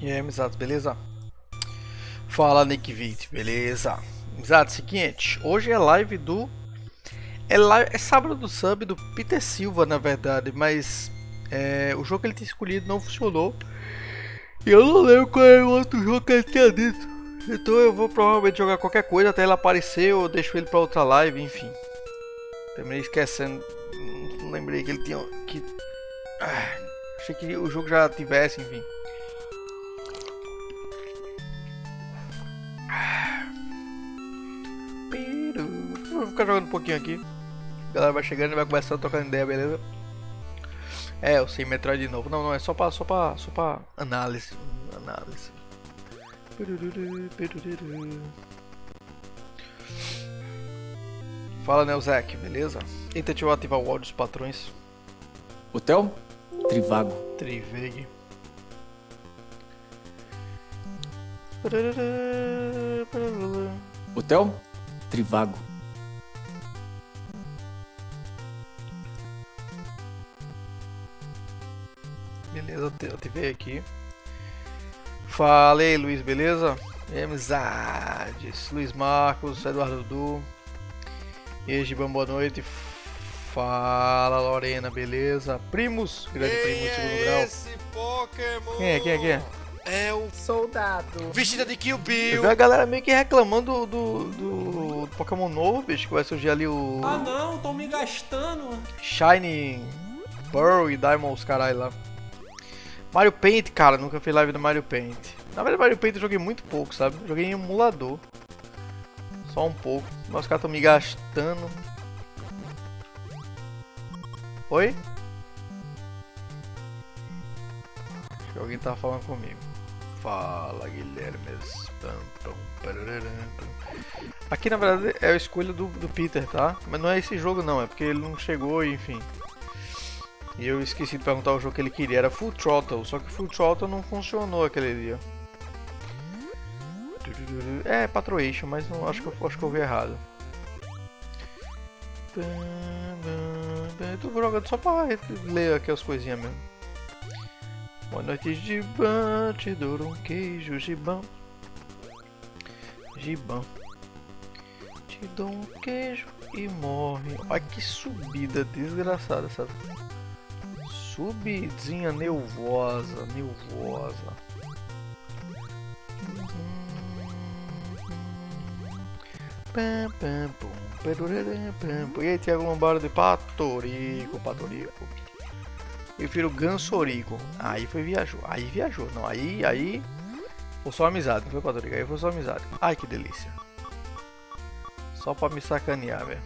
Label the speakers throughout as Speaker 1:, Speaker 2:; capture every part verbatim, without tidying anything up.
Speaker 1: E aí, amizades, beleza? Fala, Nick vinte, beleza? Amizades, seguinte, hoje é live do... É, live... é sábado do sub do Peter Silva, na verdade, mas é... o jogo que ele tinha escolhido não funcionou. E eu não lembro qual é o outro jogo que ele tinha dito. Então eu vou provavelmente jogar qualquer coisa até ele aparecer ou deixo ele pra outra live, enfim. Terminei esquecendo, não lembrei que ele tinha... Que... Ah, achei que o jogo já tivesse, enfim. Vou ficar jogando um pouquinho aqui. A galera vai chegando e vai começando trocando ideia, beleza? É, eu sei Metroid de novo. Não, não, é só pra, só pra, só pra análise. Análise. Fala, Neuzek, beleza? Eita, deixa eu ativar o áudio dos patrões.
Speaker 2: Hotel? Trivago.
Speaker 1: Triveg.
Speaker 2: Hotel? Trivago.
Speaker 1: Beleza, eu ativei aqui. Fala aí, Luiz, beleza? E aí, amizades. Luiz Marcos, Eduardo Du. E aí, Gibão, boa noite. Fala, Lorena, beleza? Primos, grande
Speaker 3: Quem
Speaker 1: primo de segundo
Speaker 3: é
Speaker 1: grau.
Speaker 3: esse Pokémon?
Speaker 1: Quem é, quem é, quem é?
Speaker 3: É o
Speaker 4: Soldado.
Speaker 3: vestida de Kill
Speaker 1: Eu
Speaker 3: Bill.
Speaker 1: vi a galera meio que reclamando do, do, do Pokémon novo, bicho, que vai surgir ali o
Speaker 4: Ah não, tão me gastando.
Speaker 1: Shiny Pearl e Diamond, os caralho lá. Mario Paint, cara, nunca fiz live do Mario Paint. Na verdade, Mario Paint eu joguei muito pouco, sabe? Joguei em emulador. Só um pouco. Mas os caras estão me gastando. Oi? Acho que alguém tá falando comigo. Fala, Guilherme. Aqui na verdade é a escolha do, do Peter, tá? Mas não é esse jogo não, é porque ele não chegou, enfim. E eu esqueci de perguntar o jogo que ele queria, era Full Throttle, só que Full Throttle não funcionou aquele dia. É, Patroation, mas não, acho, que eu, acho que eu vi errado. Tô jogando só pra ler aqui as coisinhas mesmo. Boa noite, Gibão, te dou um queijo, Gibão. Gibão. Te dou um queijo e morre. Olha que subida desgraçada essa. Subidinha nervosa, nervosa. E aí, Thiago Lombardo de Patorico, Patorico. Eu prefiro Gansorico. Aí foi viajou, aí viajou. Não, aí, aí foi só amizade, não foi Patorico, aí foi só amizade. Ai que delícia. Só pra me sacanear, velho.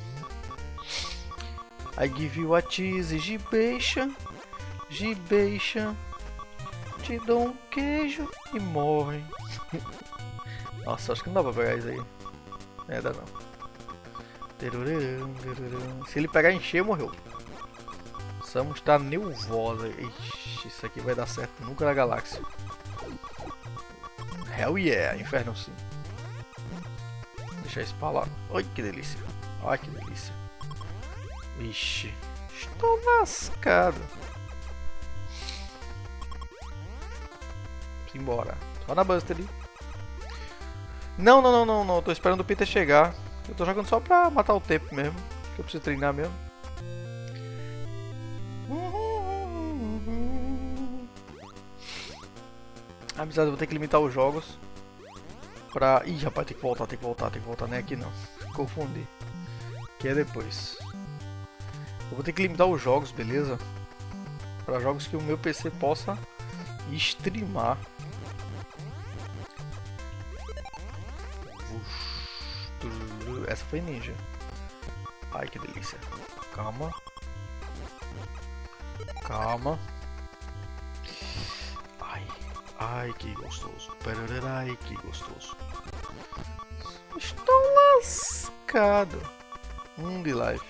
Speaker 1: I give you a cheese, gibeixa, gibeixa, te dou um queijo e morre. Nossa, acho que não dá pra pegar isso aí. É, dá não. Se ele pegar e encher, morreu. Samus tá nervosa. Ixi, isso aqui vai dar certo nunca na galáxia. Hell yeah, inferno sim. Deixa isso pra lá. Olha que delícia. Olha que delícia. Ixi, estou lascado. Simbora. Só na Buster ali. Não, não, não, não, não. Tô esperando o Peter chegar. Eu tô jogando só pra matar o tempo mesmo. Que eu preciso treinar mesmo. Amizade, eu vou ter que limitar os jogos. Pra... Ih, rapaz, tem que voltar, tem que voltar, tem que voltar. Nem aqui não. Confundi. Que é depois. Eu vou ter que limitar os jogos, beleza? Para jogos que o meu P C possa streamar. Essa foi ninja. Ai que delícia. Calma. Calma. Ai. Ai que gostoso. Ai que gostoso. Estou lascado. Um de live.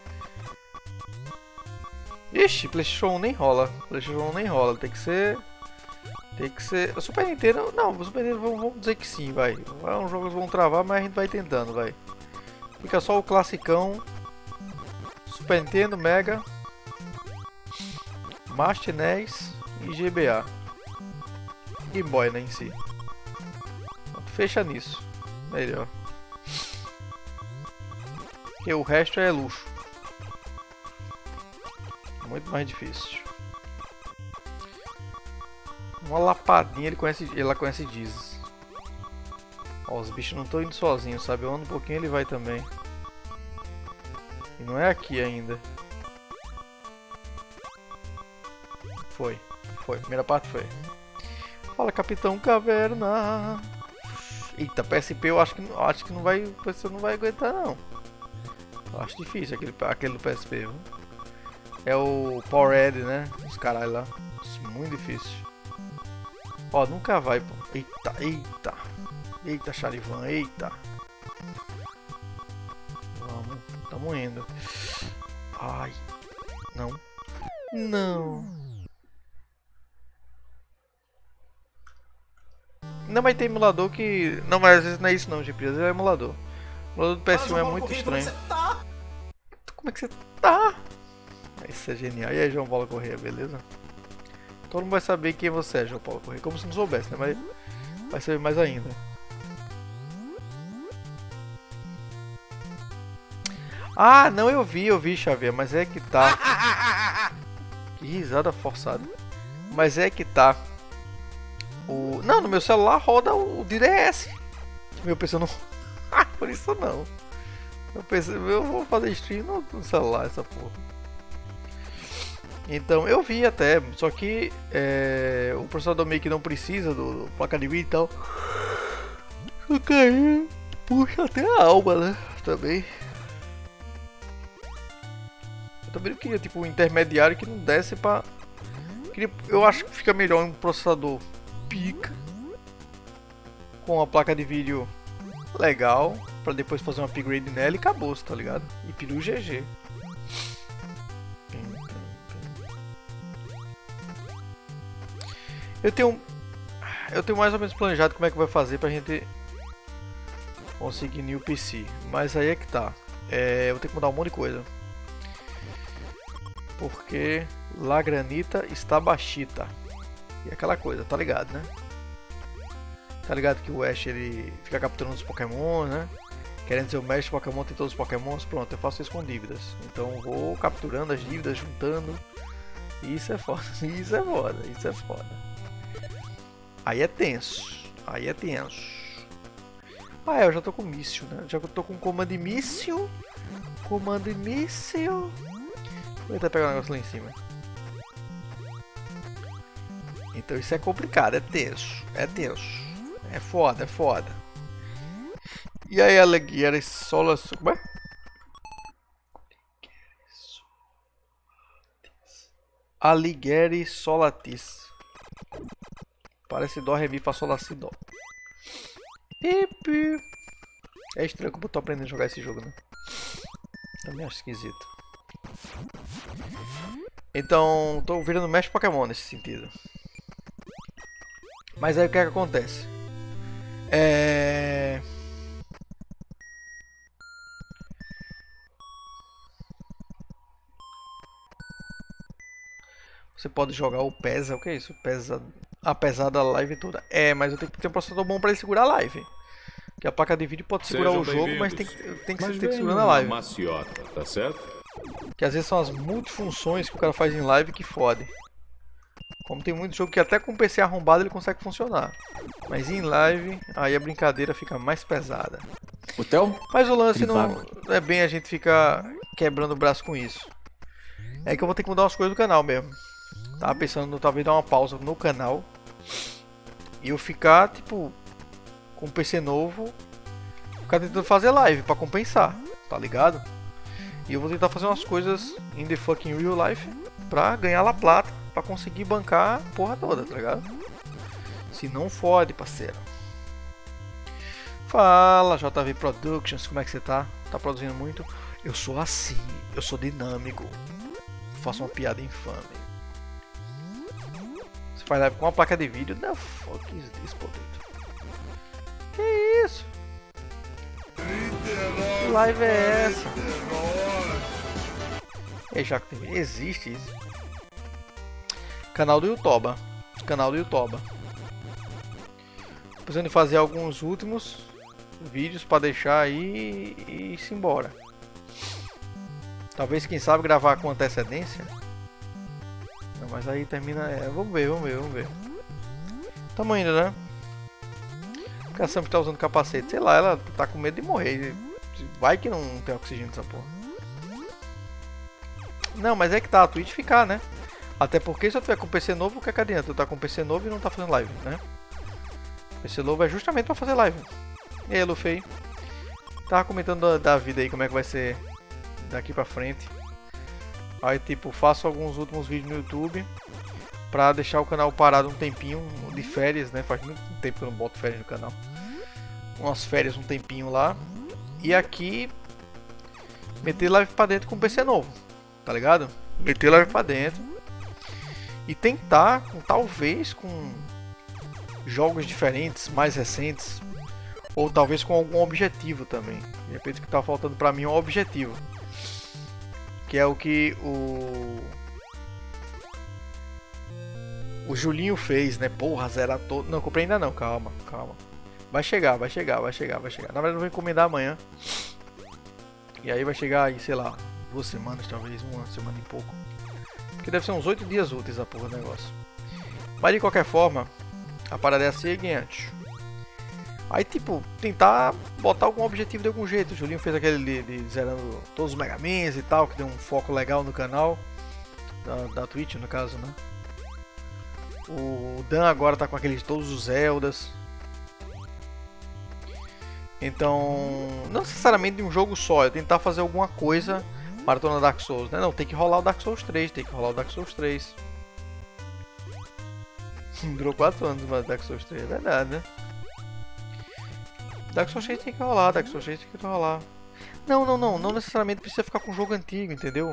Speaker 1: Ixi, PlayStation um nem rola. PlayStation um nem rola. Tem que ser. Tem que ser. O Super Nintendo. Não, o Super Nintendo vamos dizer que sim, vai. Os jogos vão travar, mas a gente vai tentando, vai. Fica só o classicão. Super Nintendo, Mega. Master N E S e G B A. Game Boy, né, em si. Fecha nisso. Melhor. Porque o resto é luxo. Muito mais difícil. Uma lapadinha ele conhece, ela conhece Jesus. Ó, os bichos não estão indo sozinhos, sabe? Eu ando um pouquinho ele vai também. E não é aqui ainda. Foi. Foi. Primeira parte foi. Fala, Capitão Caverna. Eita, P S P eu acho que, acho que não vai, você não vai aguentar não. Eu acho difícil aquele, aquele do P S P, viu? É o Powerhead, né? Os caralho lá. Muito difícil. Ó, nunca vai, pô. Eita, eita. Eita, Charivan, eita. Vamos, tamo indo. Ai. Não. Não. Não, mas tem emulador que... Não, mas às vezes não é isso não, G P. Às vezes é emulador. O emulador do P S um é muito estranho. Como é que você tá? Isso é genial. E aí, João Paulo Corrêa, beleza? Todo mundo vai saber quem você é, João Paulo Corrêa. Como se não soubesse, né? Mas vai saber mais ainda. Ah, não, eu vi, eu vi, Xavier. Mas é que tá... Que risada forçada. Mas é que tá... O... Não, no meu celular roda o D D S. Meu P C não... Ah, por isso não. Eu pensei, eu vou fazer stream no, no celular, essa porra. Então, eu vi até, só que é, o processador meio que não precisa do, do placa de vídeo e tal. Eu caí, puxa até a alma, né? Também. Eu também não queria, tipo, um intermediário que não desse pra... Queria, eu acho que fica melhor um processador pica com a placa de vídeo legal pra depois fazer um upgrade nela e acabou, tá ligado? E pedir o G G. Eu tenho eu tenho mais ou menos planejado como é que vai fazer pra gente conseguir new P C, mas aí é que tá. É, eu vou ter que mudar um monte de coisa. Porque La Granita está baixita. E aquela coisa, tá ligado, né? Tá ligado que o Ash ele fica capturando os Pokémon, né? Querendo ser o mestre Pokémon, tem todos os Pokémons. Pronto, eu faço isso com dívidas. Então eu vou capturando as dívidas, juntando. Isso é foda, isso é foda, isso é foda. Aí é tenso, aí é tenso. Ah, é, eu já tô com míssil, né? Já tô com comando de míssil. Comando de míssil. Vou tentar pegar um negócio lá em cima. Então isso é complicado, é tenso, é tenso, é foda, é foda. E aí, Alighieri Solatis, como é? Alighieri Solatis. Parece dó, remi, fa, sol, lá, si, dó. Pipi. É estranho como eu tô aprendendo a jogar esse jogo, né? Também acho esquisito. Então, tô virando mestre Pokémon nesse sentido. Mas aí o que é que acontece? É... Você pode jogar o Pesa, o que é isso? Pesa, apesar da live toda. É, mas eu tenho que ter um processador bom para ele segurar a live. Que a placa de vídeo pode segurar Sejam o jogo, mas tem que, tem que, mas ter que segurar na live.
Speaker 5: Maciota, tá certo?
Speaker 1: Que às vezes são as multifunções que o cara faz em live que fode. Como tem muito jogo que até com o P C arrombado ele consegue funcionar. Mas em live, aí a brincadeira fica mais pesada.
Speaker 2: Hotel?
Speaker 1: Mas o lance
Speaker 2: Trivago.
Speaker 1: não é bem a gente ficar quebrando o braço com isso. É que eu vou ter que mudar umas coisas do canal mesmo. Tava pensando em talvez dar uma pausa no canal. E eu ficar, tipo, com um P C novo. Ficar tentando fazer live pra compensar, tá ligado? E eu vou tentar fazer umas coisas in the fucking real life pra ganhar La Plata. Pra conseguir bancar a porra toda, tá ligado? Se não fode, parceiro. Fala, J V Productions, como é que você tá? Tá produzindo muito? Eu sou assim, eu sou dinâmico. Faço uma piada infame. Você faz live com uma placa de vídeo? The fuck is this, potato? Que isso? Que live é essa? É, já que existe isso. Canal do Youtuba. Canal do Youtuba. precisando de fazer alguns últimos vídeos para deixar aí e ir-se embora. Talvez, quem sabe, gravar com antecedência. Não, mas aí termina... É, vamos ver, vamos ver, vamos ver. Tamo indo, né? Porque a Sam tá usando capacete. Sei lá, ela tá com medo de morrer. Vai que não tem oxigênio nessa porra. Não, mas é que tá, a Twitch ficar, né? Até porque se eu tiver com P C novo, o que é que adianta? Eu tá com P C novo e não tá fazendo live, né? P C novo é justamente pra fazer live. E aí, Luffy? Tava comentando da, da vida aí, como é que vai ser daqui pra frente. Aí, tipo, faço alguns últimos vídeos no YouTube pra deixar o canal parado um tempinho de férias, né? Faz muito tempo que eu não boto férias no canal. Umas férias, um tempinho lá. E aqui, meter live pra dentro com P C novo, tá ligado? Meter live pra dentro. E tentar, com, talvez, com jogos diferentes, mais recentes. Ou talvez com algum objetivo também. De repente o que tá faltando pra mim é um objetivo. Que é o que o... O Julinho fez, né? Porra, zerar todo... Não, comprei ainda não, calma, calma. Vai chegar, vai chegar, vai chegar, vai chegar. Na verdade eu vou encomendar amanhã. E aí vai chegar aí, sei lá, duas semanas, talvez, uma semana e pouco. Porque deve ser uns oito dias úteis a porra do negócio. Mas de qualquer forma, a parada é a seguinte. Aí tipo, tentar botar algum objetivo de algum jeito. O Julinho fez aquele de, de zerando todos os Mega Mans e tal, que deu um foco legal no canal. Da, da Twitch, no caso, né? O Dan agora tá com aqueles todos os Zeldas. Então, não necessariamente de um jogo só, é tentar fazer alguma coisa maratona Dark Souls, né? Não, tem que rolar o Dark Souls três, tem que rolar o Dark Souls três. Durou quatro anos mas Dark Souls três, é verdade, né? Dark Souls três tem que rolar, Dark Souls três tem que rolar. Não, não, não, não necessariamente precisa ficar com o jogo antigo, entendeu?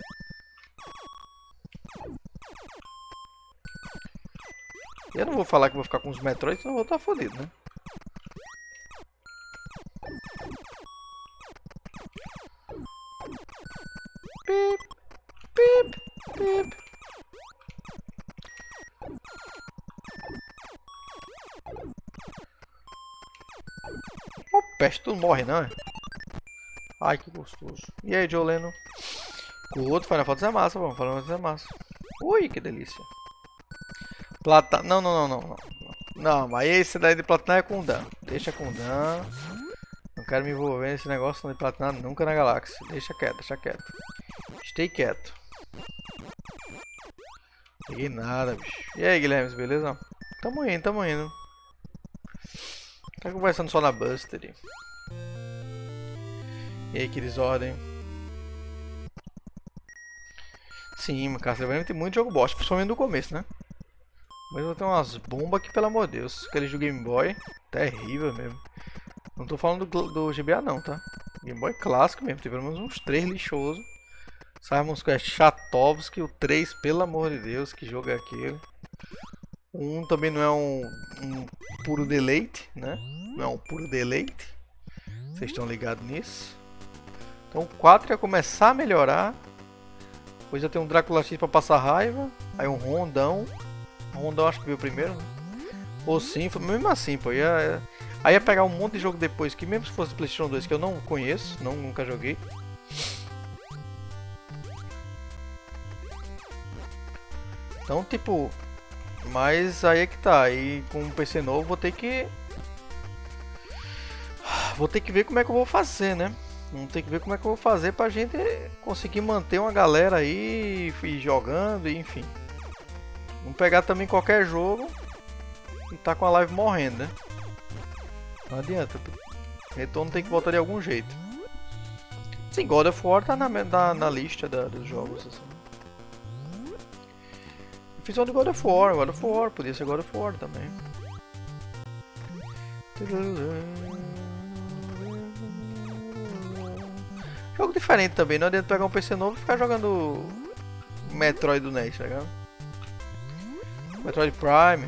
Speaker 1: Eu não vou falar que vou ficar com os Metroid, senão eu vou estar fodido, né? Pip, pip, pip. Oh, peste, tu morre, não é? Ai, que gostoso. E aí, Joleno? O outro Final Fantasy é massa, vamos. Final Fantasy é massa. Ui, que delícia. Plata... Não, não, não, não, não. Não, mas esse daí de platinar é com o Dan. Deixa com o Dan. Não quero me envolver nesse negócio de platinar nunca na galáxia. Deixa quieto, deixa quieto. Stay quieto. Peguei nada, bicho. E aí, Guilherme, beleza? Tamo indo, tamo indo. Tá conversando só na Buster. E aí, que desordem. Sim, Castlevania tem muito jogo bosta, principalmente no começo, né? Mas eu tenho umas bombas aqui, pelo amor de Deus. Aquele de Game Boy, terrível mesmo. Não tô falando do, do G B A não, tá? Game Boy clássico mesmo, tem pelo menos uns três lixosos. Simon's Quest Chatovsky, o três, pelo amor de Deus, que jogo é aquele? O um também não é um, um puro deleite, né? Não é um puro deleite. Vocês estão ligados nisso? Então o quatro ia começar a melhorar. Depois já tem um Drácula X pra passar raiva. Aí um Rondão. O Rondão acho que veio primeiro, né? Ou sim, mesmo assim, pô. Ia, aí ia pegar um monte de jogo depois, que mesmo se fosse PlayStation dois, que eu não conheço, não, nunca joguei. Então, tipo... Mas aí é que tá. Aí com um P C novo vou ter que... Vou ter que ver como é que eu vou fazer, né? Vamos ter que ver como é que eu vou fazer pra gente conseguir manter uma galera aí e jogando, enfim. Vamos pegar também qualquer jogo e tá com a live morrendo, né? Não adianta. Retorno tem que voltar de algum jeito. Sim, God of War tá na, na, na lista da, dos jogos, assim. Eu fiz um de God of War, God of War, podia ser God of War também. Jogo diferente também, não adianta pegar um P C novo e ficar jogando Metroid do N E S, tá ligado? Metroid Prime.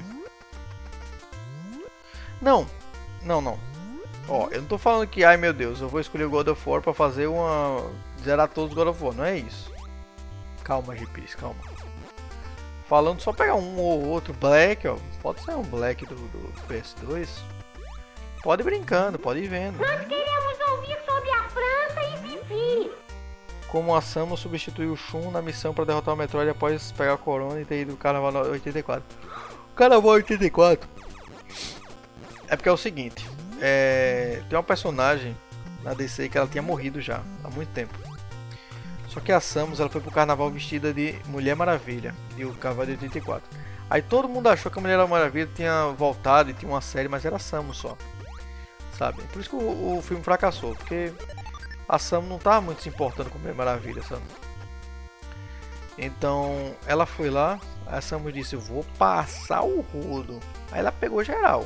Speaker 1: Não, não, não. Ó, eu não tô falando que, ai meu Deus, eu vou escolher o God of War pra fazer uma... zerar todos os God of War, não é isso. Calma, G Ps, calma. falando só pegar um ou outro Black, ó. Pode ser um Black do, do P S dois. Pode ir brincando, pode ir vendo.
Speaker 5: Nós queremos ouvir sobre a França e Fifi.
Speaker 1: Como a Samus substituiu o Shun na missão para derrotar o Metroid após pegar a Corona e ter ido do Carnaval oitenta e quatro. O Carnaval oitenta e quatro é porque é o seguinte, é... tem uma personagem na D C que ela tinha morrido já há muito tempo. Só que a Samus ela foi pro Carnaval vestida de Mulher Maravilha, e o Carnaval de oitenta e quatro. Aí todo mundo achou que a Mulher Maravilha tinha voltado e tinha uma série, mas era a Samus só. Sabe? Por isso que o, o filme fracassou, porque a Samus não tava muito se importando com a Mulher Maravilha, sabe? Então ela foi lá, a Samus disse, eu vou passar o rodo. Aí ela pegou geral.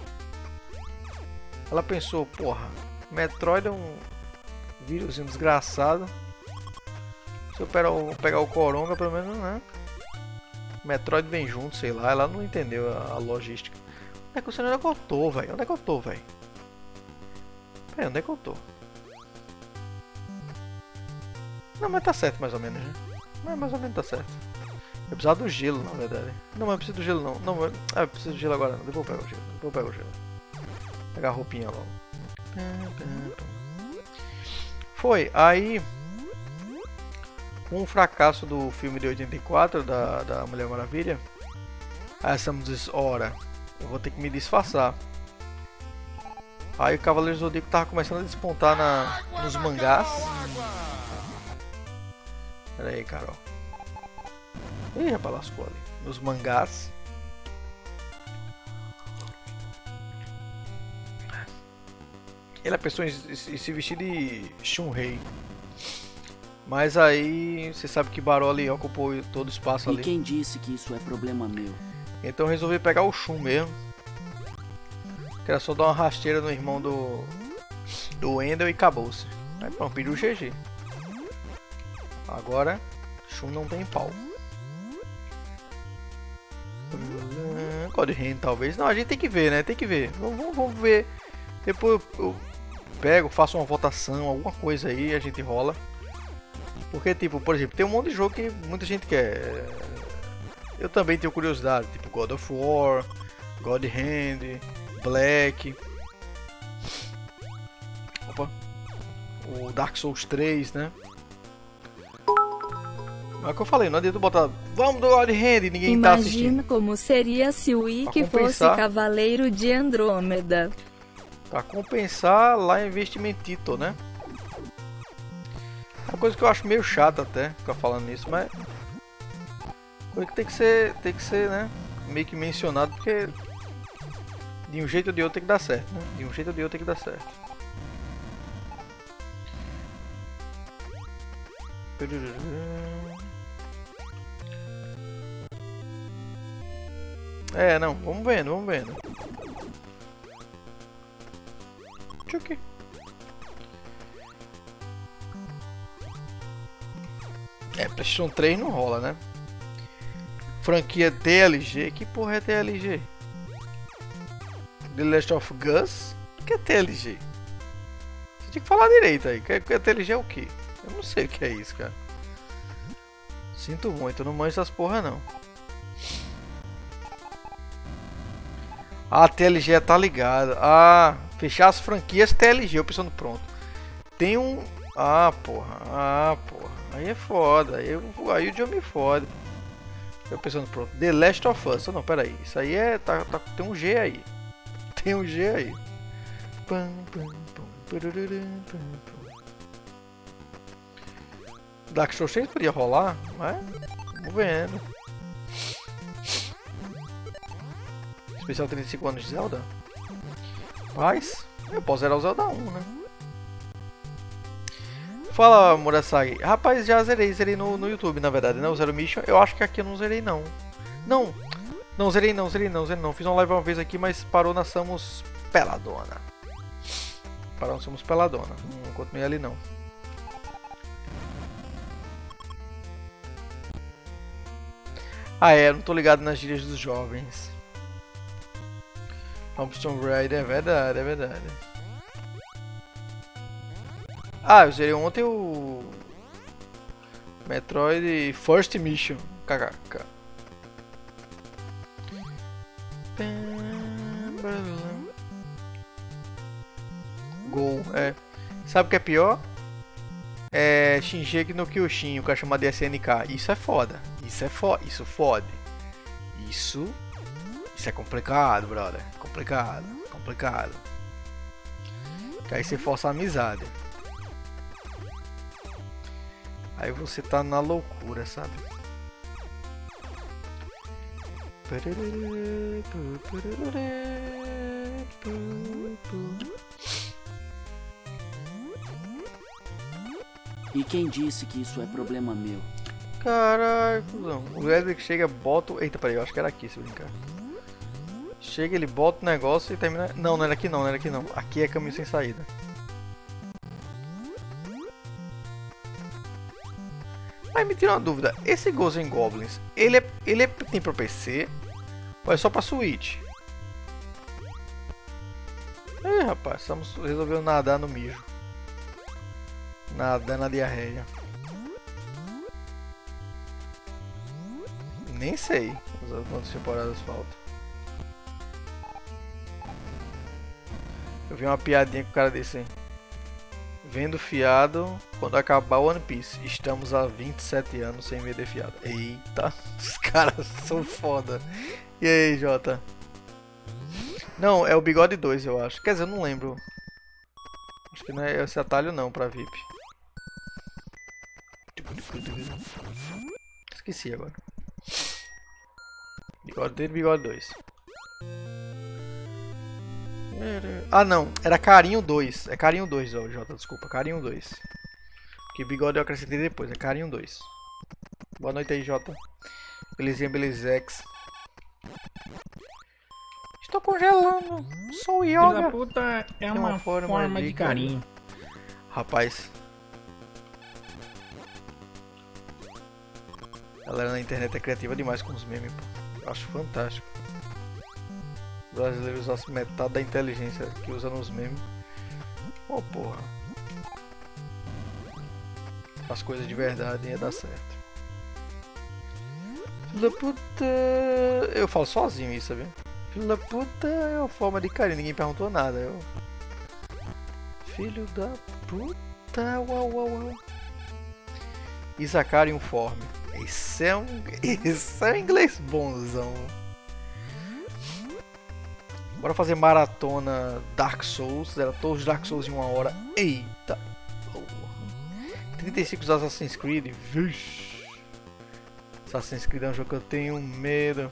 Speaker 1: Ela pensou, porra, Metroid é um vírusinho desgraçado. Se eu pegar o, pegar o Coronga, pelo menos, né? Metroid vem junto, sei lá. Ela não entendeu a, a logística. Onde é que você não é que eu tô, velho? Onde é que eu tô, velho? Peraí, onde é que eu tô? Não, mas tá certo mais ou menos, né? Mas mais ou menos tá certo. Eu precisava do gelo, na verdade. Não, mas eu preciso do gelo não. Não, ah, eu preciso do gelo agora não. Depois eu pego o gelo. Depois eu pego o gelo. Vou pegar a roupinha logo. Foi, aí... Com o fracasso do filme de oitenta e quatro, da, da Mulher Maravilha, aí a Samus disse, ora, eu vou ter que me disfarçar. Aí o Cavaleiro Zodíaco tava começando a despontar na, nos mangás. Pera aí, Carol. Ih, rapaz, lascou ali. Nos mangás. Ele é a pessoa em se vestir de Shun-Rei. Mas aí, você sabe que Baroli ocupou todo o espaço ali.
Speaker 2: E quem disse que isso é problema meu?
Speaker 1: Então eu resolvi pegar o Shun mesmo. Que era só dar uma rasteira no irmão do... Do Wendel e acabou-se. Aí pronto, pediu o G G. Agora, Shun não tem pau. God Hand talvez. Não, a gente tem que ver, né? Tem que ver. Vamos, vamos, vamos ver. Depois eu, eu pego, faço uma votação, alguma coisa aí, a gente rola. Porque, tipo, por exemplo, tem um monte de jogo que muita gente quer. Eu também tenho curiosidade, tipo God of War, God Hand, Black. Opa. O Dark Souls três, né? Mas é o que eu falei, não adianta botar vamos do God Hand e ninguém tá assistindo.
Speaker 6: Imagina como seria se o Ikki fosse Cavaleiro de Andrômeda.
Speaker 1: Pra compensar lá investimentito, né? Uma coisa que eu acho meio chata até, ficar falando nisso, mas coisa que tem que ser, tem que ser, né, meio que mencionado, porque de um jeito ou de outro tem que dar certo, né? De um jeito ou de outro tem que dar certo. É, não, vamos vendo, vamos vendo. Tchuki. É, PlayStation três não rola, né? Franquia T L G? Que porra é T L G? The Last of Us? O que é T L G? Você tinha que falar direito aí. Que T L G é o que? Eu não sei o que é isso, cara. Sinto muito, eu não manjo essas porra não. Ah, T L G tá ligado. Ah, fechar as franquias T L G, eu pensando pronto. Tem um... Ah, porra. Ah, porra. Aí é foda. Aí, eu... aí o dia me fode. Eu pensando pronto. The Last of Us. Não, pera aí. Isso aí é... Tá, tá... Tem um G aí. Tem um G aí. Dark Souls três podia rolar, mas... Vamos vendo. Especial trinta e cinco anos de Zelda. Mas... Eu posso zerar o Zelda um, né? Fala, Murasagi. Rapaz, já zerei, zerei no, no YouTube, na verdade, né? O Zero Mission. Eu acho que aqui eu não zerei, não. Não, não zerei não, zerei não, zerei não. Fiz uma live uma vez aqui, mas parou na Samus Peladona. Parou na Samus Peladona. Não continuei ali, não. Ah, é, não tô ligado nas gírias dos jovens. Vamos Tomb Raider, é verdade, é verdade. Ah, eu zerei ontem o Metroid First Mission. Kkk. Gol, é. Sabe o que é pior? É Shingeki no Kyojin, o cara chama de S N K. Isso é foda. Isso é foda. Isso fode. Isso. Isso é complicado, brother. Complicado. Complicado. Que aí você força a amizade. Aí você tá na loucura, sabe?
Speaker 2: E quem disse que isso é problema meu?
Speaker 1: Caralho, cuzão. O Wesley chega, bota. Eita, peraí, eu acho que era aqui se brincar. Chega, ele bota o negócio e termina. Não, não era aqui não, não era aqui não. Aqui é caminho sem saída. Mas me tira uma dúvida, esse Ghosts and Goblins, ele é, ele é, tem pra P C ou é só pra Switch? Ei, rapaz, estamos resolvendo nadar no mijo. Nadar na diarreia. Nem sei quantas temporadas faltam. Eu vi uma piadinha com o cara desse aí. Vendo fiado quando acabar o One Piece. Estamos há vinte e sete anos sem ver fiado. Eita, os caras são foda. E aí, Jota? Não, é o Bigode dois, eu acho. Quer dizer, eu não lembro. Acho que não é esse atalho não pra V I P. Esqueci agora. Bigode dele, Bigode dois. Ah não, era Carinho dois. É Carinho dois, ó, Jota, desculpa, Carinho dois. Que Bigode eu acrescentei depois, é Carinho dois. Boa noite aí, Jota. Belezinha, belezex. Estou congelando. Sou yoga.
Speaker 7: Filho da puta é uma, uma forma, forma de, de carinho.
Speaker 1: Rapaz. A galera na internet é criativa demais com os memes, pô. Eu acho fantástico. Os brasileiros usam metade da inteligência que usa nos memes. Ô, oh, porra. As coisas de verdade ia dar certo. Filho da puta. Eu falo sozinho isso, sabe? Filho da puta é uma forma de carinho. Ninguém perguntou nada. Eu... Filho da puta. Uau, uau, uau. Isakari Informe. Esse é um. Esse é um inglês bonzão. Bora fazer maratona Dark Souls. Era todos os Dark Souls em uma hora. Eita! trinta e cinco Assassin's Creed. Vixe. Assassin's Creed é um jogo que eu tenho medo.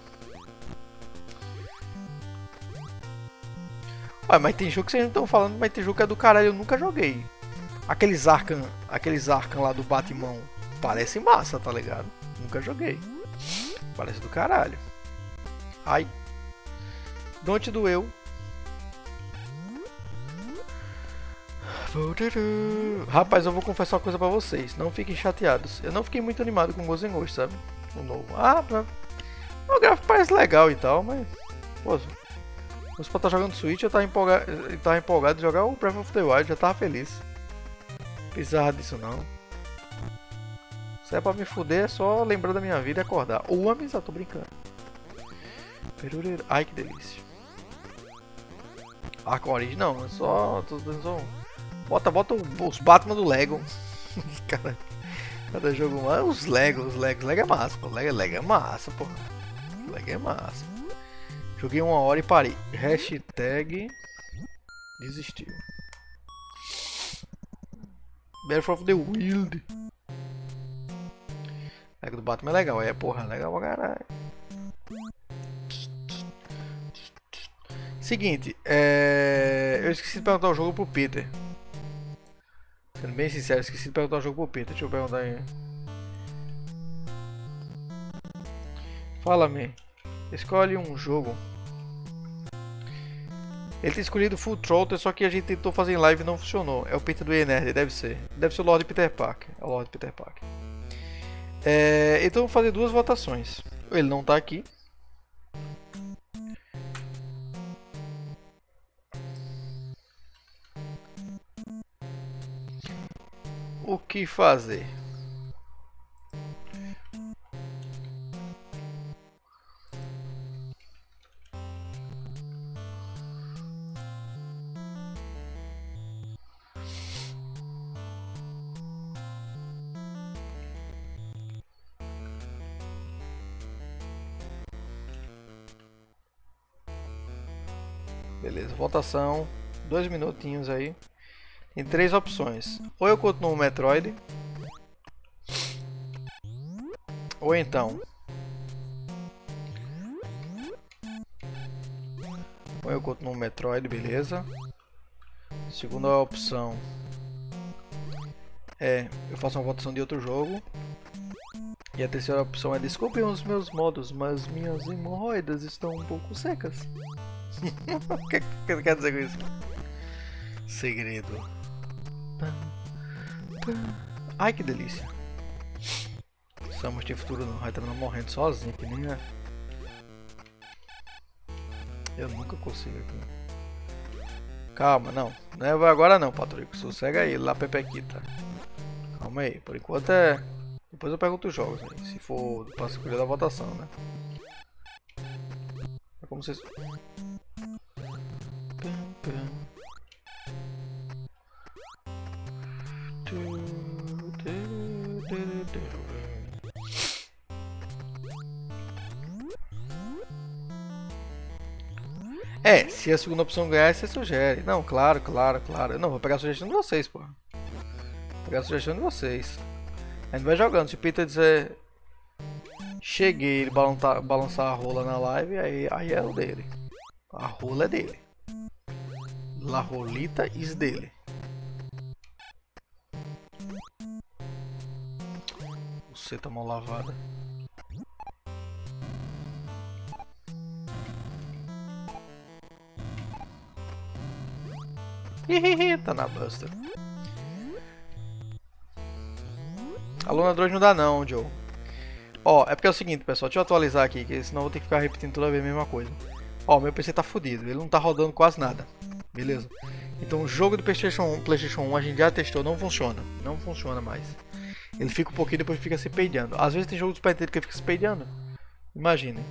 Speaker 1: Ué, mas tem jogo que vocês não estão falando, mas tem jogo que é do caralho, eu nunca joguei. Aqueles Arkham, aqueles Arkham lá do Batman, parece massa, tá ligado? Nunca joguei. Parece do caralho. Ai. Don't doeu. Rapaz, eu vou confessar uma coisa pra vocês. Não fiquem chateados. Eu não fiquei muito animado com o Ghosts and Ghosts, sabe? O novo. Ah, pra... o gráfico parece legal e tal, mas... Pô, se eu estar jogando Switch, eu tava empolgado, eu tava empolgado de jogar o Breath of the Wild, já tava feliz. Precisava disso não. Se é pra me fuder, é só lembrar da minha vida e acordar. Ou amizade, tô brincando. Ai, que delícia. Arco Origem, não, é só... Tô dando só... Bota, bota os Batman do Lego. Cada, cada jogo mais. Os Lego, os Lego. Lego é massa, pô. Lego, Lego é massa, pô. Lego é massa. Joguei uma hora e parei. Hashtag desistiu. Breath of the Wild. Lego do Batman é legal, é porra, legal pra caralho. Seguinte, é... eu esqueci de perguntar o jogo pro Peter. Sendo bem sincero, eu esqueci de perguntar o jogo pro Peter. Deixa eu perguntar aí. Fala-me. Escolhe um jogo. Ele tem escolhido Full Throttle, só que a gente tentou fazer em live e não funcionou. É o Peter do E-Nerd, deve ser. Deve ser o Lord Peter Parker. É o Lord Peter Parker. É... Então vou fazer duas votações. Ele não tá aqui. O que fazer? Beleza, votação. Dois minutinhos aí. Tem três opções. Ou eu continuo o Metroid. Ou então... Ou eu continuo o Metroid, beleza. Segunda opção é eu faço uma votação de outro jogo. E a terceira opção é desculpem os meus modos, mas minhas hemorroidas estão um pouco secas. O que, que quer dizer com isso? Segredo. Ai que delícia. Samus tem futuro não, vai terminar morrendo sozinho, que nem é. Eu nunca consigo aqui. Calma, não. Não é agora não, Patrick. Sossega aí, lá Pepequita. Calma aí, por enquanto é... Depois eu pergunto os jogos aí, se for para escolher da votação, né? É como vocês... É, se a segunda opção ganhar, você sugere. Não, claro, claro, claro. Eu não, vou pegar a sugestão de vocês, pô. Vou pegar a sugestão de vocês. A gente vai jogando. Se o Peter dizer cheguei, ele balançar, balançar a rola na live, aí, aí é o dele. A rola é dele. La rolita is dele. Você tá mal lavada. Tá na Buster. Alô, Android não dá não, Joe. Ó, é porque é o seguinte, pessoal. Deixa eu atualizar aqui, que senão eu vou ter que ficar repetindo toda vez a mesma coisa. Ó, meu P C tá fodido. Ele não tá rodando quase nada. Beleza? Então o jogo do PlayStation um, PlayStation um a gente já testou, não funciona. Não funciona mais. Ele fica um pouquinho e depois fica se peidando. Às vezes tem jogo do Super Nintendo que fica se peidando. Imaginem.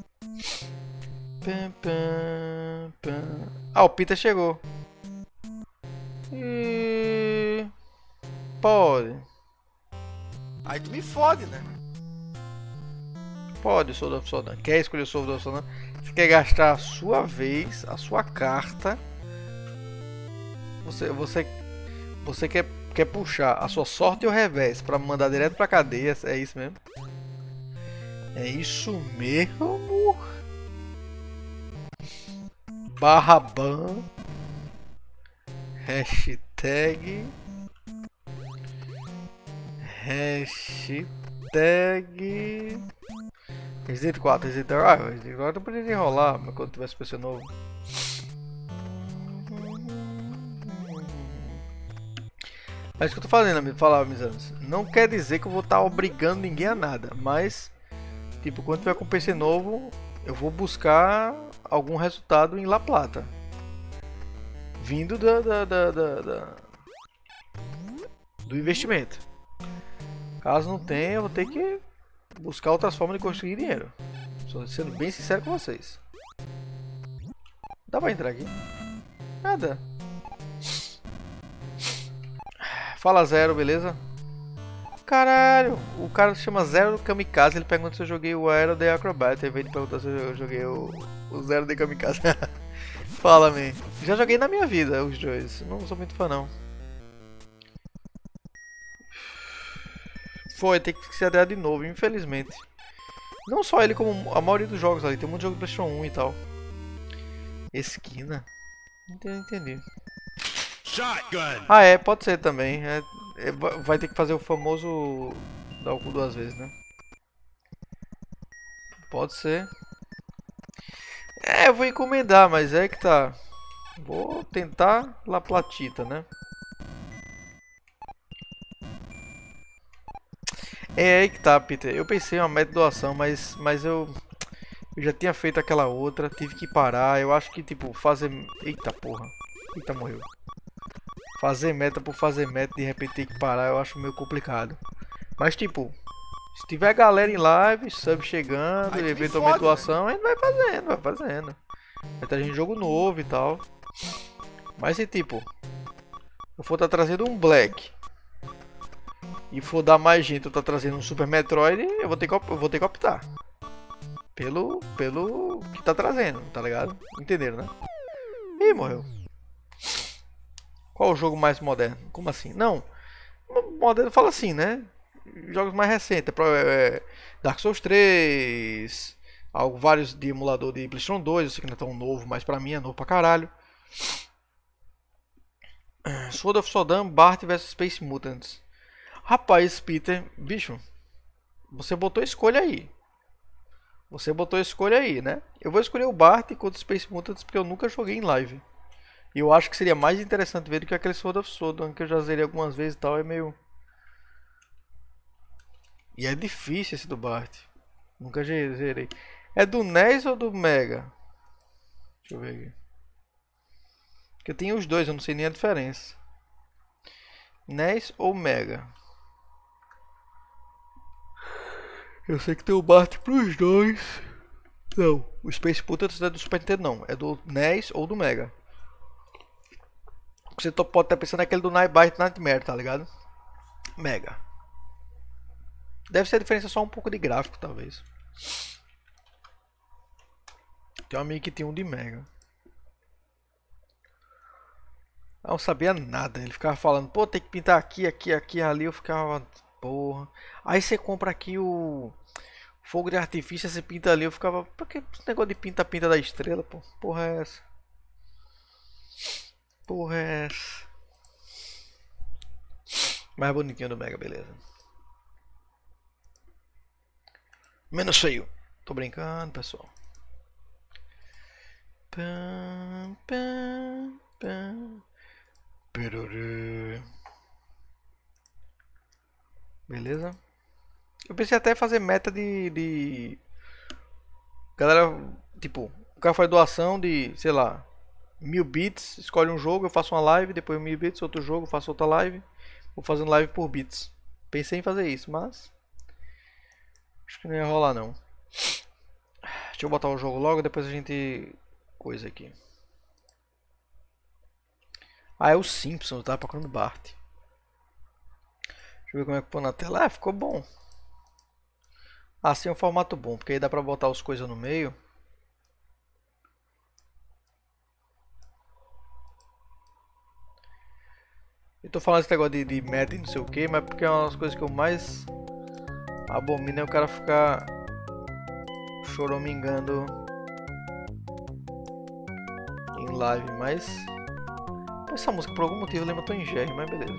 Speaker 1: Ah, o Peter chegou. E... Pode.
Speaker 3: Aí tu me fode, né?
Speaker 1: Pode, Sword of Sodan. Quer escolher o Sword of Sodan? Você quer gastar a sua vez, a sua carta. Você, você, você quer, quer puxar a sua sorte e o revés para mandar direto pra cadeia. É isso mesmo? É isso mesmo? Barra ban. Hashtag. Hashtag. Resident quatro, Resident quatro. Ah, Resident quatro não podia enrolar, mas quando tivesse P C novo. É isso que eu tô fazendo, falar, meus anos. Não quer dizer que eu vou estar obrigando ninguém a nada, mas, tipo, quando tiver com P C novo, eu vou buscar algum resultado em La Plata. Vindo da, da, da, da, da do investimento. Caso não tenha, eu vou ter que buscar outras formas de conseguir dinheiro. Estou sendo bem sincero com vocês. Dá pra entrar aqui? Nada. Fala Zero, beleza? Caralho, o cara se chama Zero Kamikaze. Ele pergunta se eu joguei o Aero The Acrobat. Em vez de perguntar se eu joguei o, o Zero The Kamikaze. Fala, man. Já joguei na minha vida os dois. Não sou muito fã, não. Foi, tem que se adaptar de novo, infelizmente. Não só ele, como a maioria dos jogos ali. Tem um monte de jogo do PlayStation um e tal. Esquina? Não entendi.
Speaker 3: Shotgun.
Speaker 1: Ah, é, pode ser também. É, é, vai ter que fazer o famoso dar o cu duas vezes, né? Pode ser. É, eu vou encomendar, mas é que tá. Vou tentar La Platita, né? É aí que tá, Peter. Eu pensei em uma meta de doação, mas, mas eu, eu já tinha feito aquela outra, tive que parar. Eu acho que, tipo, fazer... Eita porra. Eita, morreu. Fazer meta por fazer meta, de repente ter que parar, eu acho meio complicado. Mas, tipo, se tiver galera em live, sub chegando,
Speaker 3: aí
Speaker 1: eventualmente
Speaker 3: fode,
Speaker 1: doação,
Speaker 3: né?
Speaker 1: a gente vai fazendo, vai fazendo. Vai ter gente jogo novo e tal. Mas se, tipo, eu for estar trazendo um Black e for dar mais gente, eu tá trazendo um Super Metroid, eu vou ter que, eu vou ter que optar pelo, pelo que tá trazendo, tá ligado? Entenderam, né? Ih, morreu. Qual o jogo mais moderno? Como assim? Não. Moderno fala assim, né? Jogos mais recentes. É Dark Souls três. Algo, vários de emulador de PlayStation dois. Eu sei que não é tão novo, mas pra mim é novo pra caralho. Sword of Sodom, Bart versus Space Mutants. Rapaz, Peter, bicho, você botou escolha aí. Você botou escolha aí, né? Eu vou escolher o Bart contra o Space Mutants porque eu nunca joguei em live. E eu acho que seria mais interessante ver do que aquele Sword of Sodom que eu já zerei algumas vezes e tal. É meio... E é difícil esse do Bart. Nunca zerei. É do N E S ou do Mega? Deixa eu ver aqui. Porque eu tenho os dois, eu não sei nem a diferença. N E S ou Mega? Eu sei que tem o Bart pros dois. Não, o Space Mutants não é do Super Nintendo não. É do N E S ou do Mega. Você pode estar pensando naquele do Nightbite Nightmare, tá ligado? Mega. Deve ser a diferença só um pouco de gráfico, talvez. Tem um amigo que tinha um de Mega. Eu não sabia nada. Ele ficava falando, pô, tem que pintar aqui, aqui, aqui, ali. Eu ficava, porra. Aí você compra aqui o fogo de artifício, você pinta ali. Eu ficava, por que esse negócio de pinta-pinta da estrela, pô? Porra é essa? Porra é essa? Mais bonitinho do Mega, beleza. Menos feio. Tô brincando, pessoal. Pam, pam, pam. Beleza. Eu pensei até em fazer meta de, de... Galera, tipo, o cara faz doação de, sei lá, mil bits, escolhe um jogo, eu faço uma live, depois mil bits, outro jogo, eu faço outra live. Vou fazendo live por bits. Pensei em fazer isso, mas acho que não ia rolar não. Deixa eu botar o jogo logo, depois a gente... Coisa aqui. Ah, é o Simpsons, tá? Procurando Bart. Deixa eu ver como é que põe na tela. Ah, ficou bom. Assim é um formato bom, porque aí dá pra botar as coisas no meio. Eu tô falando esse negócio de, de meta e não sei o que, mas porque é uma das coisas que eu mais abomino é o cara ficar choramingando em live, mas essa música por algum motivo lembra Tom e Jerry, mas beleza.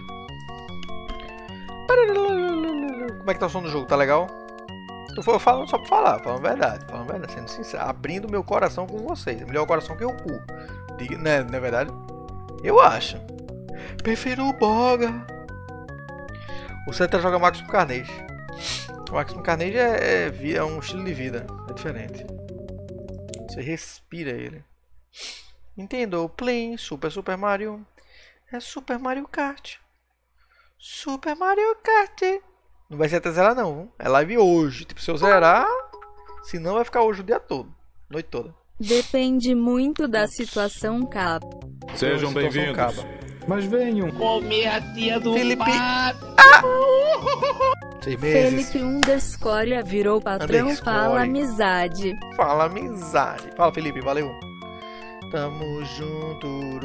Speaker 1: Como é que tá o som do jogo? Tá legal? Eu falo falando só pra falar, falando a verdade, falando a verdade, sendo sincero, abrindo meu coração com vocês. Melhor coração que o cu. Diga, né, não é verdade? Eu acho. Prefiro o Boga. O Center joga Maximum Carnage. O Maximum Carnage é, é, é um estilo de vida, é diferente. Você respira ele. Nintendo Play, Super Super Mario. É Super Mario Kart. Super Mario Kart. Não vai ser até zerar não, viu? É live hoje. Tipo, se eu zerar, senão vai ficar hoje o dia todo, noite toda.
Speaker 6: Depende muito da situação, capa.
Speaker 8: Sejam bem-vindos. Mas venham
Speaker 7: comer a tia do
Speaker 1: Felipe.
Speaker 7: pato.
Speaker 1: Ah! Seis meses.
Speaker 6: Felipe Underscore virou patrão.
Speaker 1: Underscore.
Speaker 6: Fala amizade.
Speaker 1: Fala amizade. Fala, Felipe, valeu. Tamo junto.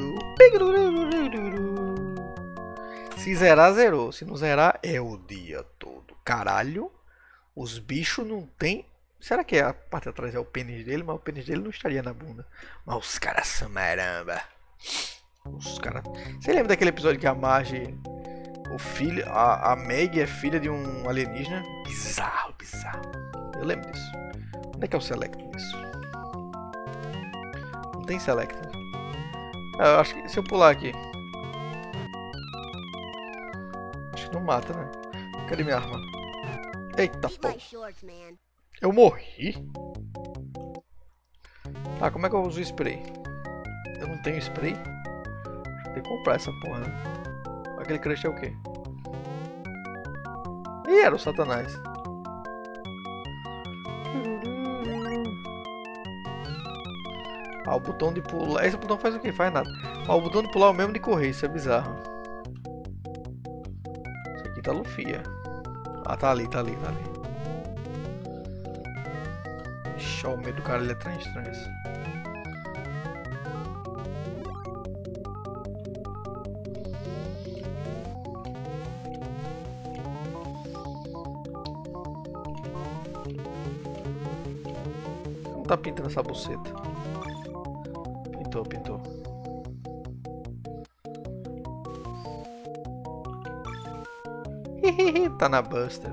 Speaker 1: Se zerar, zerou. Se não zerar, é o dia todo. Caralho, os bichos não tem. Será que a parte de atrás é o pênis dele? Mas o pênis dele não estaria na bunda. Mas os caras são maramba. Os caras. Você lembra daquele episódio que a Marge, o filho, a, a Meg é filha de um alienígena? Bizarro, bizarro. Eu lembro disso. Onde é que é o Select nisso? Não tem Select. Ah, eu acho que se eu pular aqui. Acho que não mata, né? Cadê minha arma? Eita porra. Eu morri? Ah, como é que eu uso o spray? Eu não tenho spray? Tem que comprar essa porra, né? Aquele crush é o quê? Ih, era o Satanás. Ah, o botão de pular. Esse botão faz o quê? Faz nada. Ah, o botão de pular é o mesmo de correr. Isso é bizarro. Isso aqui tá Lufia. Ah, tá ali, tá ali, tá ali. Ixi, o medo do cara, ele é estranho, estranho. Não tá pintando essa buceta. Pintou, pintou. Tá na Buster.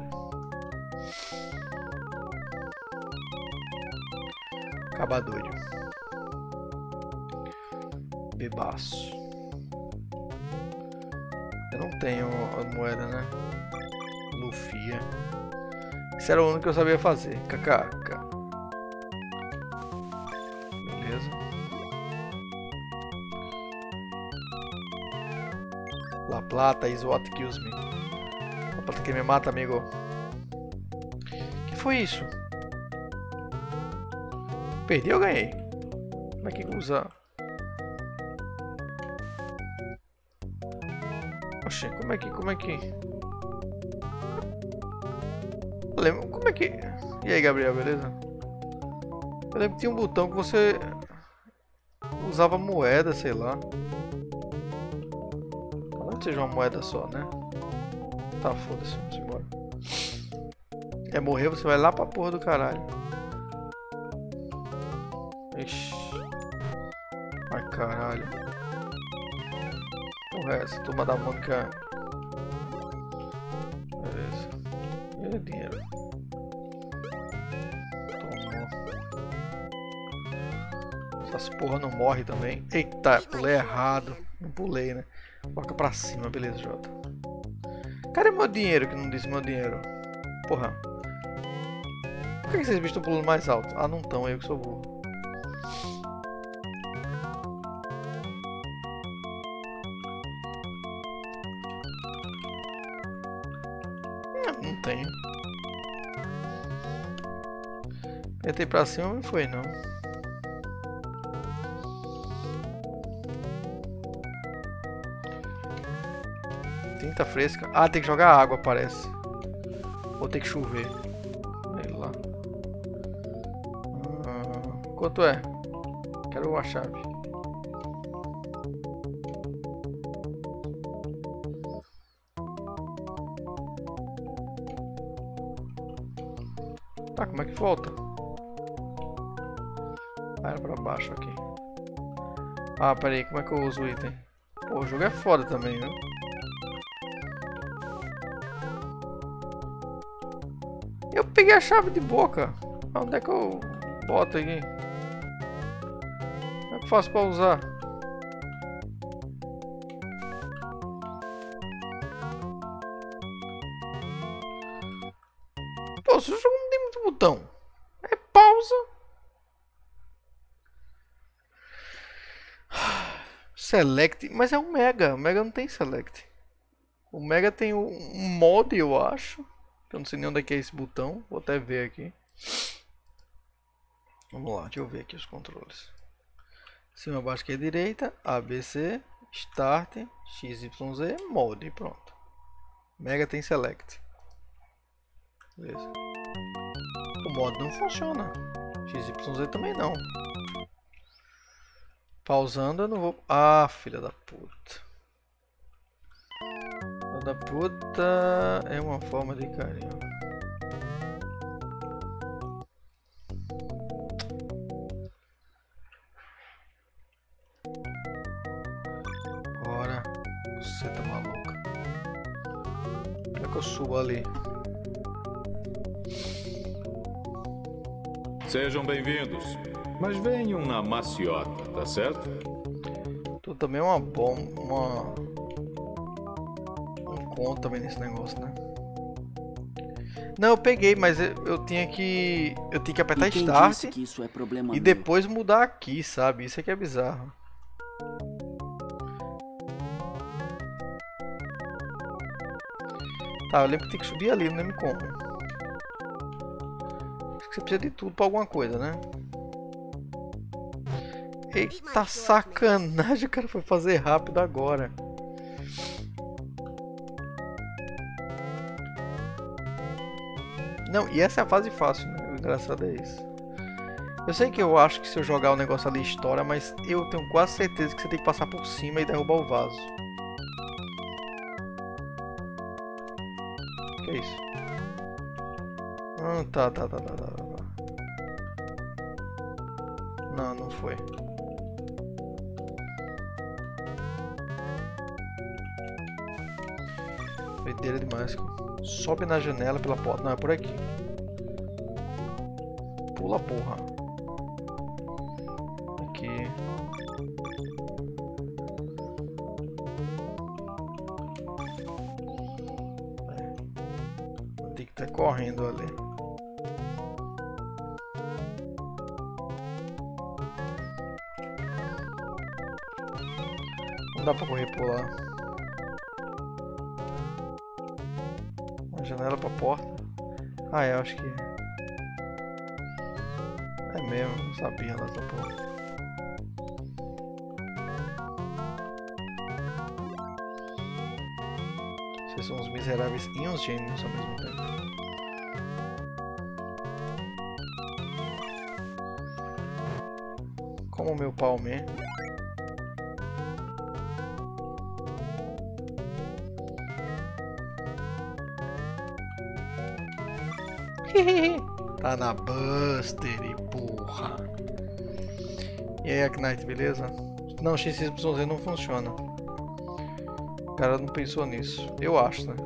Speaker 1: Cabadoiro. Bebaço. Eu não tenho a moeda, né? Lufia. Isso era o único que eu sabia fazer. Kkk. Beleza. La Plata is what kills me. La Plata que me mata, amigo. Que foi isso? Perdi ou ganhei? Como é que usa? Oxê, como é que... Como é que... Eu lembro, como é que... E aí, Gabriel, beleza? Eu lembro que tinha um botão que você... usava moeda, sei lá. Não seja uma moeda só, né? Tá, foda-se, vamos embora. É morrer, você vai lá pra porra do caralho. Ixi. Ai, caralho. Porra, é essa? Turma da manca. Beleza. E dinheiro. Tomou. Essas porra não morre também. Eita, pulei errado. Não pulei, né? Coloca pra cima, beleza, Jota. Cadê meu dinheiro que não disse meu dinheiro? Porra. Por que vocês bichos estão pulando mais alto? Ah, não estão, eu que sou burro. Não tenho. Entrei pra cima, não foi não. Tinta fresca. Ah, tem que jogar água, parece. Ou tem que chover. Sei lá. Ah, quanto é? Quero a chave. Tá, como é que volta? Ah, era pra baixo aqui. Ah, peraí, como é que eu uso o item? Pô, o jogo é foda também, viu? Eu peguei a chave de boca. Onde é que eu boto aqui? Como é que eu faço pra usar? Pô, esse jogo não tem muito botão. É pausa. Select. Mas é um Mega. O Mega não tem Select. O Mega tem um mod, eu acho. Eu não sei nem onde é que é esse botão. Vou até ver aqui. Vamos lá, deixa eu ver aqui os controles. Cima, baixo, esquerda, direita. A, B, C. Start. X, Y, Z. Mode. Pronto. Mega tem Select. Beleza. O modo não funciona. X, Y, Z também não. Pausando eu não vou... Ah, filha da puta. Da puta é uma forma de carinho. Agora você tá maluca. Como é que eu subo ali?
Speaker 8: Sejam bem-vindos. Mas venham na maciota, tá certo?
Speaker 1: Tu também é uma bomba, uma... conta também nesse negócio, né? Não, eu peguei, mas eu, eu tinha que eu tinha que apertar Start
Speaker 2: que isso é problema
Speaker 1: e depois meu. Mudar aqui, sabe? Isso é que é bizarro. Tá, eu lembro que tem que subir ali, não lembro como. Acho que você precisa de tudo pra alguma coisa, né? Eita sacanagem, o cara foi fazer rápido agora. Não, e essa é a fase fácil, né? O engraçado é isso. Eu sei que eu acho que se eu jogar o negócio ali estoura, mas eu tenho quase certeza que você tem que passar por cima e derrubar o vaso. Que é isso? Ah, tá, tá, tá, tá, tá, tá. Não, não foi. Doideira demais. Sobe na janela pela porta. Não, é por aqui. Pula, porra. Aqui. É. Tem que estar correndo ali. Não dá pra correr por lá. Uma janela pra porta. Ah, eu acho que é mesmo, não sabia lá da porta. Vocês são uns miseráveis e uns gênios ao mesmo tempo. Como o meu palme. Tá na Buster e porra. E aí, Knight, beleza? Não, X Y Z não funciona. O cara não pensou nisso. Eu acho, né?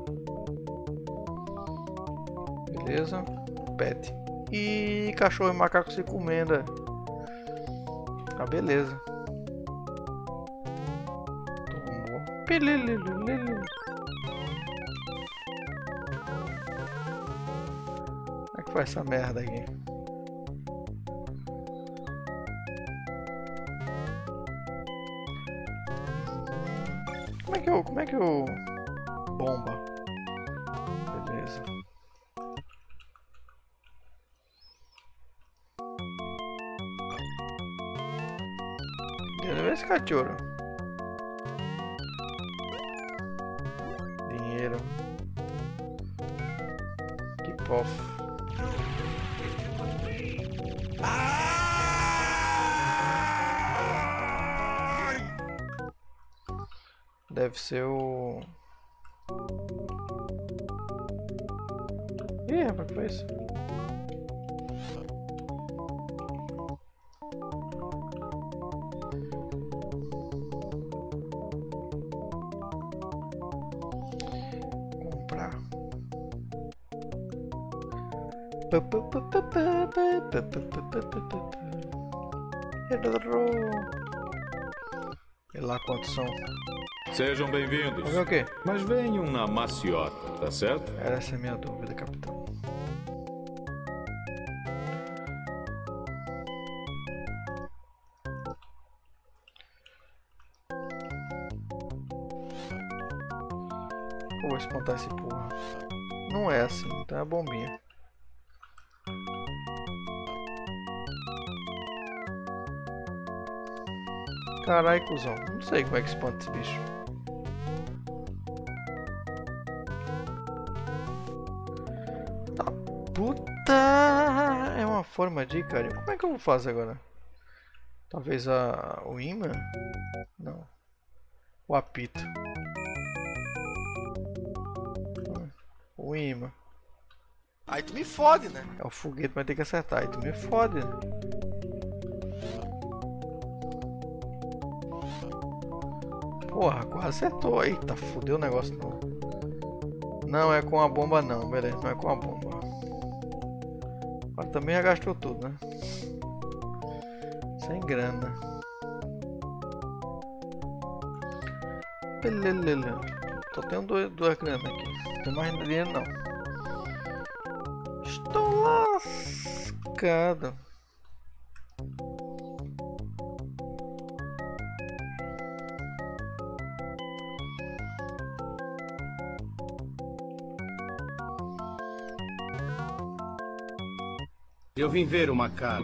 Speaker 1: Beleza. Pet. E cachorro e macaco se comendo. Ah, beleza. Tomou. Pelelelelele. Como é que faz essa merda aqui? Como é que eu... Como é que eu... Bomba. Beleza. Deixa eu ver esse cachorro. Dinheiro. Que pof. Deve ser o... Ih, rapaz, que foi isso? Comprar. E lá quantos são?
Speaker 8: Sejam bem-vindos.
Speaker 1: Vamos ver o quê?
Speaker 8: Mas venham na maciota, tá certo?
Speaker 1: Essa é a minha dúvida, capitão. Eu vou espantar esse porra. Não é assim, então é a bombinha. Carai, cuzão. Não sei como é que espanta esse bicho. Tá puta! É uma forma de cara. Como é que eu vou fazer agora? Talvez a... o imã? Não. O apito. O imã.
Speaker 3: Aí tu me fode, né?
Speaker 1: É o foguete, vai ter que acertar. Aí tu me fode. Porra, quase acertou. Eita, fudeu o negócio. Não. Não é com a bomba não, beleza. Não é com a bomba. Agora também já gastou tudo, né? Sem grana. Beleza. Só tenho duas, duas granas aqui. Não tem mais dinheiro não. Estou lascado.
Speaker 3: Eu vim ver o macaco.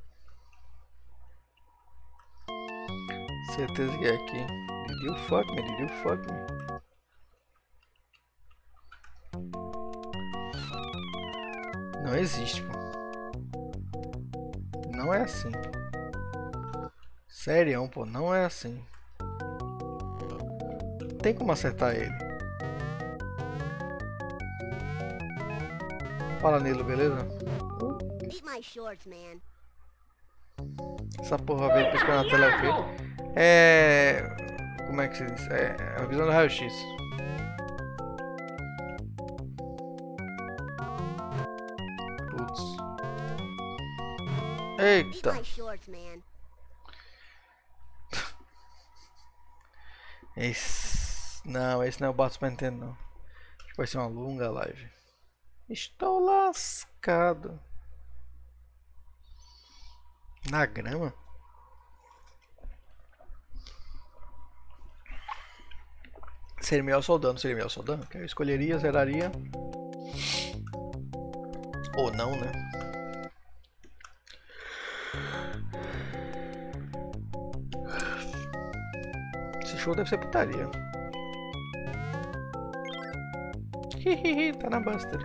Speaker 1: Certeza que é aqui. Did you fuck me? Did you fuck me? Não existe, pô. Não é assim. Sério, pô. Não é assim. Não tem como acertar ele. Fala, Nilo, beleza?
Speaker 5: Eat my shorts, man.
Speaker 1: Essa porra veio piscando na tela é o quê? É... Como é que se diz? É a visão do raio-x. Putz. Eita. Esse... Não, esse não é o Bart Super Nintendo, não. Acho que vai ser uma longa live. Estou lascado. Na grama? Seria melhor soldando, seria melhor soldando? Que eu escolheria, zeraria. Ou não, né? Esse show deve ser putaria. Hihihi, tá na Buster.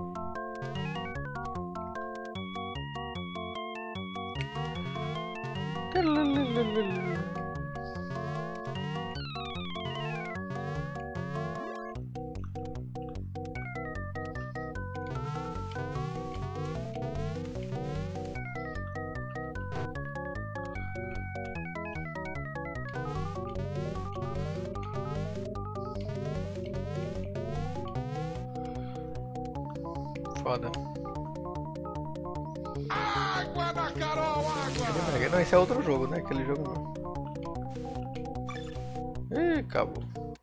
Speaker 1: Foda.
Speaker 3: Água da Carol, água!
Speaker 1: Não, esse é outro jogo, né? Aquele jogo não. Ih, acabou.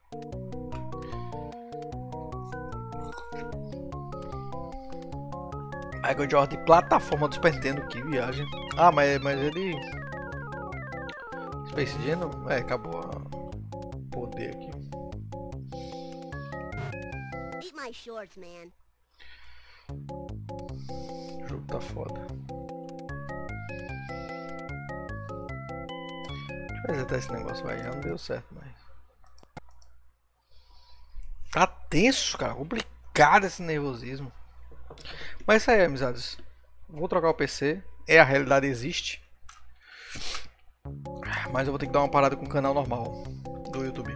Speaker 1: Michael Jordan de plataforma do Super Nintendo, que viagem. Ah, mas, mas ele... Space Jam não... É, acabou o poder aqui.
Speaker 5: Eat my shorts, man.
Speaker 1: O jogo tá foda. Deixa eu resetar esse negócio, vai. Já não deu certo, mas... Tá tenso, cara. Complicado esse nervosismo. Mas isso aí, amizades. Vou trocar o P C. É, a realidade existe. Mas eu vou ter que dar uma parada com o canal normal do YouTube.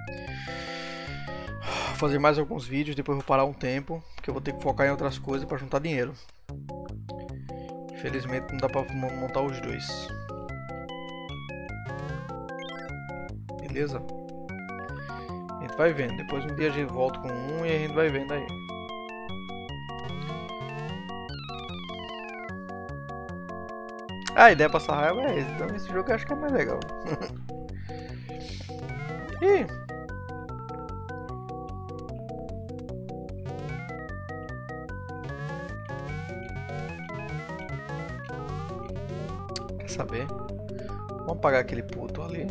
Speaker 1: Vou fazer mais alguns vídeos, depois vou parar um tempo, porque eu vou ter que focar em outras coisas para juntar dinheiro. Infelizmente não dá para montar os dois. Beleza? A gente vai vendo. Depois um dia a gente volta com um e a gente vai vendo aí. Ah, a ideia pra passar raiva é essa. Então esse jogo eu acho que é mais legal. Ih. Quer saber? Vamos pagar aquele puto ali.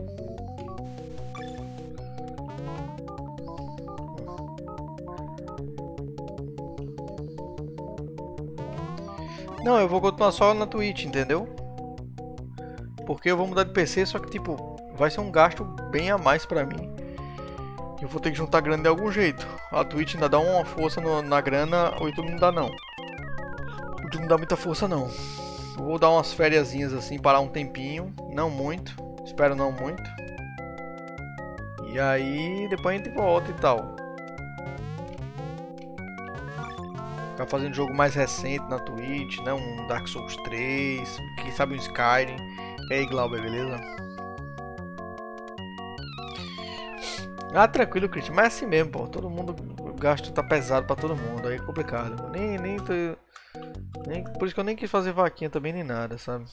Speaker 1: Não, eu vou continuar só na Twitch, entendeu? Porque eu vou mudar de P C, só que tipo, vai ser um gasto bem a mais pra mim. Eu vou ter que juntar grana de algum jeito. A Twitch ainda dá uma força no, na grana, o YouTube não dá não. O YouTube não dá muita força não. Eu vou dar umas fériasinhas assim, parar um tempinho. Não muito, espero não muito. E aí, depois a gente volta e tal. Ficar fazendo jogo mais recente na Twitch, né? Um Dark Souls três, quem sabe um Skyrim. E aí, Glauber, beleza? Ah, tranquilo, Christian, mas é assim mesmo, pô. Todo mundo, o gasto tá pesado pra todo mundo, aí é complicado. Nem, nem, tô, nem, por isso que eu nem quis fazer vaquinha também, nem nada, sabe?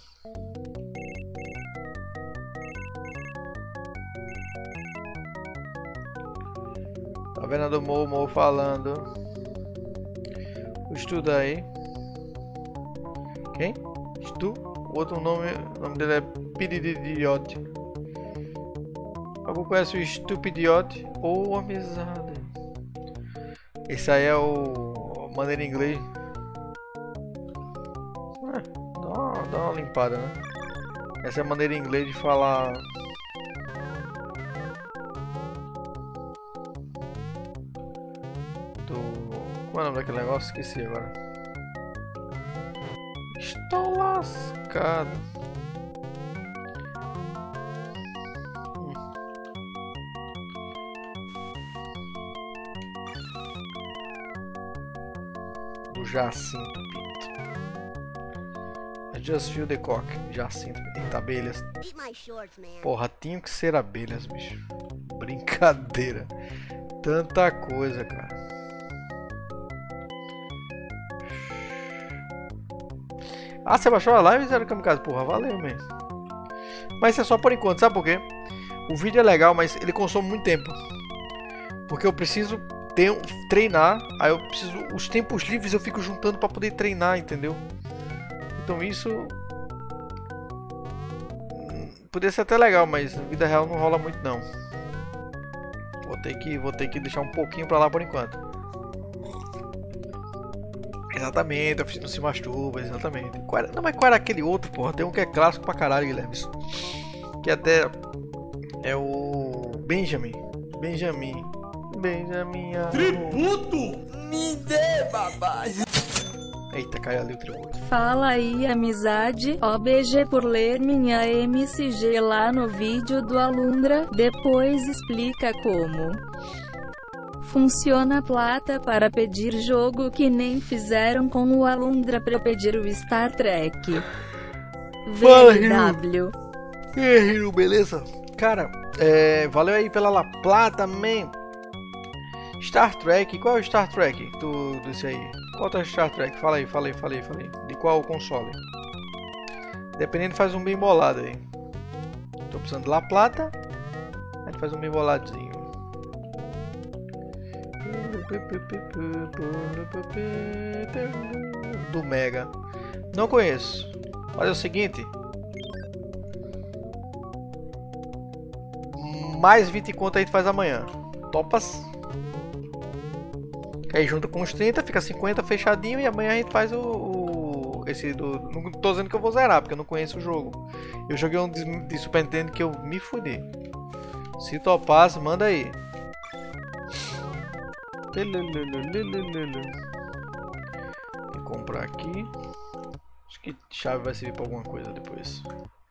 Speaker 1: Tá vendo a do Momo falando? Estuda aí. Quem? Estu? O outro nome, o nome dele é Pididiote. Alguém conhece o Stupidiote ou Amizade? Esse aí é o maneira em inglês. É, dá, uma, dá uma limpada, né? Essa é a maneira em inglês de falar. Do. Como é o nome daquele negócio? Esqueci agora. Estou lascado. Hum. Do Jacinto Pinto. I just feel the cock. Já sinto. Eita, abelhas. Porra, tinha que ser abelhas, bicho. Brincadeira. Tanta coisa, cara. Ah, você baixou a live, Zero Kamikaze? Porra, valeu mesmo. Mas isso é só por enquanto, sabe por quê? O vídeo é legal, mas ele consome muito tempo. Porque eu preciso ter, treinar, aí eu preciso... Os tempos livres eu fico juntando pra poder treinar, entendeu? Então isso... Poderia ser até legal, mas na vida real não rola muito não. Vou ter que, vou ter que deixar um pouquinho pra lá por enquanto. Exatamente, a oficina se masturba, exatamente. Qual era, não, mas qual era aquele outro, porra? Tem um que é clássico pra caralho, Guilherme. Que até é o Benjamin. Benjamin. Benjamin.
Speaker 4: Tributo! Me dê, babá!
Speaker 1: Eita, caiu ali o tributo.
Speaker 6: Fala aí, amizade. O B G por ler minha M C G lá no vídeo do Alundra. Depois explica como funciona a plata para pedir jogo, que nem fizeram com o Alundra para pedir o Star Trek.
Speaker 1: Fala,
Speaker 6: V W.
Speaker 1: E aí, Hiro, beleza? Cara, é, valeu aí pela La Plata, man. Star Trek, qual é o Star Trek do, desse aí? Qual é o Star Trek? Fala aí, fala aí, fala aí, fala aí. De qual console? Dependendo, faz um bem bolado aí. Tô precisando de La Plata. A gente faz um bem boladinho. Do Mega. Não conheço. Olha o seguinte. Mais vinte conto a gente faz amanhã. Topas? Aí junta com os trinta, fica cinquenta fechadinho. E amanhã a gente faz o, o esse do... Não tô dizendo que eu vou zerar, porque eu não conheço o jogo. Eu joguei um de, de Super Nintendo que eu me fudi. Se topar, manda aí. Vou comprar aqui. Acho que chave vai servir pra alguma coisa depois.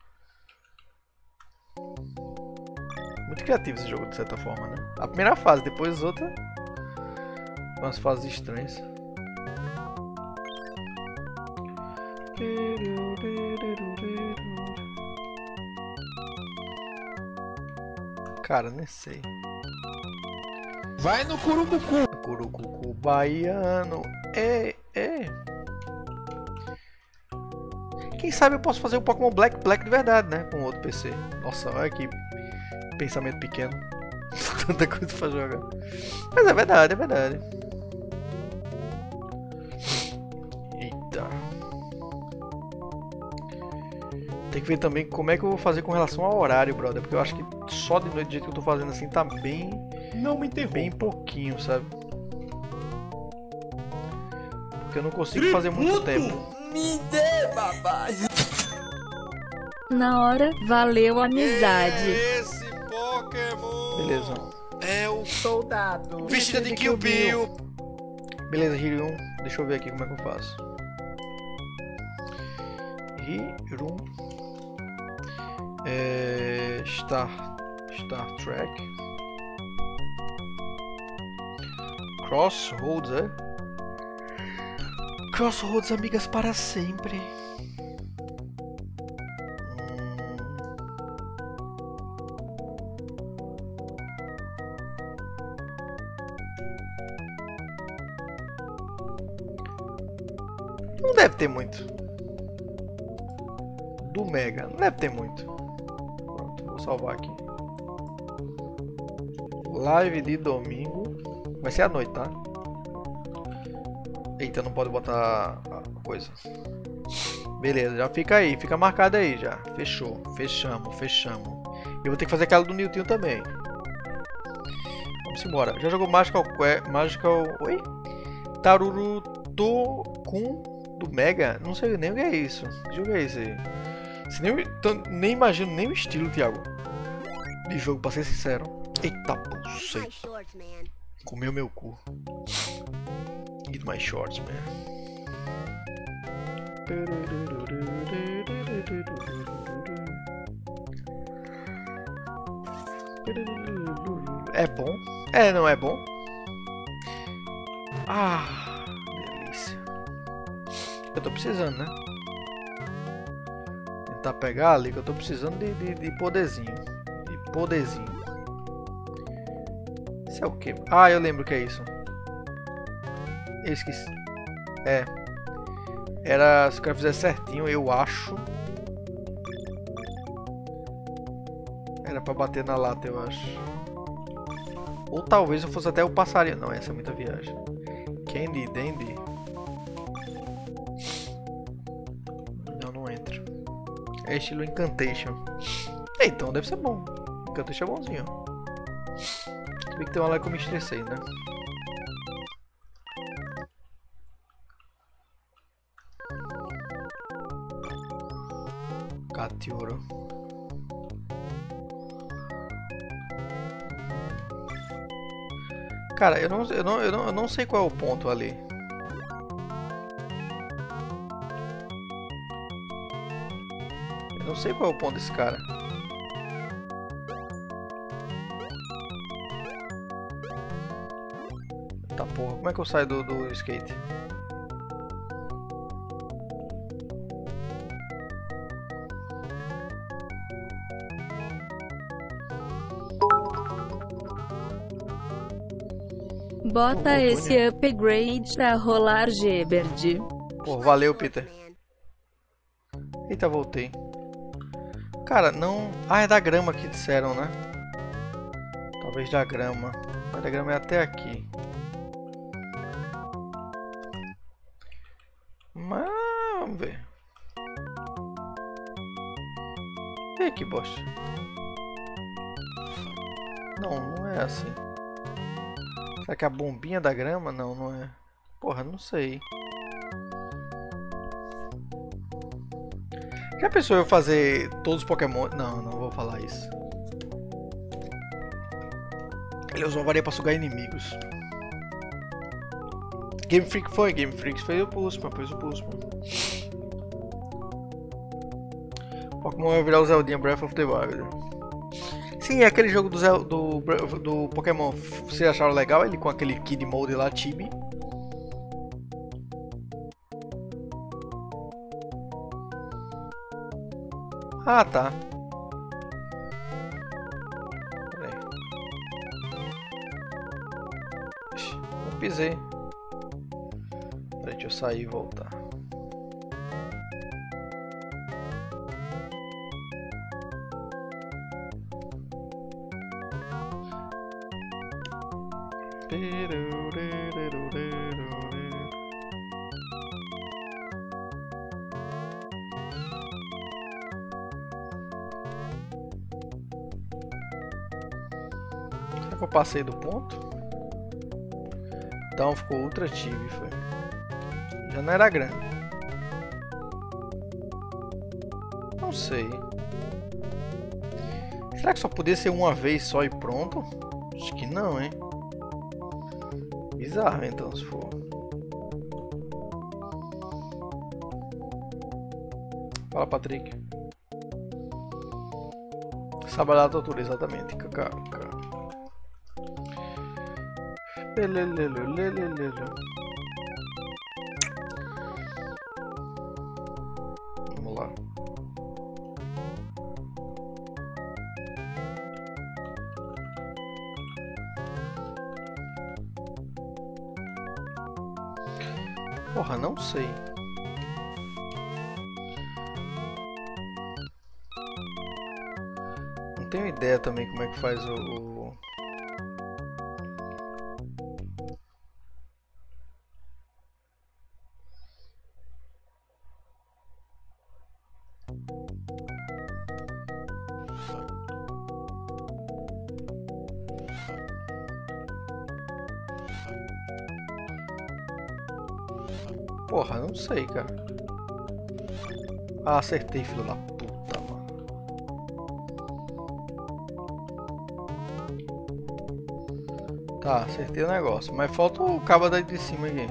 Speaker 1: Muito criativo esse jogo, de certa forma, né? A primeira fase, depois as outras... Umas fases estranhas. Cara, nem sei.
Speaker 7: Vai no Curubucu.
Speaker 1: Curucucu baiano. É, é. Quem sabe eu posso fazer o Pokémon Black Black de verdade, né? Com outro P C. Nossa, olha que pensamento pequeno. Tanta coisa pra jogar. Mas é verdade, é verdade. Eita. Tem que ver também como é que eu vou fazer com relação ao horário, brother. Porque eu acho que só de noite, do jeito que eu tô fazendo assim, tá bem...
Speaker 7: Não me interrompa.
Speaker 1: Bem pouquinho, sabe? Porque eu não consigo Tributo. fazer muito tempo.
Speaker 4: Me dê, babá.
Speaker 6: Na hora, valeu, amizade.
Speaker 3: Esse Pokémon.
Speaker 1: Beleza.
Speaker 4: É o soldado.
Speaker 3: Vestido de Kill Bill.
Speaker 1: Beleza, Hirium. Deixa eu ver aqui como é que eu faço. Hirium. É... Star... Star Trek. Crossroads, é? Crossroads, amigas para sempre. Não deve ter muito. Do Mega, não deve ter muito. Pronto, vou salvar aqui. Live de domingo. Vai ser à noite, tá? Eita, não pode botar a coisa. Beleza, já fica aí, fica marcado aí já. Fechou, fechamos, fechamos. Eu vou ter que fazer aquela do Newton também. Vamos embora. Já jogou Magical Quest? Magical. Oi? Tarurutokun do Mega? Não sei nem o que é isso. Que jogo é esse aí? Você nem, nem imagino nem o estilo, Thiago. De jogo, pra ser sincero. Eita, buceta. Comeu meu cu. Eat my shorts, man. É bom? É, não é bom? Ah, delícia. Eu tô precisando, né? tentar pegar ali, que eu tô precisando de, de, de poderzinho. De poderzinho. Isso é o que? Ah, eu lembro que é isso. Eu esqueci. É. Era, se o cara fizer certinho, eu acho. Era pra bater na lata, eu acho. Ou talvez eu fosse até o passarinho. Não, essa é muita viagem. Candy, Dandy. Não, não entra. É estilo Incantation. É, então deve ser bom. Incantation é bonzinho. Se bem que tem uma lá que eu me estressei, né? Catiuro. Cara, eu não, eu, não, eu, não, eu não sei qual é o ponto ali. Eu não sei qual é o ponto desse cara. Tá porra, como é que eu saio do, do skate?
Speaker 6: Bota esse upgrade pra rolar Geberd.
Speaker 1: Pô, valeu, Peter. Eita, voltei. Cara, não... Ah, é da grama que disseram, né? Talvez da grama. Mas da grama é até aqui. Mas... Vamos ver. Ei, que bosta. Não, não é assim. Será que é a bombinha da grama? Não, não é. Porra, não sei. Já pensou eu fazer todos os Pokémon? Não, não vou falar isso. Ele usou varia pra sugar inimigos. Game Freak foi, Game Freak fez o Pulseman, fez o Pulseman. Pokémon vai virar o Zeldinha Breath of the Wild. Sim, é aquele jogo do, Zel, do, do Pokémon. Vocês acharam legal ele com aquele Kid Mode lá, Chibi? Ah, tá. Peraí. Ixi, eu pisei. Peraí, deixa eu sair e voltar. Será que eu passei do ponto? Então ficou Ultra Chibi, foi. Já não era grande. Não sei. Será que só podia ser uma vez só e pronto? Acho que não, hein? Bizarro, então, se for. Fala, Patrick. Sabalá da altura, exatamente. Cacá. Vamos lá. Porra, não sei. Não tenho ideia também como é que faz o... o... Porra, não sei, cara. Ah, acertei, filho da puta, mano. Tá, acertei o negócio. Mas falta o cabo daí de cima aqui.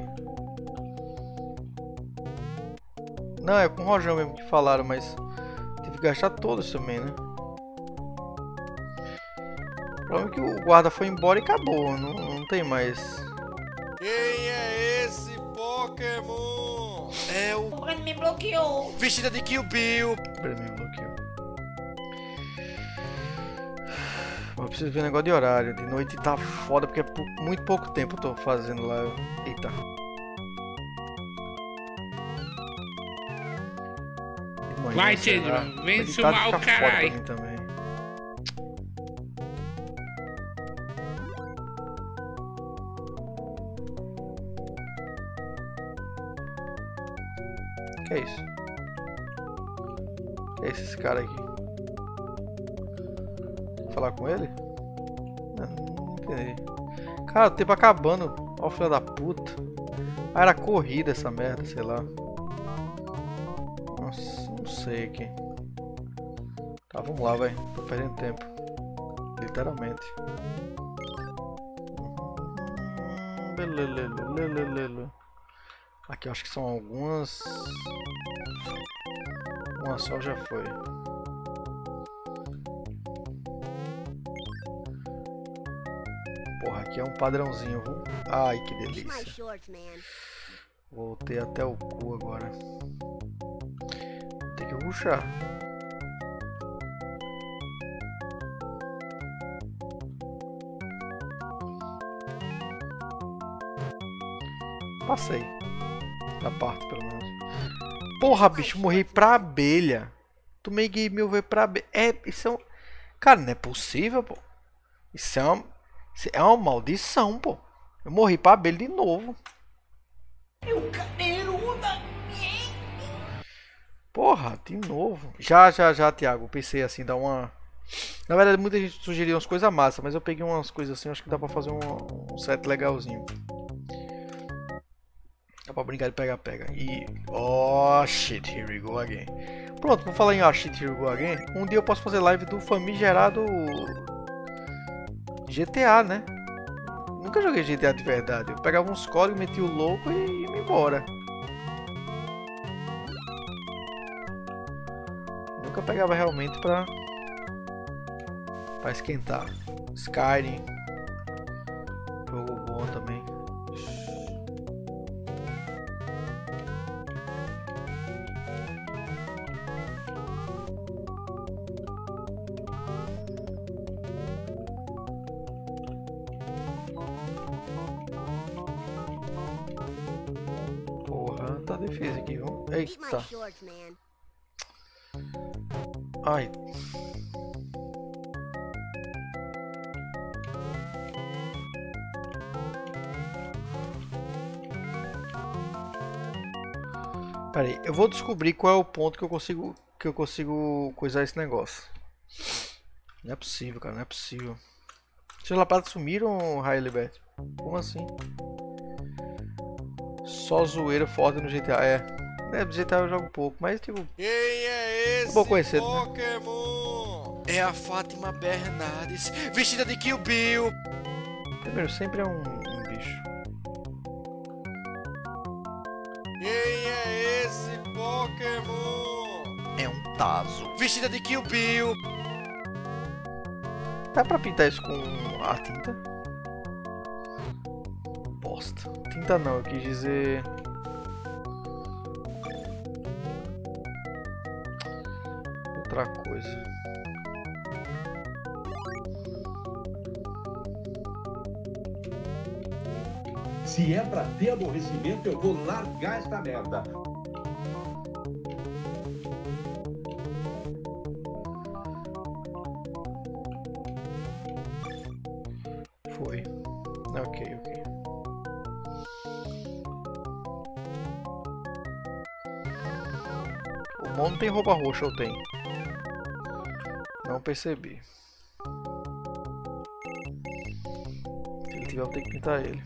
Speaker 1: Não, é com o Rojão mesmo que falaram, mas tive que gastar todos também, né? O problema é que o guarda foi embora e acabou. Não, não tem mais.
Speaker 3: Quem é esse Pokémon? É o...
Speaker 4: O Breno me bloqueou.
Speaker 3: Vestida de Kill Bill.
Speaker 1: Pra mim, bloqueou. Eu preciso ver um negócio de horário. De noite tá foda porque é por muito pouco tempo eu tô fazendo lá. Eita. De manhã,
Speaker 9: Vai,
Speaker 1: sei lá.
Speaker 9: Pedro, vence o
Speaker 1: Mas
Speaker 9: mal,
Speaker 1: tá foda pra
Speaker 9: caralho.
Speaker 1: mim também. Que é isso? Que é esse, esse cara aqui? Vou falar com ele? Não, não entendi. Cara, o tempo acabando. Ó o filho da puta. Ah, era corrida essa merda, sei lá. Nossa, não sei aqui. Tá, vamos lá, velho. Tô perdendo tempo. Literalmente. Belelele. Aqui eu acho que são algumas. Uma só já foi. Porra, aqui é um padrãozinho, viu? Ai, que delícia. Voltei até o cu agora. Tem que rushar. Passei. Da parte, pelo menos. Porra, bicho, morri pra abelha. Tomei game over pra abelha. É, isso é um... Cara, não é possível, pô. Isso é uma... Isso é uma maldição, pô. Eu morri pra abelha de novo.
Speaker 4: Eu cadeiruda.
Speaker 1: Porra, de novo. Já, já, já, Thiago. Eu pensei assim, dar uma... Na verdade, muita gente sugeriu umas coisas massas, mas eu peguei umas coisas assim, acho que dá pra fazer um, um set legalzinho. Dá pra brincar de pega-pega. E... Oh, shit, here we go again. Pronto, vou falar em oh, shit, here we go again. Um dia eu posso fazer live do famigerado... G T A, né? Nunca joguei G T A de verdade. Eu pegava uns códigos, metia o louco e ia embora. Nunca pegava realmente pra... Pra esquentar. Skyrim. Jogo bom também. Porra, tá difícil aqui, viu? Eita. Ai. Pera aí, eu vou descobrir qual é o ponto que eu consigo que eu consigo coisar esse negócio. Não é possível, cara, não é possível. Seus lapadas sumiram, Railbert? Como assim? Só zoeira forte no G T A, é. É, no G T A eu jogo pouco, mas tipo...
Speaker 3: Quem é esse
Speaker 1: Vou conhecer, né?
Speaker 3: Pokémon? É a Fátima Bernardes, vestida de Kill Bill.
Speaker 1: Primeiro, sempre é um, um bicho.
Speaker 3: Quem é esse Pokémon?
Speaker 1: É um Tazo.
Speaker 3: Vestida de Kill Bill.
Speaker 1: Dá pra pintar isso com a tinta? Bosta. Tinta não, eu quis dizer... Outra coisa.
Speaker 10: Se é pra ter aborrecimento, eu vou largar esta merda.
Speaker 1: Foi. Ok, ok. O Mon não tem roupa roxa, ou tem? Não percebi. Se ele tiver, eu tenho que pintar ele.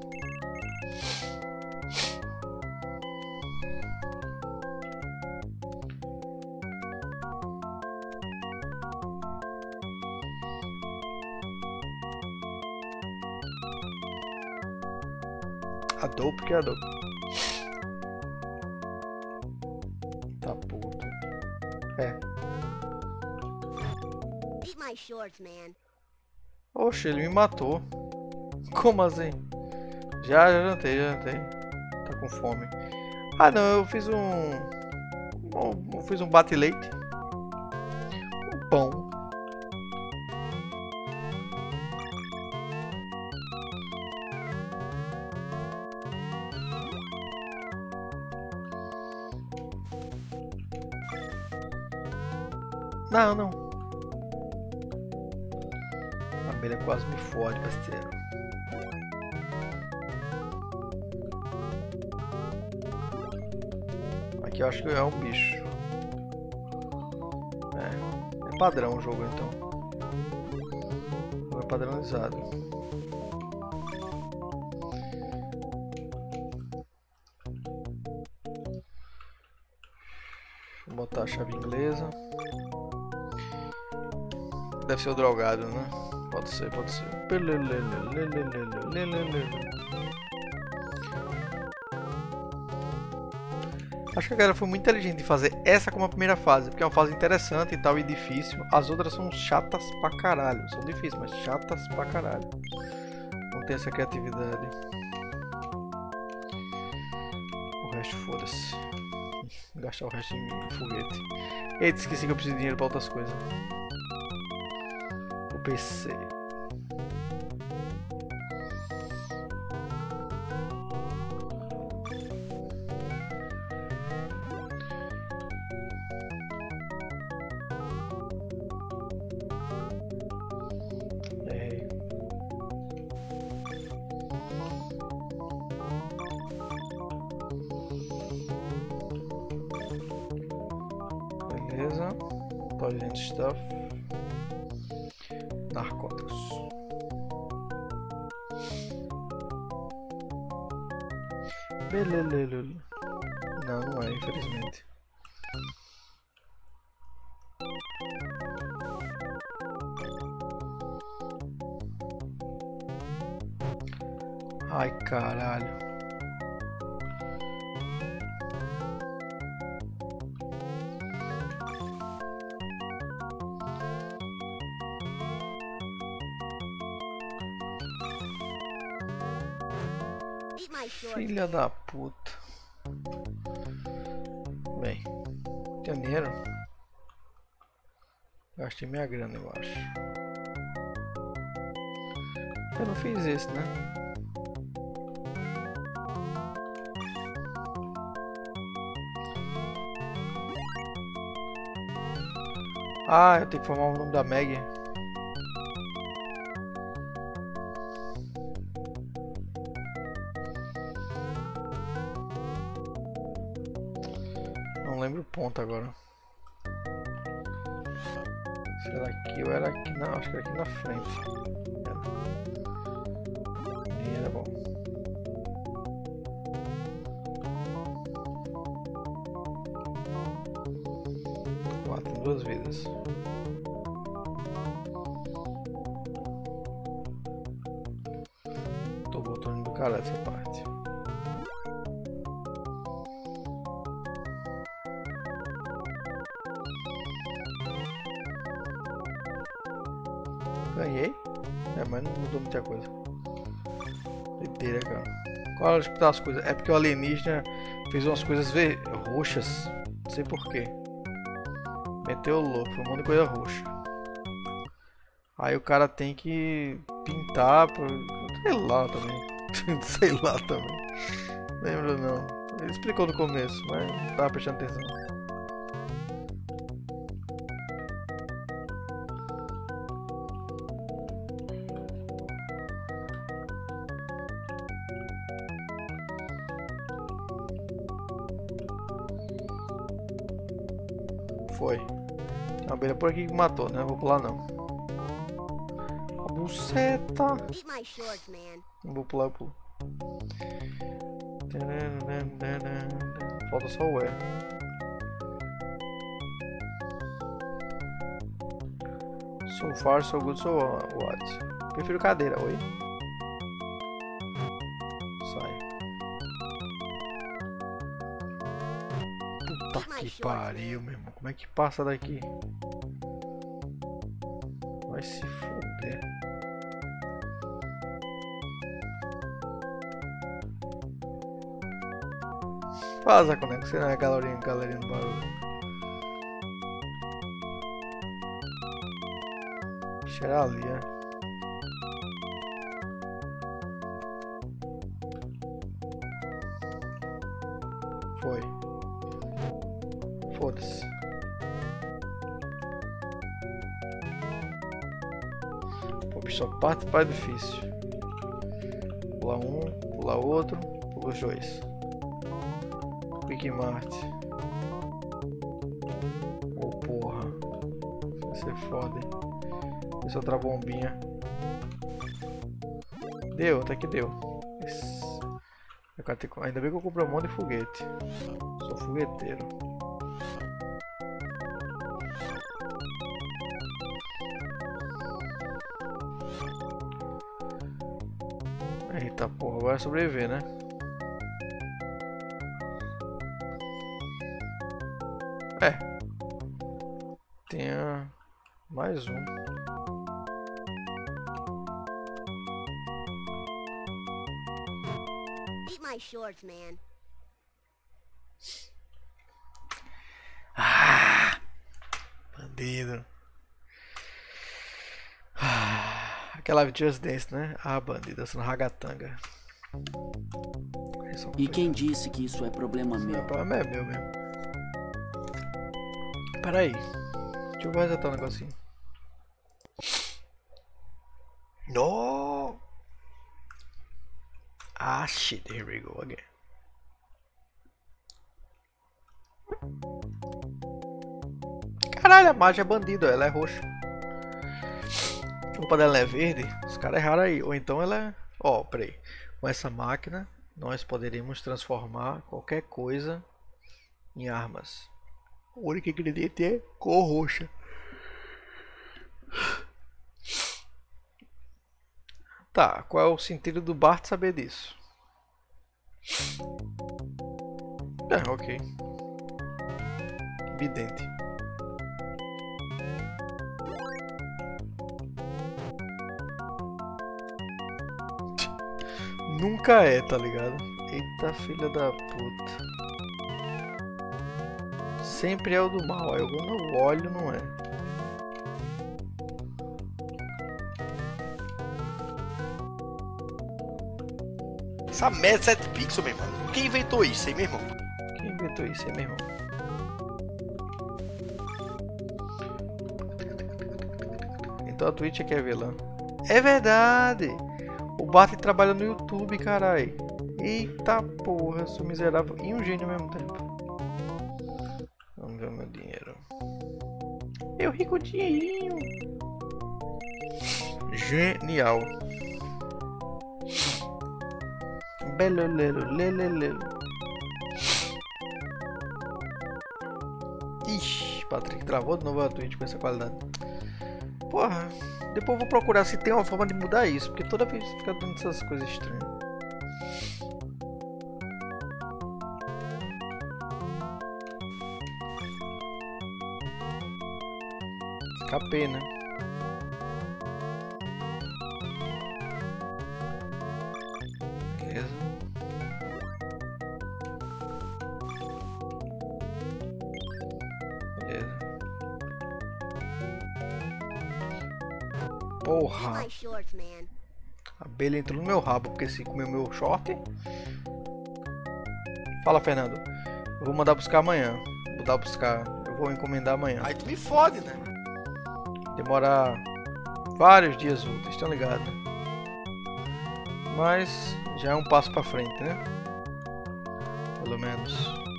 Speaker 1: Adobe que é Adobe. Tá puto. É. Oxe, ele me matou. Como assim? Já, já jantei, já jantei. Tá com fome. Ah não, eu fiz um... Eu fiz um bate-leite. Um pão. Não, não. A abelha quase me fode, besteira. Aqui eu acho que é um bicho. É, é padrão o jogo então. É padronizado. Vou botar a chave inglesa. Deve ser o drogado, né? Pode ser, pode ser. Acho que a galera foi muito inteligente de fazer essa como a primeira fase, porque é uma fase interessante e tal, e difícil. As outras são chatas pra caralho. São difíceis, mas chatas pra caralho. Não tem essa criatividade. O resto, foda-se. Gastar o resto em foguete. Eita, esqueci que eu preciso de dinheiro pra outras coisas. O P C. Errei. Beleza. Tolerant stuff. Narcóticos. Beleza. Não, não é, infelizmente. Ai, caralho. Filha da puta. Bem, tem dinheiro? Gastei minha grana, eu acho. Eu não fiz esse, né? Ah, eu tenho que formar o nome da Meg. Não lembro o ponto agora. Se era aqui ou era aqui, não, acho que era aqui na frente. Era. E era bom. Ah, tem duas vidas. Tô botando do cara essa parte. Ganhei? É, mas não mudou muita coisa. Doideira, cara. Qual é que tá as coisas? É porque o alienígena fez umas coisas ver... roxas. Não sei porquê. Meteu o louco, foi um monte de coisa roxa. Aí o cara tem que pintar pra... sei lá também. Sei lá também. Lembro não. Ele explicou no começo, mas não tava prestando atenção. Foi. Tem uma abelha por aqui que matou, né? Vou pular não. A buceta. Não vou pular, eu pulo. Falta só o E. So far, so good, so what? Prefiro cadeira, oi? Sai. Puta que pariu, meu irmão. Como é que passa daqui? Vai se foder. Fala, Zaconé, que você não é galerinha, galerinha do barulho. Cheirar ali, é. Foi. Foda-se. Pô, bicho, só parte para difícil. Pula um, pula outro, pula os dois. Quick Mart. Oh, porra. Vai ser foda, hein? Essa outra bombinha. Deu, até que deu. Isso. Ainda bem que eu comprei um monte de foguete. Sou fogueteiro. Eita porra, agora é sobreviver, né? É. Tinha mais um.
Speaker 5: Eat my shorts, man.
Speaker 1: Ah, bandido. Ah, aquela live Just Dance, né? Ah, bandido, dançando ragatanga.
Speaker 2: E quem disse que isso é problema meu?
Speaker 1: O problema é meu mesmo. Pera aí. Deixa eu resetar um negocinho. No! Ah, shit, here we go again. Caralho, a Magi é bandida, ela é roxa. A roupa dela é verde, os caras erraram aí. Ou então ela é... Ó, oh, peraí. Com essa máquina, nós poderíamos transformar qualquer coisa em armas. O único ingrediente é cor roxa. Tá, qual é o sentido do Bart saber disso? É, ok. Evidente. Nunca é, tá ligado? Eita filha da puta. Sempre é o do mal, aí quando eu olho não é.
Speaker 3: Essa merda sete pixels, meu irmão. Quem inventou isso aí, meu irmão?
Speaker 1: Quem inventou isso aí, meu irmão? Então a Twitch quer ver lá. É verdade! O Bart trabalha no YouTube, carai. Eita porra, eu sou miserável e um gênio ao mesmo tempo. Vamos ver o meu dinheiro. Eu rico dinheirinho. Genial. Belolelo, lelelelo. Ixi, Patrick travou de novo a Twitch com essa qualidade. Porra, depois eu vou procurar se tem uma forma de mudar isso, porque toda vez fica dando essas coisas estranhas. Escapei, né? Beleza. Beleza. Porra! A abelha entrou no meu rabo porque se comeu meu short. Fala, Fernando. Eu vou mandar buscar amanhã. Vou dar buscar. Eu vou encomendar amanhã.
Speaker 3: Aí tu me fode, né?
Speaker 1: Demorar vários dias úteis, estão ligados, né? Mas já é um passo pra frente, né? Pelo menos.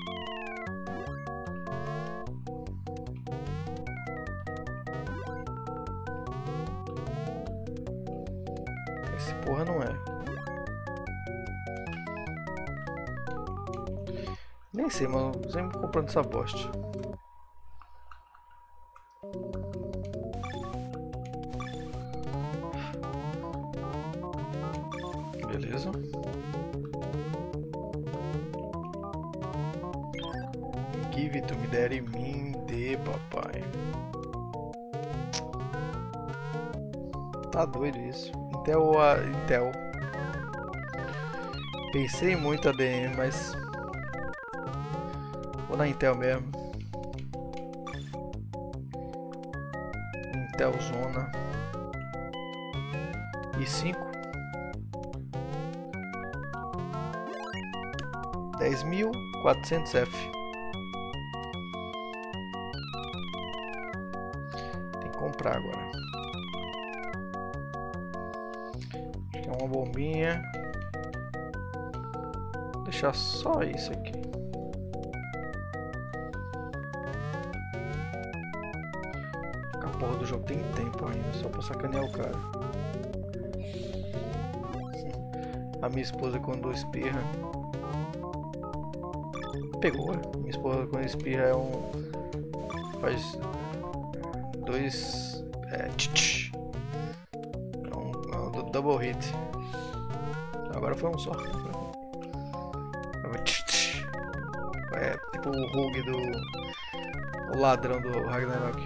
Speaker 1: Esse porra não é. Nem sei, mas eu sempre comprando essa bosta. Beleza. Give to me, daddy, me, dê, papai. Tá doido isso. Intel, a Intel. Pensei muito a D M, mas Vou na Intel mesmo. Intel Zona. i cinco. dez mil quatrocentos F. Tem que comprar agora. Acho que é uma bombinha. Vou deixar só isso aqui. A porra do jogo tem tempo ainda, só pra sacanear o cara. A minha esposa quando espirra pegou, minha esposa quando espirra é um faz dois é, tch, tch. É um, é um double hit. Agora foi um só. É tipo o Rogue do o ladrão do Ragnarok.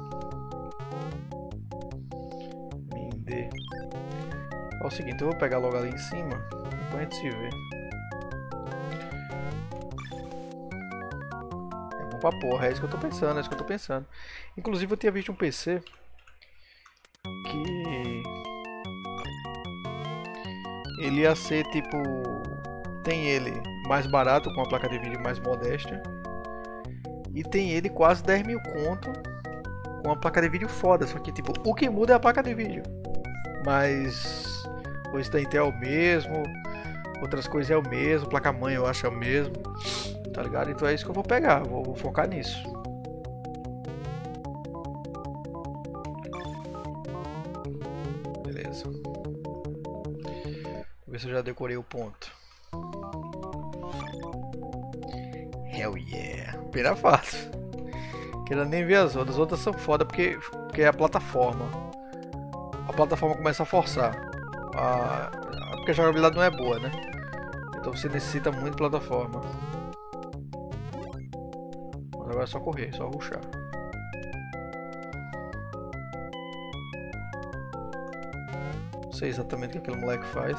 Speaker 1: Minde. É o seguinte, eu vou pegar logo ali em cima e depois a gente se vê. É bom pra porra, é isso que eu tô pensando, é isso que eu tô pensando. Inclusive eu tinha visto um P C que ele ia ser tipo, tem ele mais barato com a placa de vídeo mais modesta e tem ele quase dez mil conto com a placa de vídeo foda, só que tipo, o que muda é a placa de vídeo, mas coisa da Intel é o mesmo, outras coisas é o mesmo, placa mãe eu acho é o mesmo, tá ligado? Então é isso que eu vou pegar, vou, vou focar nisso. Beleza. Vou ver se eu já decorei o ponto. Hell yeah! Primeira fase. Quero nem ver as outras, as outras são foda porque, porque é a plataforma. A plataforma começa a forçar. A, porque a jogabilidade não é boa, né? Então você necessita muito de plataforma. Mas agora é só correr, só rushar. Não sei exatamente o que aquele moleque faz.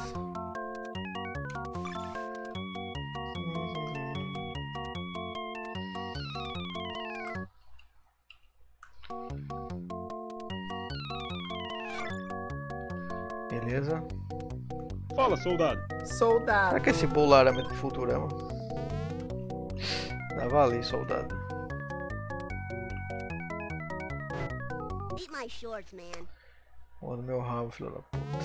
Speaker 1: Beleza.
Speaker 7: Fala, soldado.
Speaker 9: Soldado.
Speaker 1: Será que esse bolaramento do Futurama? Dava ali, soldado.
Speaker 5: Beat my shorts, man.
Speaker 1: Olha no meu rabo, filho da puta.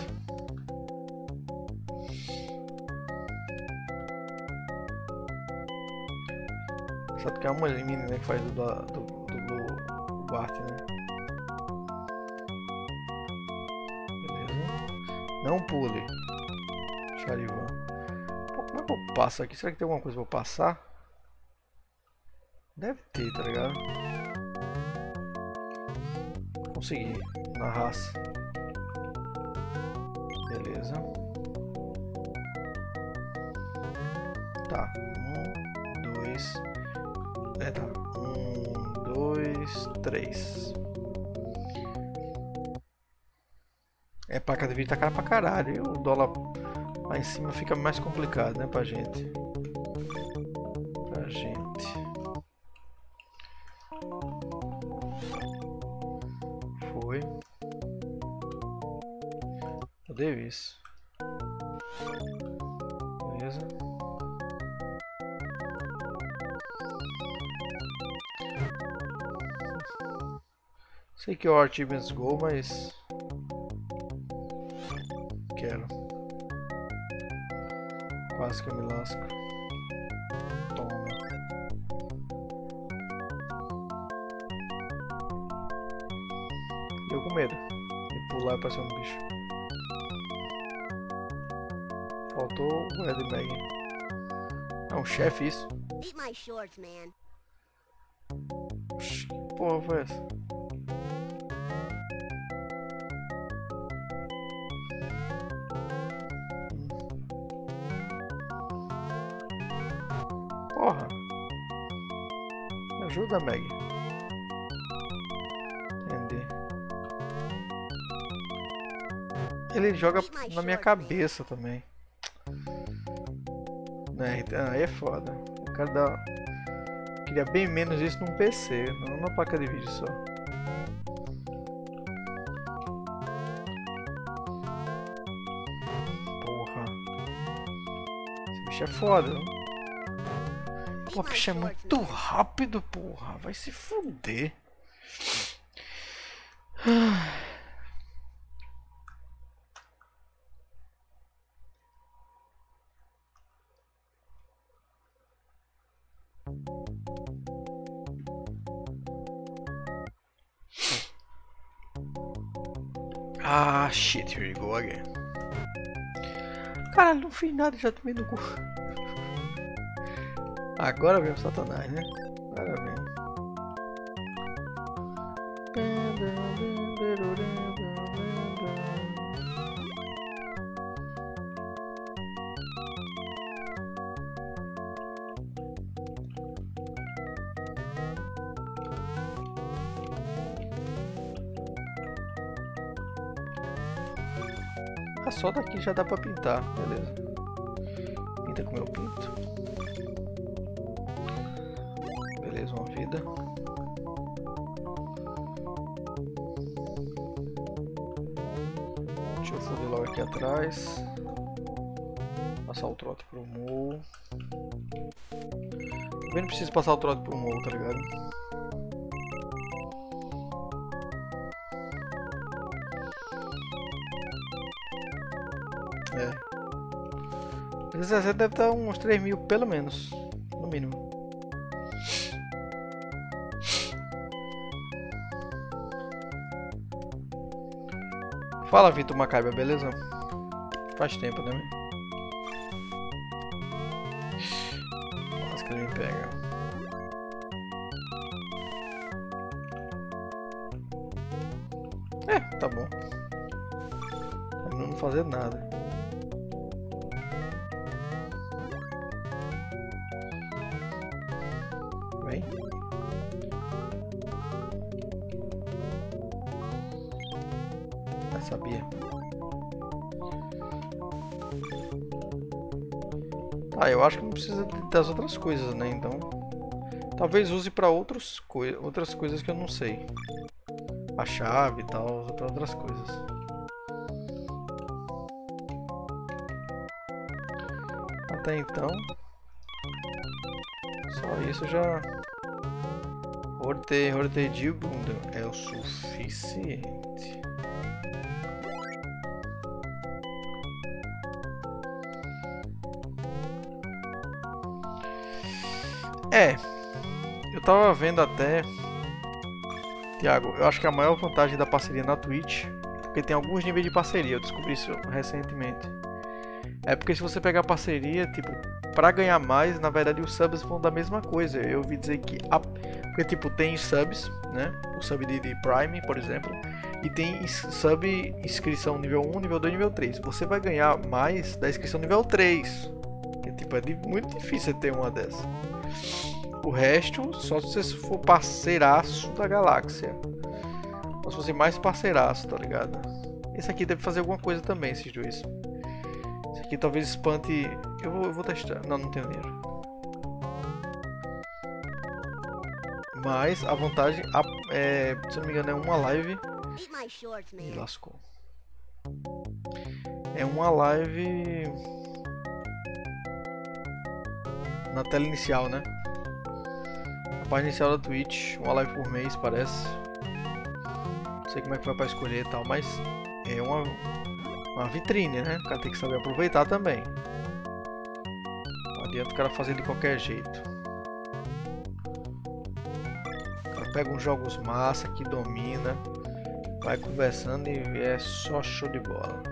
Speaker 1: Sabe que é uma menina que faz do, do, do, do Bart, né? Não pule. Charivan. Pô, como é que eu passo aqui? Será que tem alguma coisa pra eu passar? Deve ter, tá ligado? Consegui. Na raça. Beleza. Tá. Um, dois. É, tá. Um, dois, três. É, placa de vídeo tá cara pra caralho. E o dólar lá em cima fica mais complicado, né, pra gente. Pra gente. Foi. Odeio isso. Beleza. Sei que é o Achievements Go, mas quero. Quase que eu me lasco. Toma. Eu com medo de pular pra ser um bicho. Faltou o Red Mag. É um chefe isso?
Speaker 5: Beat my shorts, man.
Speaker 1: Oxi, que porra foi essa? Porra! Me ajuda, Meg. Entendi. Ele joga na minha cabeça também. Né? Aí é foda. O cara dá. queria bem menos isso num P C, não numa placa de vídeo só. Porra. Esse bicho é foda, não? Pô, o bicho é muito rápido, porra. Vai se fuder. Ah, shit, here you go again. Caralho, não fiz nada, já tomei no cu. Agora vem o Satanás, né? Agora vem. Ah, só daqui já dá pra pintar, beleza. Pinta como eu pinto. Beleza, uma vida. Deixa eu foder logo aqui atrás. Passar o trote pro Mo. Também não preciso passar o trote pro Mo, tá ligado? É. Esse deve estar uns três mil pelo menos, no mínimo. Fala, Vitor Macaiba, beleza? Faz tempo, né? Quase que ele me pega. É, tá bom. Pra não fazer nada. Vem. Já sabia. Tá, eu acho que não precisa das outras coisas, né? Então, talvez use para outros coi outras coisas que eu não sei. A chave e tal, para outras coisas. Até então, só isso já. Horte, horte de bunda é o suficiente. É, eu tava vendo até, Thiago, eu acho que a maior vantagem da parceria na Twitch, porque tem alguns níveis de parceria, eu descobri isso recentemente. É porque se você pegar parceria, tipo, pra ganhar mais, na verdade os subs vão da mesma coisa. Eu ouvi dizer que, a... porque tipo, tem subs, né, o sub de, de Prime, por exemplo, e tem sub inscrição nível um, nível dois, nível três. Você vai ganhar mais da inscrição nível três, que tipo, é muito difícil ter uma dessa. O resto, só se você for parceiraço da galáxia. Ou se você mais parceiraço, tá ligado? Esse aqui deve fazer alguma coisa também, esses dois. Esse aqui talvez espante... Eu vou, eu vou testar. Não, não tenho dinheiro. Mas a vantagem, a, é, se eu não me engano, é uma live... Me lascou. É uma live... na tela inicial, né? A página inicial da Twitch, uma live por mês, parece. Não sei como é que vai pra escolher e tal, mas é uma, uma vitrine, né? O cara tem que saber aproveitar também. Não adianta o cara fazer de qualquer jeito. O cara pega uns jogos massa que domina, vai conversando e é só show de bola.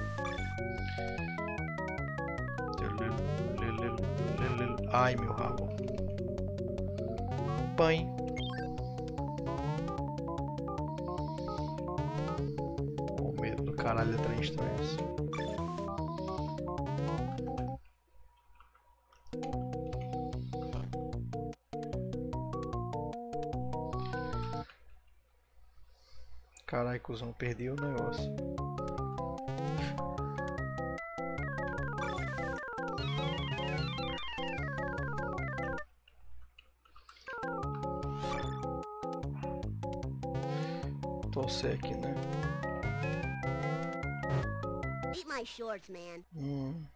Speaker 1: Ai, meu rabo. Pai. O medo do caralho é trem estranho. Caralho, cuzão, perdi o negócio. você aqui, né?
Speaker 5: Eat my shorts, man.
Speaker 1: Hum.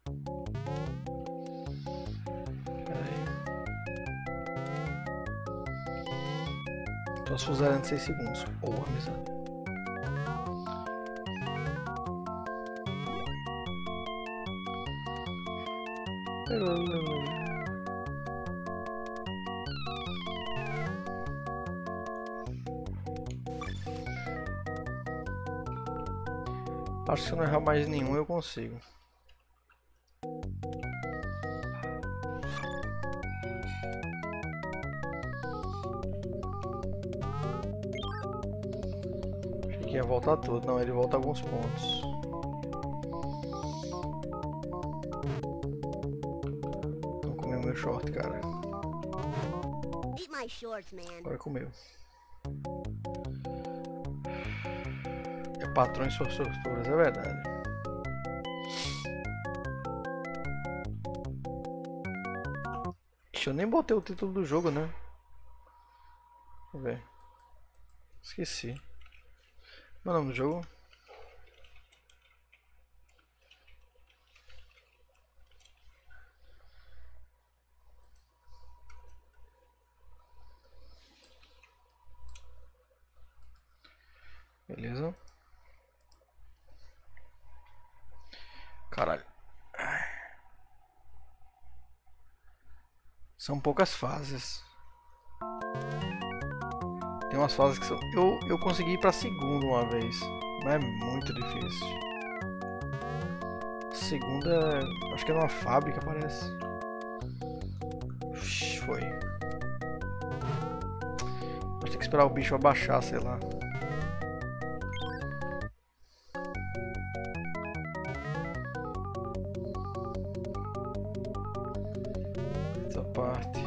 Speaker 1: Pera aí. Posso usar em seis segundos. Boa, amizade. Acho que se eu não errar mais nenhum eu consigo. Achei que ia voltar tudo, não, ele volta alguns pontos. Não comeu meu short, cara.
Speaker 5: Eat my shorts, man.
Speaker 1: Agora comeu. É patrões suas torturas, é verdade. Ixi, eu nem botei o título do jogo, né? Deixa eu ver. Esqueci. Qual é o nome do jogo? Beleza. Caralho. São poucas fases. Tem umas fases que são... Eu, eu consegui ir pra segunda uma vez. Mas é muito difícil. Segunda... Acho que é numa fábrica, parece. Ux, foi. Vou ter que esperar o bicho abaixar, sei lá. Essa parte.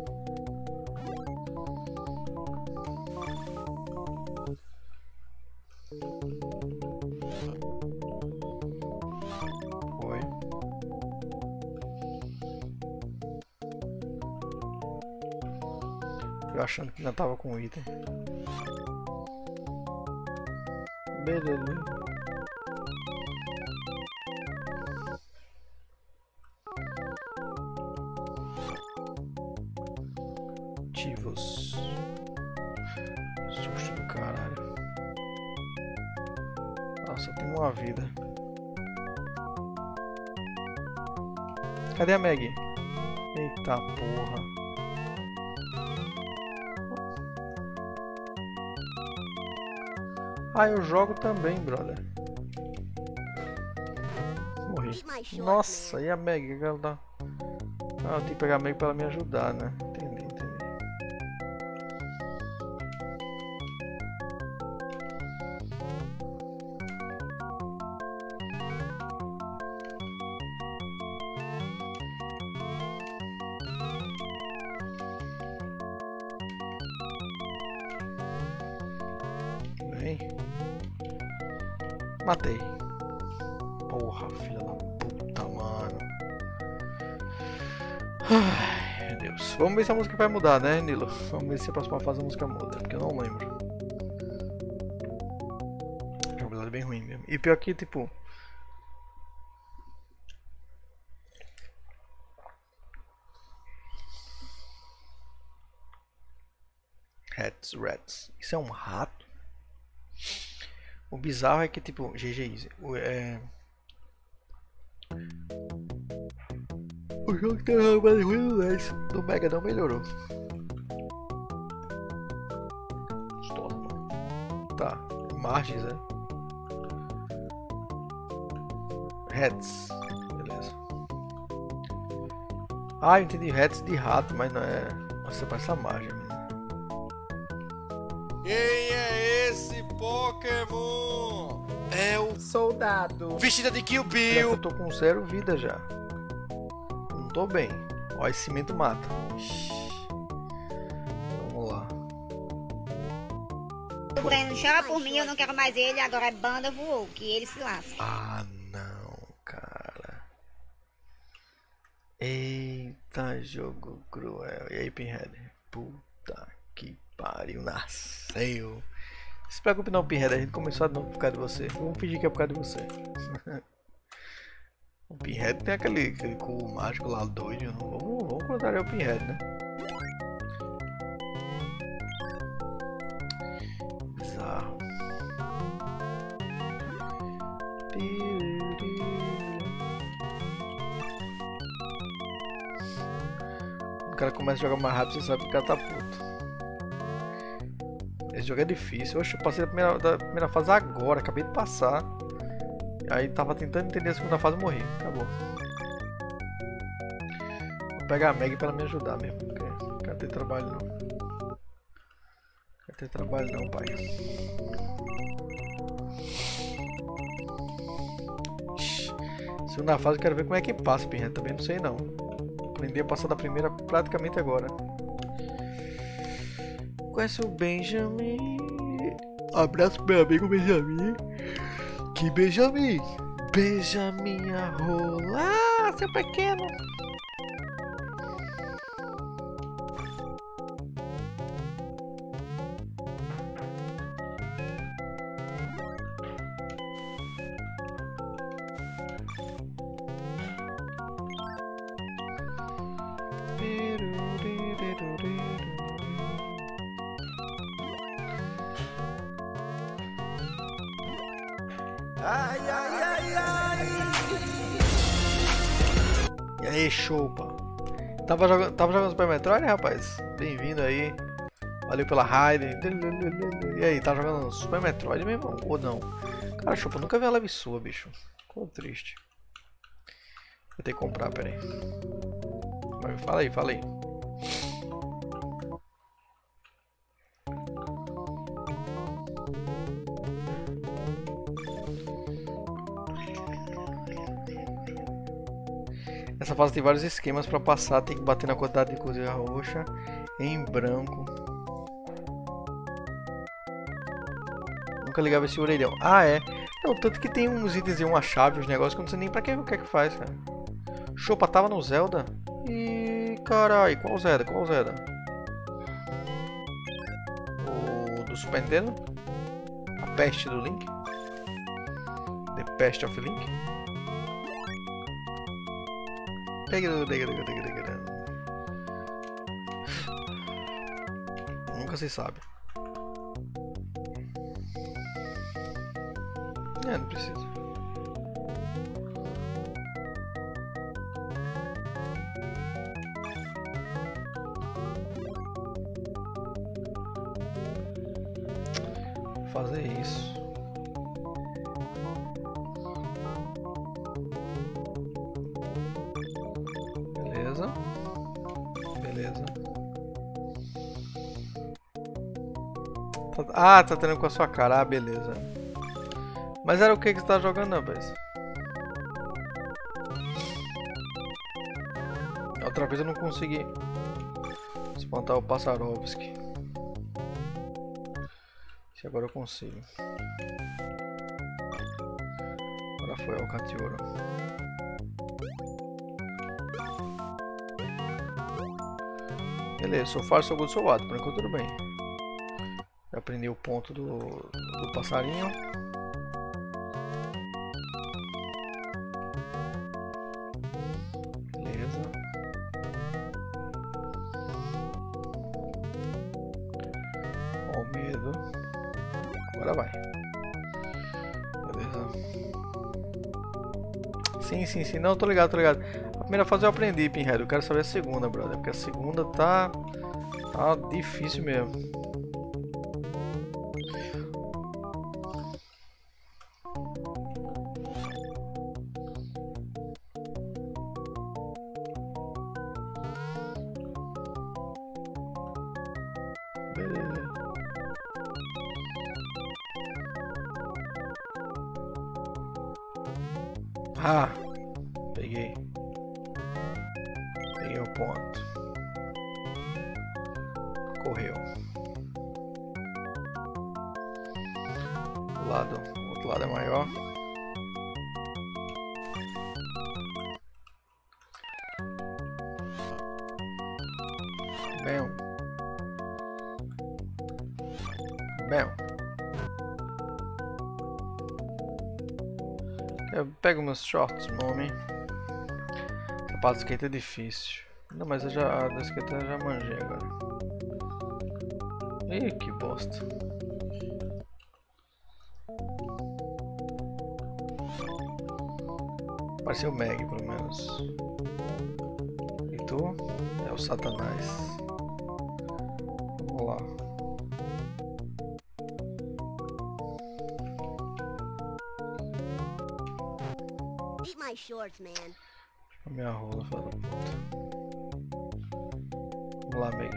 Speaker 1: Foi. Eu achando que ainda tava com o item. Beleza. Ativos. Susto do caralho. Nossa, tem uma vida. Cadê a Meg? Eita porra. Ah, eu jogo também, brother. Morri. Nossa, e a Meg? Que ela dá? Ah, eu tenho que pegar a Meg pra ela me ajudar, né? Entendi, entendi. Bem. Matei. Porra, filha da puta, mano. Ai, meu Deus. Vamos ver se a música vai mudar, né, Nilo? Vamos ver se a próxima fase a música muda, porque eu não lembro. A jogabilidade é bem ruim mesmo. E pior que, tipo... Rats, rats. Isso é um rato? O bizarro é que, tipo, G G Easy. O, é... o jogo tá mais ruim do dez. Do Mega não melhorou. Gostosa, mano. Tá. Margens, né? Rats. Beleza. Ah, eu entendi Rats de rato, mas não é. Nossa, parece a margem, menino.
Speaker 3: Quem é esse Pokémon? É o
Speaker 9: Soldado.
Speaker 3: vestida de Kill
Speaker 1: Pior que
Speaker 3: Bill.
Speaker 1: eu tô com zero vida já. Não tô bem. Ó, esse cimento mata. Ixi. Vamos lá.
Speaker 11: O Breno chora por mim, eu não quero mais ele, agora é banda voou, que ele se lasca.
Speaker 1: Ah, não, cara. Eita, jogo cruel. E aí, Pinhead? Puta que pariu, nasceu. Se preocupe não, Pinhead, a gente começou a novo por causa de você. Vamos fingir que é por causa de você. O Pinhead tem aquele, aquele cu mágico lá doido. Não? Vamos, vamos contrariar o Pinhead, né? Bizarro. O cara começa a jogar mais rápido, você sabe que o cara tá puto. Esse jogo é difícil. Oxe, eu passei a primeira, da primeira fase agora, acabei de passar. Aí tava tentando entender a segunda fase e morri. Acabou. Vou pegar a Meg pra ela me ajudar mesmo. Porque não quero ter trabalho não. Não quero ter trabalho não, pai. Segunda fase eu quero ver como é que passa, Pinhead. Também não sei não. Aprendi a passar da primeira praticamente agora. Conhece o Benjamin. Abraço pro meu amigo Benjamin. Que Benjamin? Benjamin a rola. Ah, seu pequeno.
Speaker 4: Ai, ai, ai, ai.
Speaker 1: E aí, chupa. Tava jogando, tava jogando Super Metroid, rapaz? Bem-vindo aí. Valeu pela raid. E aí, tá jogando Super Metroid, meu irmão? Ou não? Cara, chupa, nunca vi uma live sua, bicho. Ficou triste. Vou ter que comprar, peraí. Mas fala aí, fala aí. Essa fase tem vários esquemas pra passar, tem que bater na quantidade de cozinha roxa em branco. Nunca ligava esse orelhão. Ah, é. Não, tanto que tem uns itens e uma chave, uns negócios que eu não sei nem pra que o que é que faz, cara. Chopa, tava no Zelda? Ih, carai, qual Zelda? Qual Zelda? O do Super Nintendo? A peste do Link? The Pest of Link? Nunca se sabe. É, não precisa. Vou fazer isso. Beleza. Ah, tá treinando com a sua cara. Ah, beleza. Mas era o que que você tá jogando, rapaz? Outra vez eu não consegui espantar o Passarovski. Se agora eu consigo. Agora foi o Catioro. Beleza, sou far, sou good, sou lado. Por enquanto tudo bem. Já aprendi o ponto do, do passarinho. Beleza. Ó o medo. Agora vai. Beleza. Sim, sim, sim. Não, tô ligado, tô ligado. A primeira fase eu aprendi, Pinhead. Eu quero saber a segunda, brother. Porque a segunda tá... Tá difícil mesmo. Beleza. Ah! Peguei. Peguei o ponto. Correu. O lado, o outro lado é maior. Bem. Bem. Eu pego meus shorts, mommy. Sapato de skate é difícil. Não, mas eu já, da skate eu já manjei agora. Ih, que bosta. Parecia o Meg, pelo menos. E tu? É o Satanás. Vamos lá.
Speaker 5: Eat my shorts, man.
Speaker 1: A minha rola, filha da puta. Vamos lá, Meg.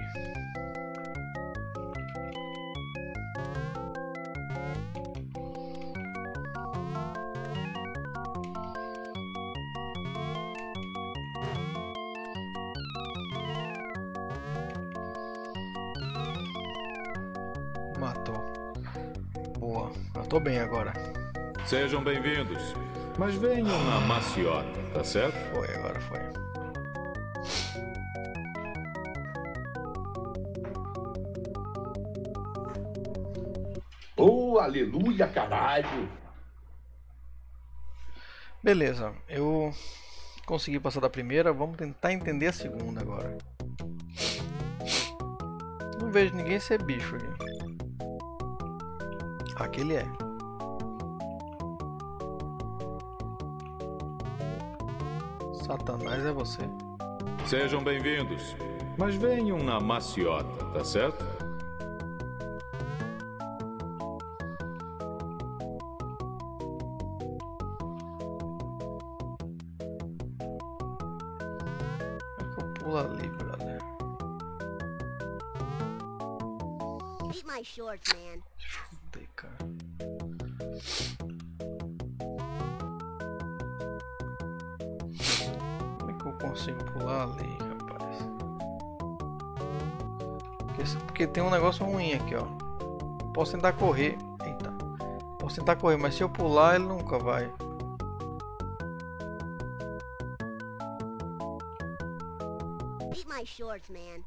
Speaker 1: Matou. Boa. Matou bem agora.
Speaker 8: Sejam bem-vindos. Mas venham na maciota, tá certo?
Speaker 1: Foi, agora foi.
Speaker 10: Oh, aleluia, caralho!
Speaker 1: Beleza, eu consegui passar da primeira, vamos tentar entender a segunda agora. Não vejo ninguém ser bicho aqui. Aquele é. Satanás é você.
Speaker 8: Sejam bem-vindos. Mas venham na maciota, tá certo?
Speaker 1: Pula ali, brother.
Speaker 5: Eat my shorts, man.
Speaker 1: Fudei, cara. Como é que eu consigo pular ali, rapaz? Porque, porque tem um negócio ruim aqui, ó. Posso tentar correr. Eita. Posso tentar correr, mas se eu pular, ele nunca vai.
Speaker 5: Eat my shorts, man.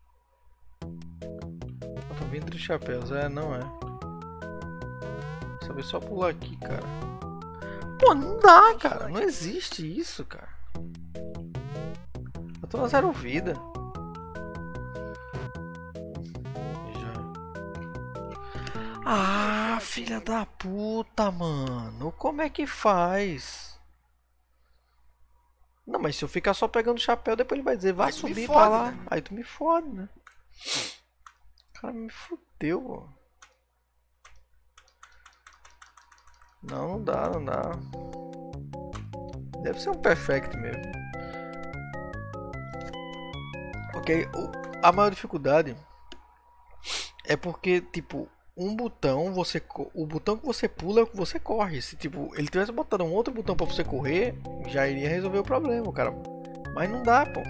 Speaker 1: Eu tô vindo de chapéus, é, não é. Sabe só pular aqui, cara. Pô, não dá, cara. Não existe isso, cara. Eu tô na zero vida. Já. Ah, filha da puta, mano. Como é que faz? Não, mas se eu ficar só pegando o chapéu, depois ele vai dizer, vai subir pra lá. Né? Aí tu me fode, né? O cara me fudeu, ó. Não, não dá, não dá. Deve ser um perfect mesmo. Ok, o, a maior dificuldade é porque, tipo, um botão, você, o botão que você pula é o que você corre. Se tipo, ele tivesse botado um outro botão pra você correr, já iria resolver o problema, cara. Mas não dá, pô.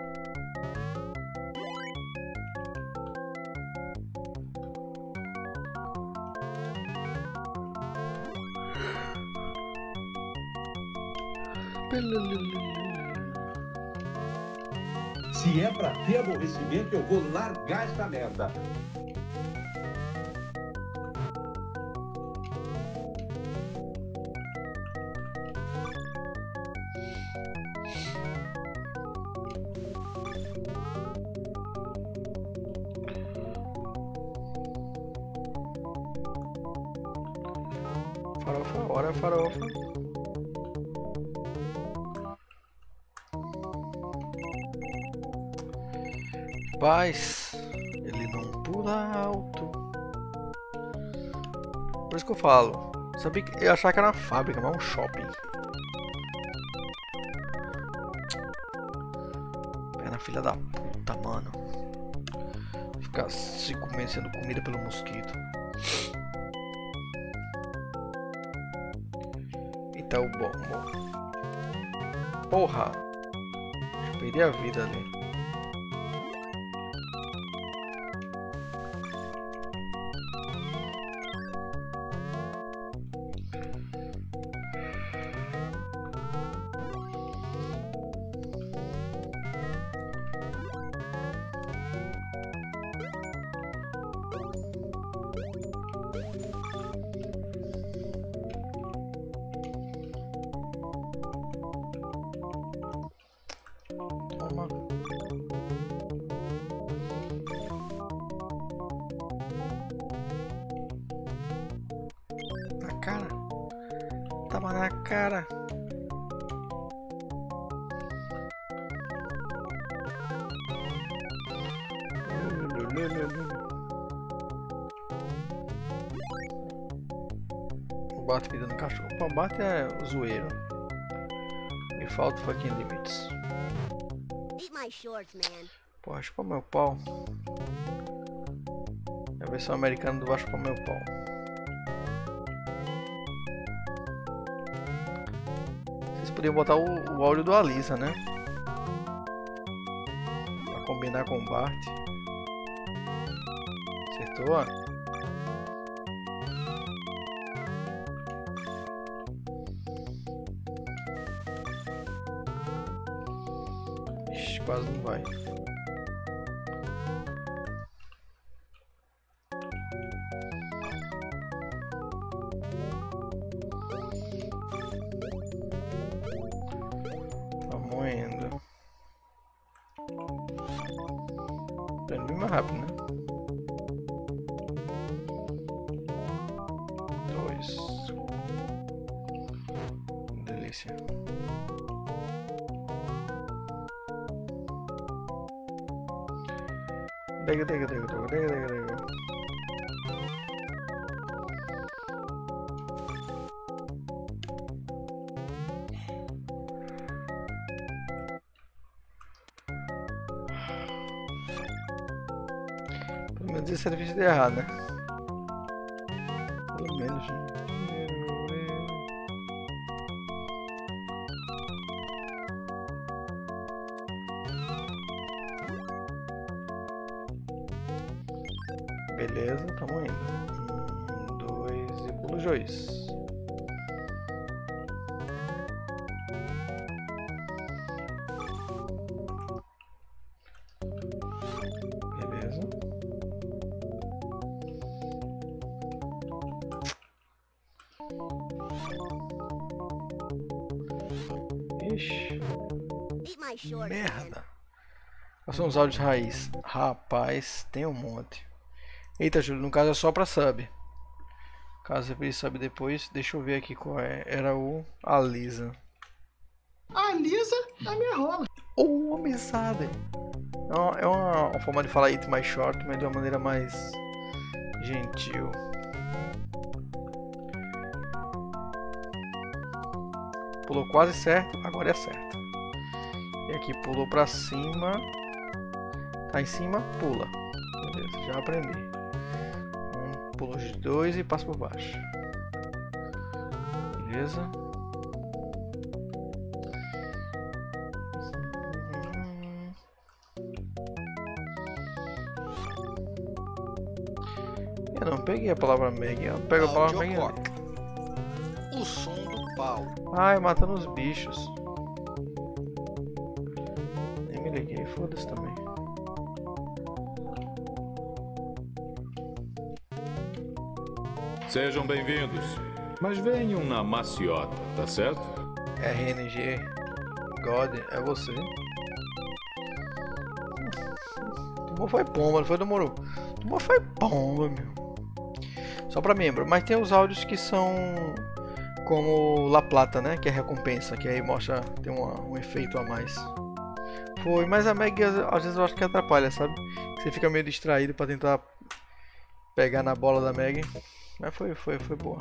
Speaker 10: Se é pra ter aborrecimento, eu vou largar esta merda.
Speaker 1: Farofa, hora farofa. Paz, ele não pula alto. Por isso que eu falo. Sabia que eu achava que era uma fábrica, não um shopping. Pena filha da puta, mano. Ficar se comendo, sendo comida pelo mosquito. Então, bom, bom. Porra! Perdi a vida ali. cara. Tava na cara. O Bart pedindo cachorro. O Bart é o zoeiro. Me falta fucking limits. Porra, chupa meu pau. É a versão americana do baixo para meu pau. Vocês podiam botar o, o áudio do Alisa, né? Pra combinar com o Bart. Acertou, ó. Ixi, quase não vai. Vamos indo. Tá indo bem mais rápido, né? Dois. Delícia. Dega, dega, dega, dega, dega, dega, dega. Pelo menos esse era vídeo de errado, né? Pelo menos. Beleza, tamo indo. Um, dois e pulo dois. Beleza. Ixi. Merda. Quais são os áudios raiz? Rapaz, tem um monte. Eita, Júlio, no caso é só pra sub. Caso você precise sub depois, deixa eu ver aqui qual é. Era o Alisa.
Speaker 9: A Alisa é minha rola.
Speaker 1: Ô, oh, amizade. É, uma, é uma, uma forma de falar it mais short, mas de uma maneira mais gentil. Pulou quase certo, agora é certo. E aqui pulou pra cima. Tá em cima, pula. Beleza, já aprendi. Um, pulo de dois e passo por baixo. Beleza. Eu não peguei a palavra Meg. Eu pego a palavra Meg.
Speaker 3: O som do pau.
Speaker 1: Ai, matando os bichos. Nem me liguei, foda-se também.
Speaker 8: Sejam bem-vindos. Mas venham na maciota, tá certo?
Speaker 1: R N G God, é você. Tomou foi pomba, não foi do Moro. Tomou foi pomba, meu. Só pra membro. Mas tem os áudios que são como La Plata, né? Que é recompensa, que aí mostra, tem uma, um efeito a mais. Foi, mas a Meg às vezes eu acho que atrapalha, sabe? Você fica meio distraído pra tentar pegar na bola da Meg. Mas foi, foi, foi boa.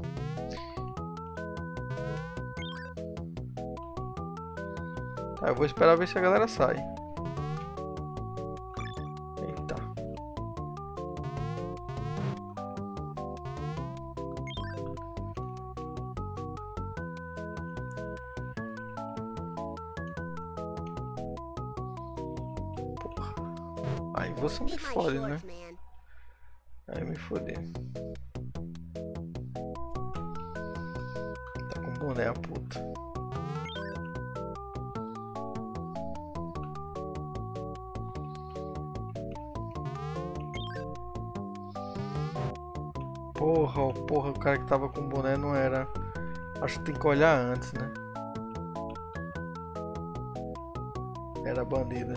Speaker 1: Tá, eu vou esperar ver se a galera sai. Eita. Porra. Aí você me fode, né? Aí me fodeu. Tá com boné a puta. Porra, porra, o cara que tava com boné não era. Acho que tem que olhar antes, né? Era bandida.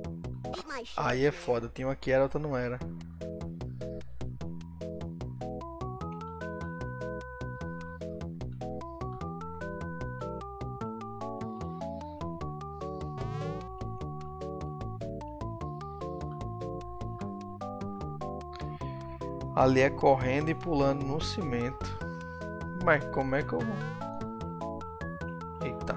Speaker 1: Aí é foda, tinha uma que era, outra não era. Ali é correndo e pulando no cimento. Mas como é que eu vou? Eita.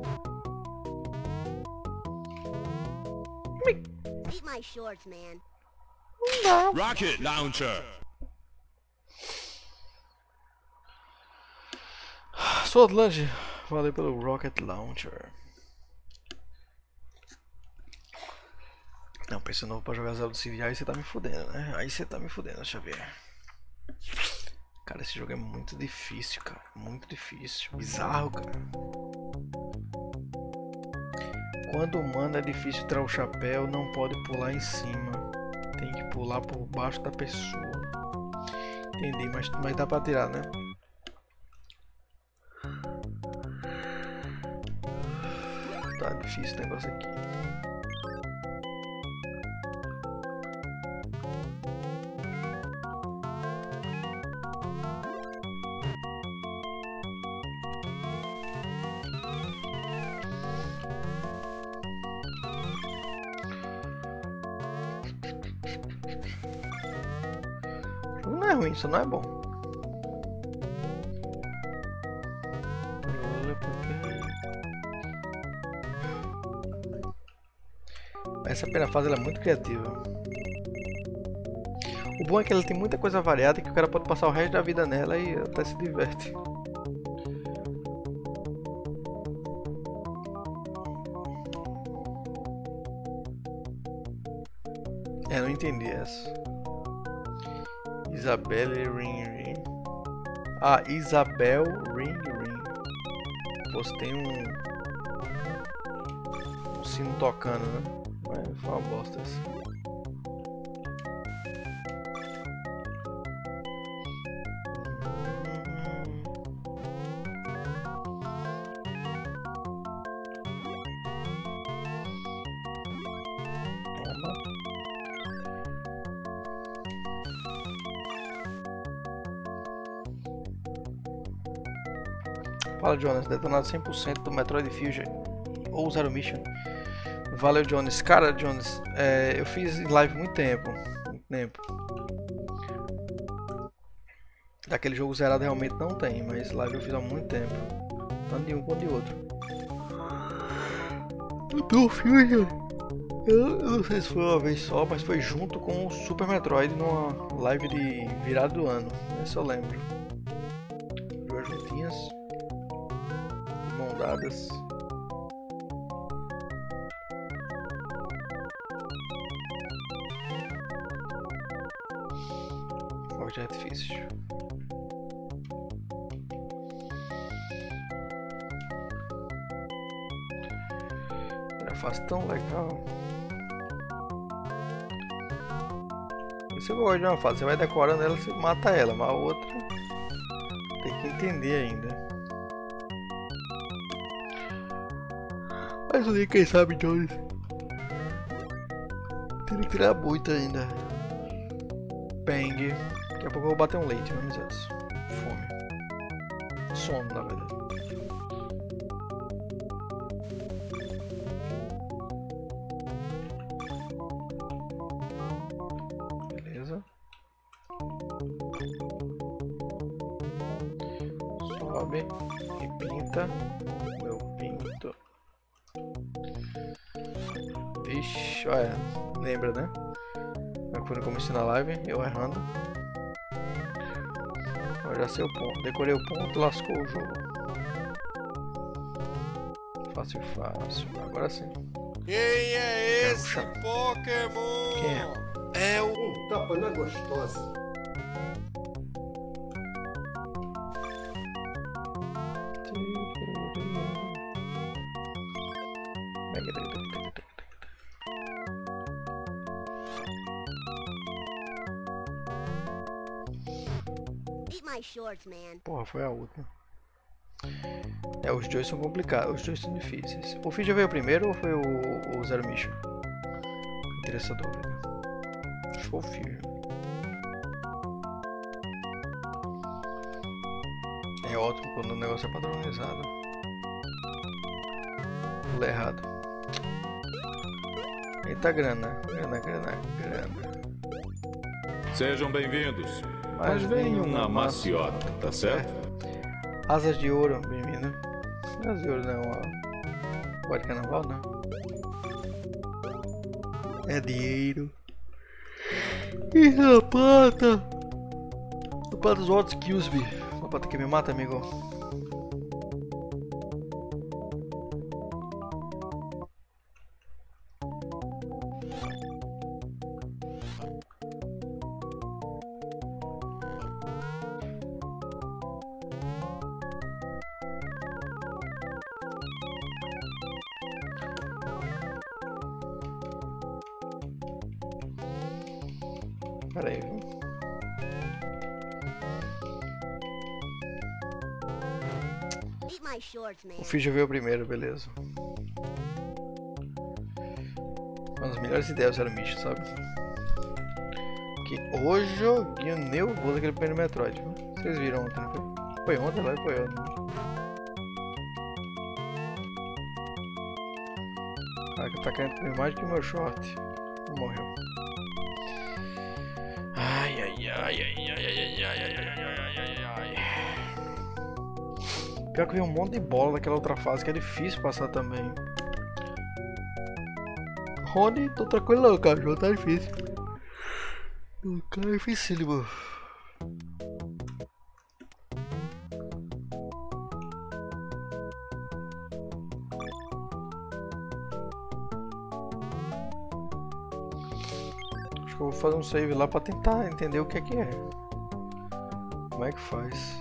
Speaker 11: Eat my shorts, man.
Speaker 1: Não.
Speaker 12: Rocket Launcher.
Speaker 1: Swordlange, valeu pelo Rocket Launcher. Não, pensa novo pra jogar Zelda C D, aí você tá me fudendo, né? Aí você tá me fudendo, deixa eu ver. Cara, esse jogo é muito difícil, cara. Muito difícil. Bizarro, cara. Quando o humano é difícil tirar o chapéu, não pode pular em cima. Tem que pular por baixo da pessoa. Entendi, mas, mas dá pra tirar, né? Tá difícil o negócio aqui. Não é ruim, isso não é bom. Essa primeira fase ela é muito criativa. O bom é que ela tem muita coisa variada que o cara pode passar o resto da vida nela e até se diverte. É, não entendi essa. Isabelle Ring Ring. Ah, Isabel Ring Ring. Você tem um, um sino tocando, né? Mas foi uma bosta essa. Fala, Jonas, detonado cem por cento do Metroid Fusion ou Zero Mission. Valeu, Jonas. Cara, Jonas, é, eu fiz live muito tempo, muito tempo. Daquele jogo zerado realmente não tem, mas live eu fiz há muito tempo. Tanto de um quanto de outro. Do Fusion, eu não sei se foi uma vez só, mas foi junto com o Super Metroid numa live de virada do ano. Essa eu lembro. Duas juntinhas. Dadas. Forte é difícil. Era fácil, tão legal. Isso eu gosto de uma fase. Você vai decorando ela, você mata ela, mas a outra tem que entender ainda. Mas ali, quem sabe, Jones. Tem que tirar muito ainda. Bang. Daqui a pouco eu vou bater um leite, vamos ver isso. Fome. Sono, na verdade. Beleza. Sobe e pinta. Meu pinto. Vixe, olha, lembra, né? Como foi no começo da live, eu errando. Agora já sei o ponto, decorei o ponto, lascou o jogo. Fácil, fácil, agora sim.
Speaker 3: Quem é esse Pokémon?
Speaker 1: Quem é?
Speaker 3: É o...
Speaker 4: Um tapa na gostosa.
Speaker 1: Porra, foi a última. É, os dois são complicados, os dois são difíceis. O Fusion veio primeiro ou foi o, o Zero Mission? Tira essa dúvida. Acho que foi o Fusion. É ótimo quando o negócio é padronizado. Pulei errado. Eita, grana, grana, grana, grana.
Speaker 8: Sejam bem-vindos.
Speaker 1: Mas
Speaker 8: Mas venham na maciota, tá certo?
Speaker 1: Asas de ouro, bem-vindo. Asas de ouro não é uma... Pode de carnaval, não? É dinheiro. Ih, rapata! Rapata dos World Skills, me. Rapata que me mata, amigo. Pera aí, viu? O Fih já veio primeiro, beleza. Uma das melhores ideias era o Micho, sabe? Que o joguinho nervoso aquele primeiro Metroid, viu? Vocês viram ontem, não foi? Foi ontem, lá foi ontem. Ah, que tá caindo comer mais do que o meu short. Morreu. Ai, ai, ai, ai, ai, ai, ai, ai, ai, ai, ai, ai, ai. Pior que veio um monte de bola daquela outra fase que é difícil passar também. Rony, tô tranquilo não, cara, não tá difícil. O cara é dificílimo. Acho que eu vou fazer um save lá pra tentar entender o que é que é. Como é que faz?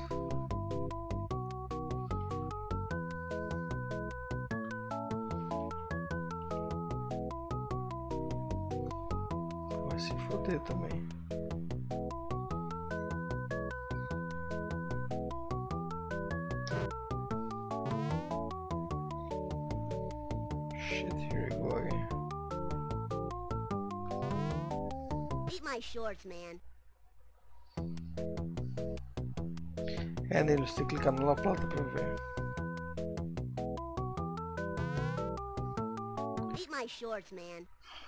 Speaker 1: Vai se foder também. Shit, here we go again.
Speaker 11: Beat my shorts, man.
Speaker 1: É nele, você tem que clicar na La Plata pra ver.
Speaker 11: Beat my shorts, man.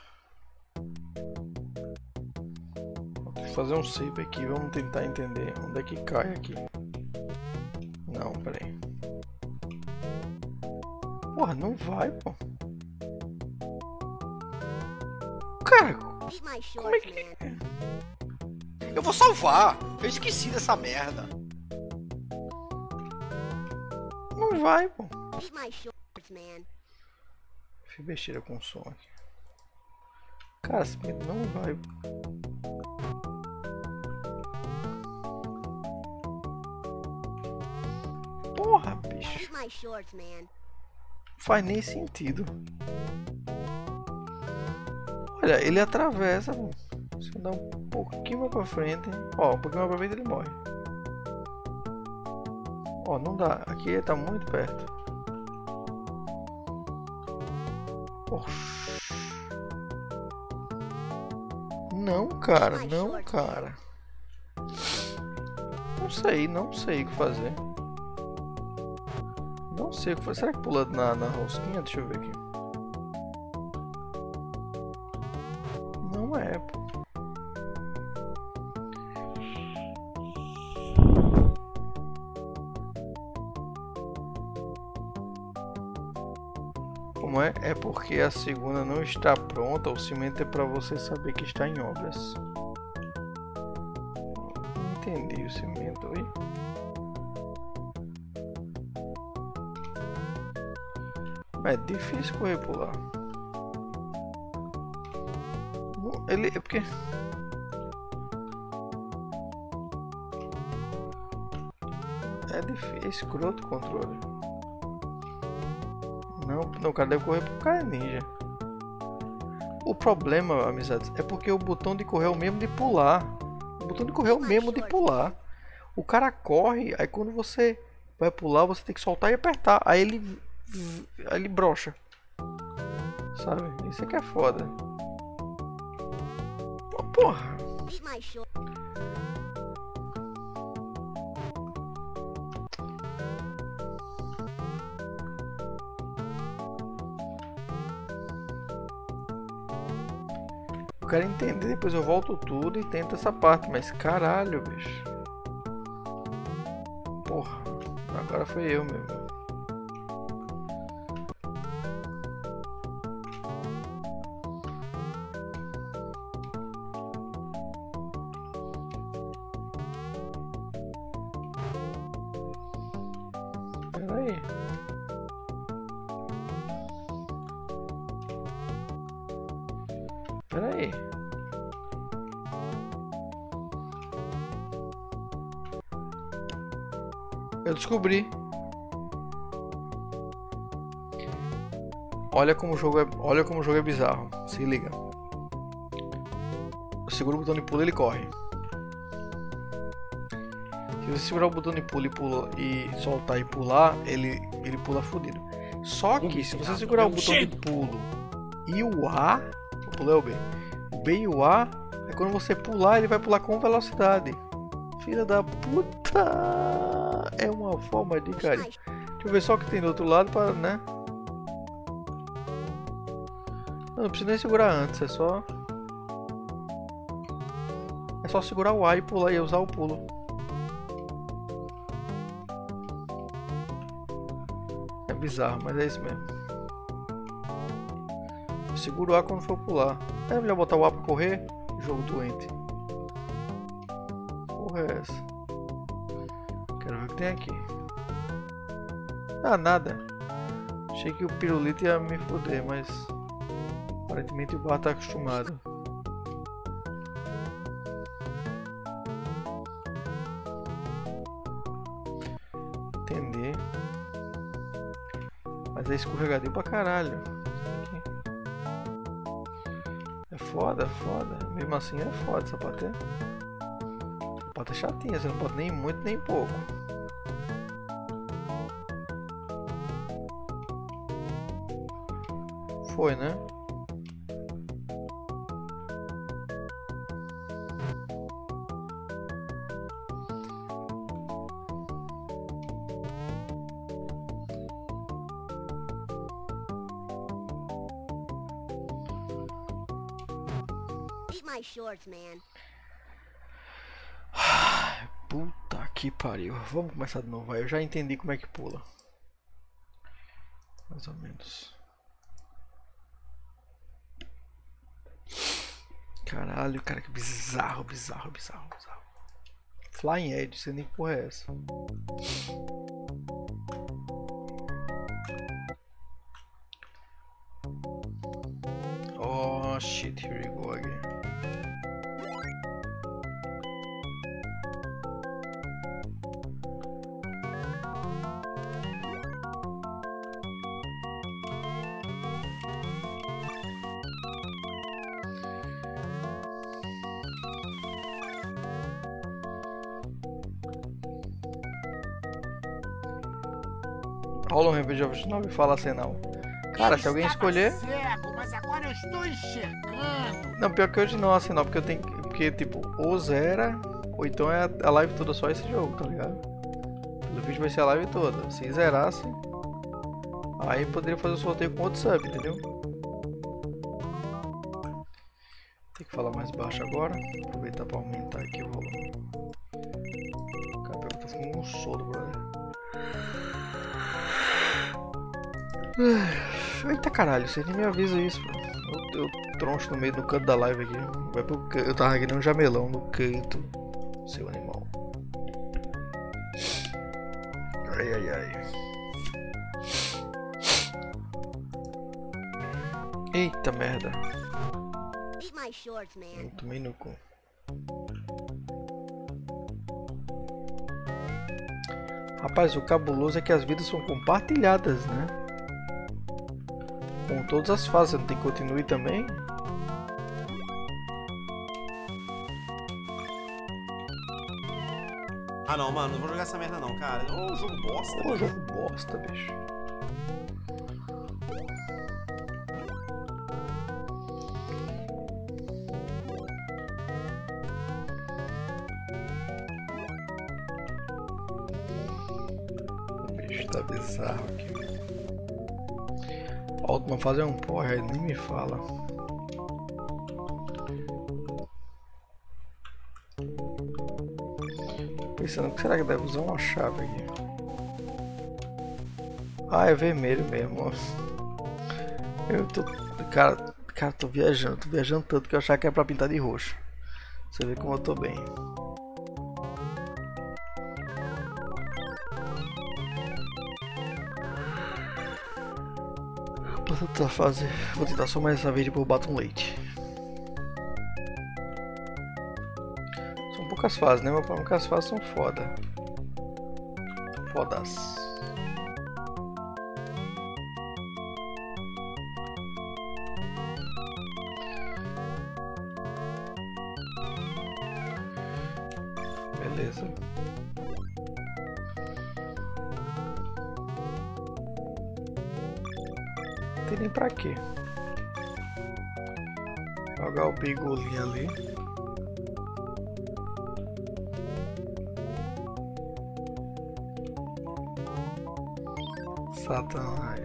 Speaker 1: Vou fazer um save aqui, vamos tentar entender onde é que cai aqui. Não, peraí. Porra, não vai, pô. Cara, como é que...
Speaker 3: Eu vou salvar. Eu esqueci dessa merda.
Speaker 1: Não vai, pô.
Speaker 11: Beat my shorts, man.
Speaker 1: Fiz besteira com o som aqui. Cara, esse menino não vai. Porra, bicho.
Speaker 11: Beat my shorts, man.
Speaker 1: Não faz nem sentido. Olha, ele atravessa, pô. Se eu dar um pouquinho mais pra frente, ó, um pouquinho mais pra frente ele morre. Ó, não dá. Aqui ele tá muito perto. Oxi. Não, cara, não, cara. Não sei, não sei o que fazer. Não sei o que fazer. Será que pula na, na rosquinha? Deixa eu ver aqui. Não é, pô. Como é? É porque a segunda não está pronta. O cimento é para você saber que está em obras. Não entendi o cimento aí. É difícil correr por lá. Ele é porque é difícil, é escroto o controle. Não, não, o cara deve correr porque o cara é ninja. O problema, amizades, é porque o botão de correr é o mesmo de pular. O botão de correr é o mesmo de pular. O cara corre, aí quando você vai pular, você tem que soltar e apertar. Aí ele, aí ele brocha. Sabe? Isso aqui é foda. Porra. Eu quero entender, depois eu volto tudo e tento essa parte, mas caralho, bicho. Porra, agora foi eu mesmo. Pera aí. Pera aí. Eu descobri. Olha como o jogo é, olha como o jogo é bizarro. Se liga. Eu seguro o botão de pulo, ele corre. Se você segurar o botão de pulo e pula e soltar e pular, ele ele pula fudido. Só que se você segurar o botão de pulo e o A, o pulo é o B. O B e o A é quando você pular, ele vai pular com velocidade. Filha da puta! É uma forma de cara. Deixa eu ver só o que tem do outro lado para, né? Não, não precisa nem segurar antes, é só É só segurar o A e pular e usar o pulo. É bizarro, mas é isso mesmo. Segura o A quando for pular. É melhor botar o A pra correr? Jogo doente. Porra é essa? Quero ver o que tem aqui. Ah, nada. Achei que o pirulito ia me foder, mas aparentemente o bar tá acostumado. Entendi. Mas é escorregadio pra caralho. É foda, foda. Mesmo assim é foda essa parte. Essa parte é chatinha, você não pode nem muito nem pouco. Foi, né?
Speaker 11: My shorts, man.
Speaker 1: Puta que pariu. Vamos começar de novo. Eu já entendi como é que pula. Mais ou menos. Caralho, cara, que bizarro, bizarro, bizarro, bizarro. Flying Edge, sei nem que porra é essa. Oh shit, here we go again. Rola um review de Overwatch nove e fala assim não. Cara, se alguém escolher.
Speaker 9: Cego, mas agora eu estou enxergando.
Speaker 1: Não, pior que hoje não, assim não, porque eu tenho. Porque tipo, ou zera, ou então é a live toda só esse jogo, tá ligado? Pelo vídeo vai ser a live toda. Se zerasse, aí poderia fazer o sorteio com outro sub, entendeu? Tem que falar mais baixo agora. Aproveitar pra aumentar aqui o volume. Cara, tá ficando um solo, brother. Eita caralho, você nem me avisa isso, bro. Eu, eu troncho no meio do canto da live aqui. Vai pro canto. Eu tava aqui num jamelão no canto. Seu animal. Ai ai ai. Eita merda. Eu tomei no cu. Rapaz, o cabuloso é que as vidas são compartilhadas, né? Com todas as fases, não tem que continue também?
Speaker 3: Ah não, mano, não vou jogar essa merda não, cara. Ô, jogo bosta.
Speaker 1: Ô, jogo bosta, bicho. O bicho tá bizarro aqui. A última fase é um porra, ele nem me fala. pensando que será que deve usar uma chave aqui. Ah, é vermelho mesmo. Eu tô. Cara, cara, tô viajando, tô viajando tanto que eu achava que era pra pintar de roxo. Você vê como eu tô bem. Vou tentar fazer. Vou tentar só mais uma vez depois eu bato um leite. São poucas fases, né? Mas para que as fases são foda. Fodas. Beleza. Não tem nem pra quê. Jogar o bigolinho ali. Satanás.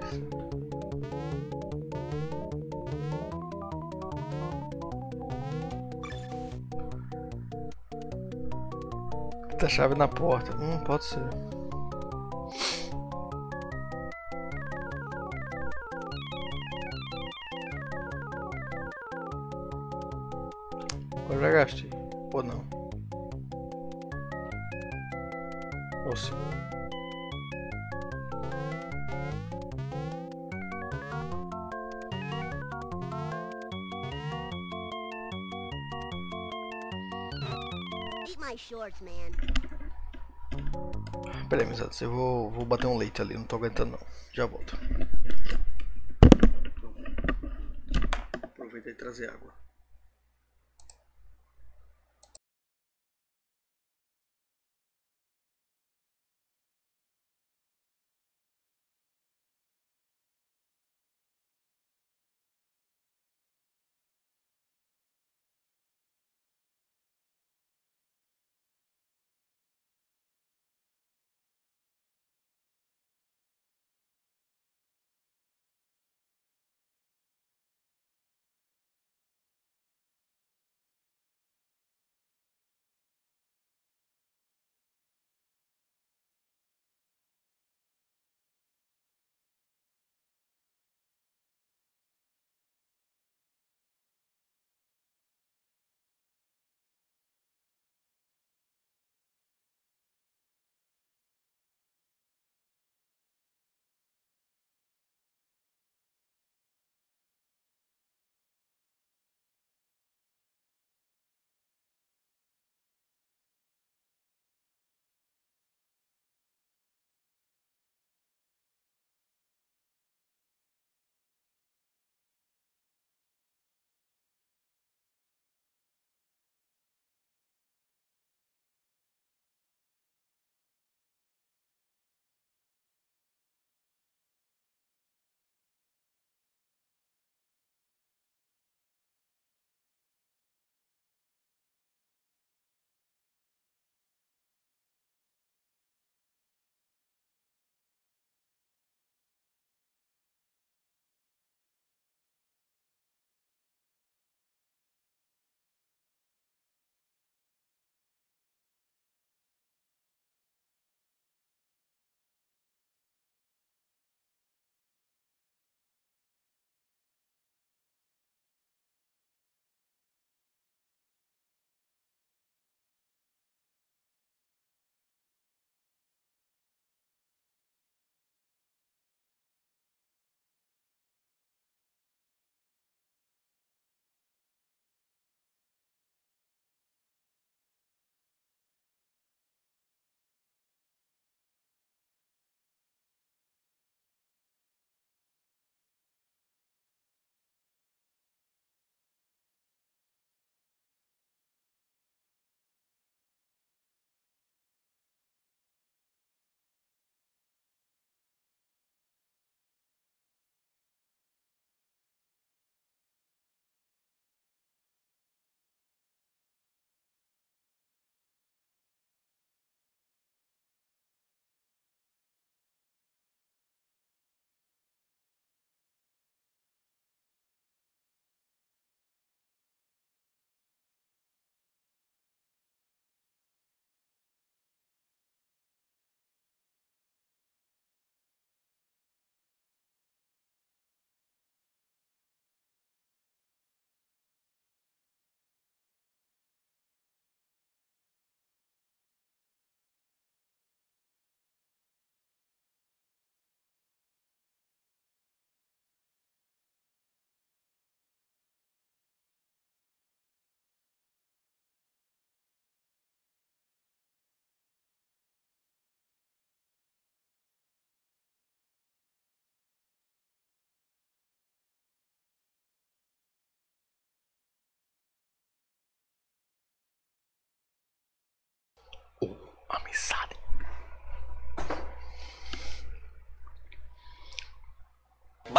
Speaker 1: Tá a chave na porta. Hum, pode ser. Eu já gastei. Ou não? Ou sim.
Speaker 5: My shorts, man.
Speaker 1: Pera aí, amizades, eu vou, vou bater um leite ali, não tô aguentando não. Já volto. Aproveita e trazer água.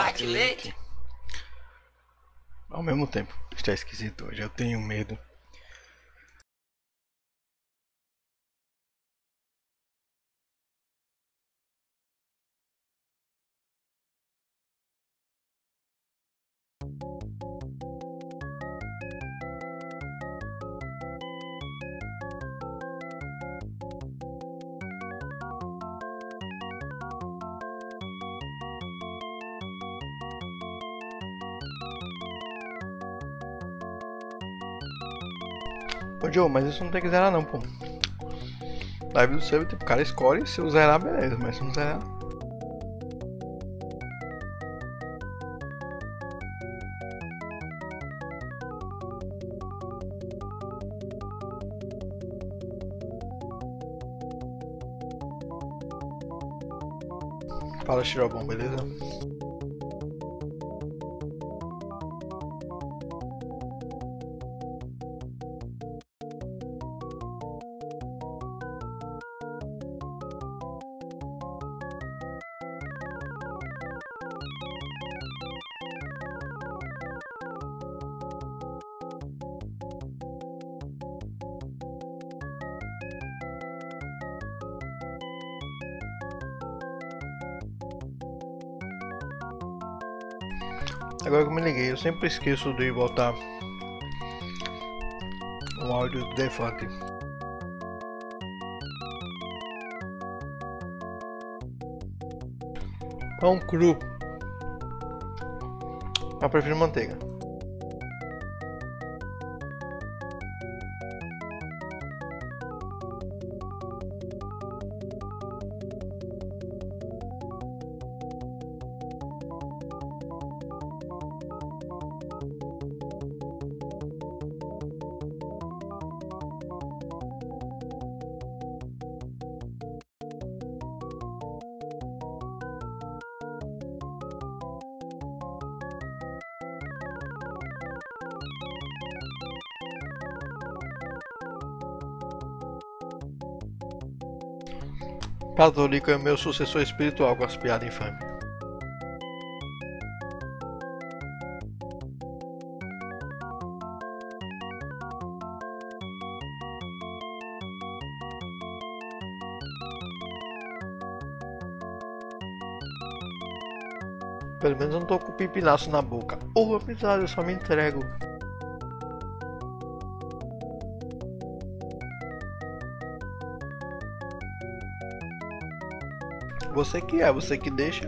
Speaker 3: bate leite.
Speaker 1: Ao mesmo tempo, está esquisito hoje, eu tenho medo. Ô Joe, mas isso não tem que zerar não, pô. Live do sub, tipo, o cara escolhe, se eu zerar, beleza, mas se não zerar... Fala, Shirobon, beleza? Agora que eu me liguei, eu sempre esqueço de botar um áudio do Defante. Pão cru. Eu prefiro manteiga. Católico é meu sucessor espiritual com as piadas infames. Pelo menos eu não tô com o pipinaço na boca. Ô, apesar eu só me entrego. Você que é, você que deixa.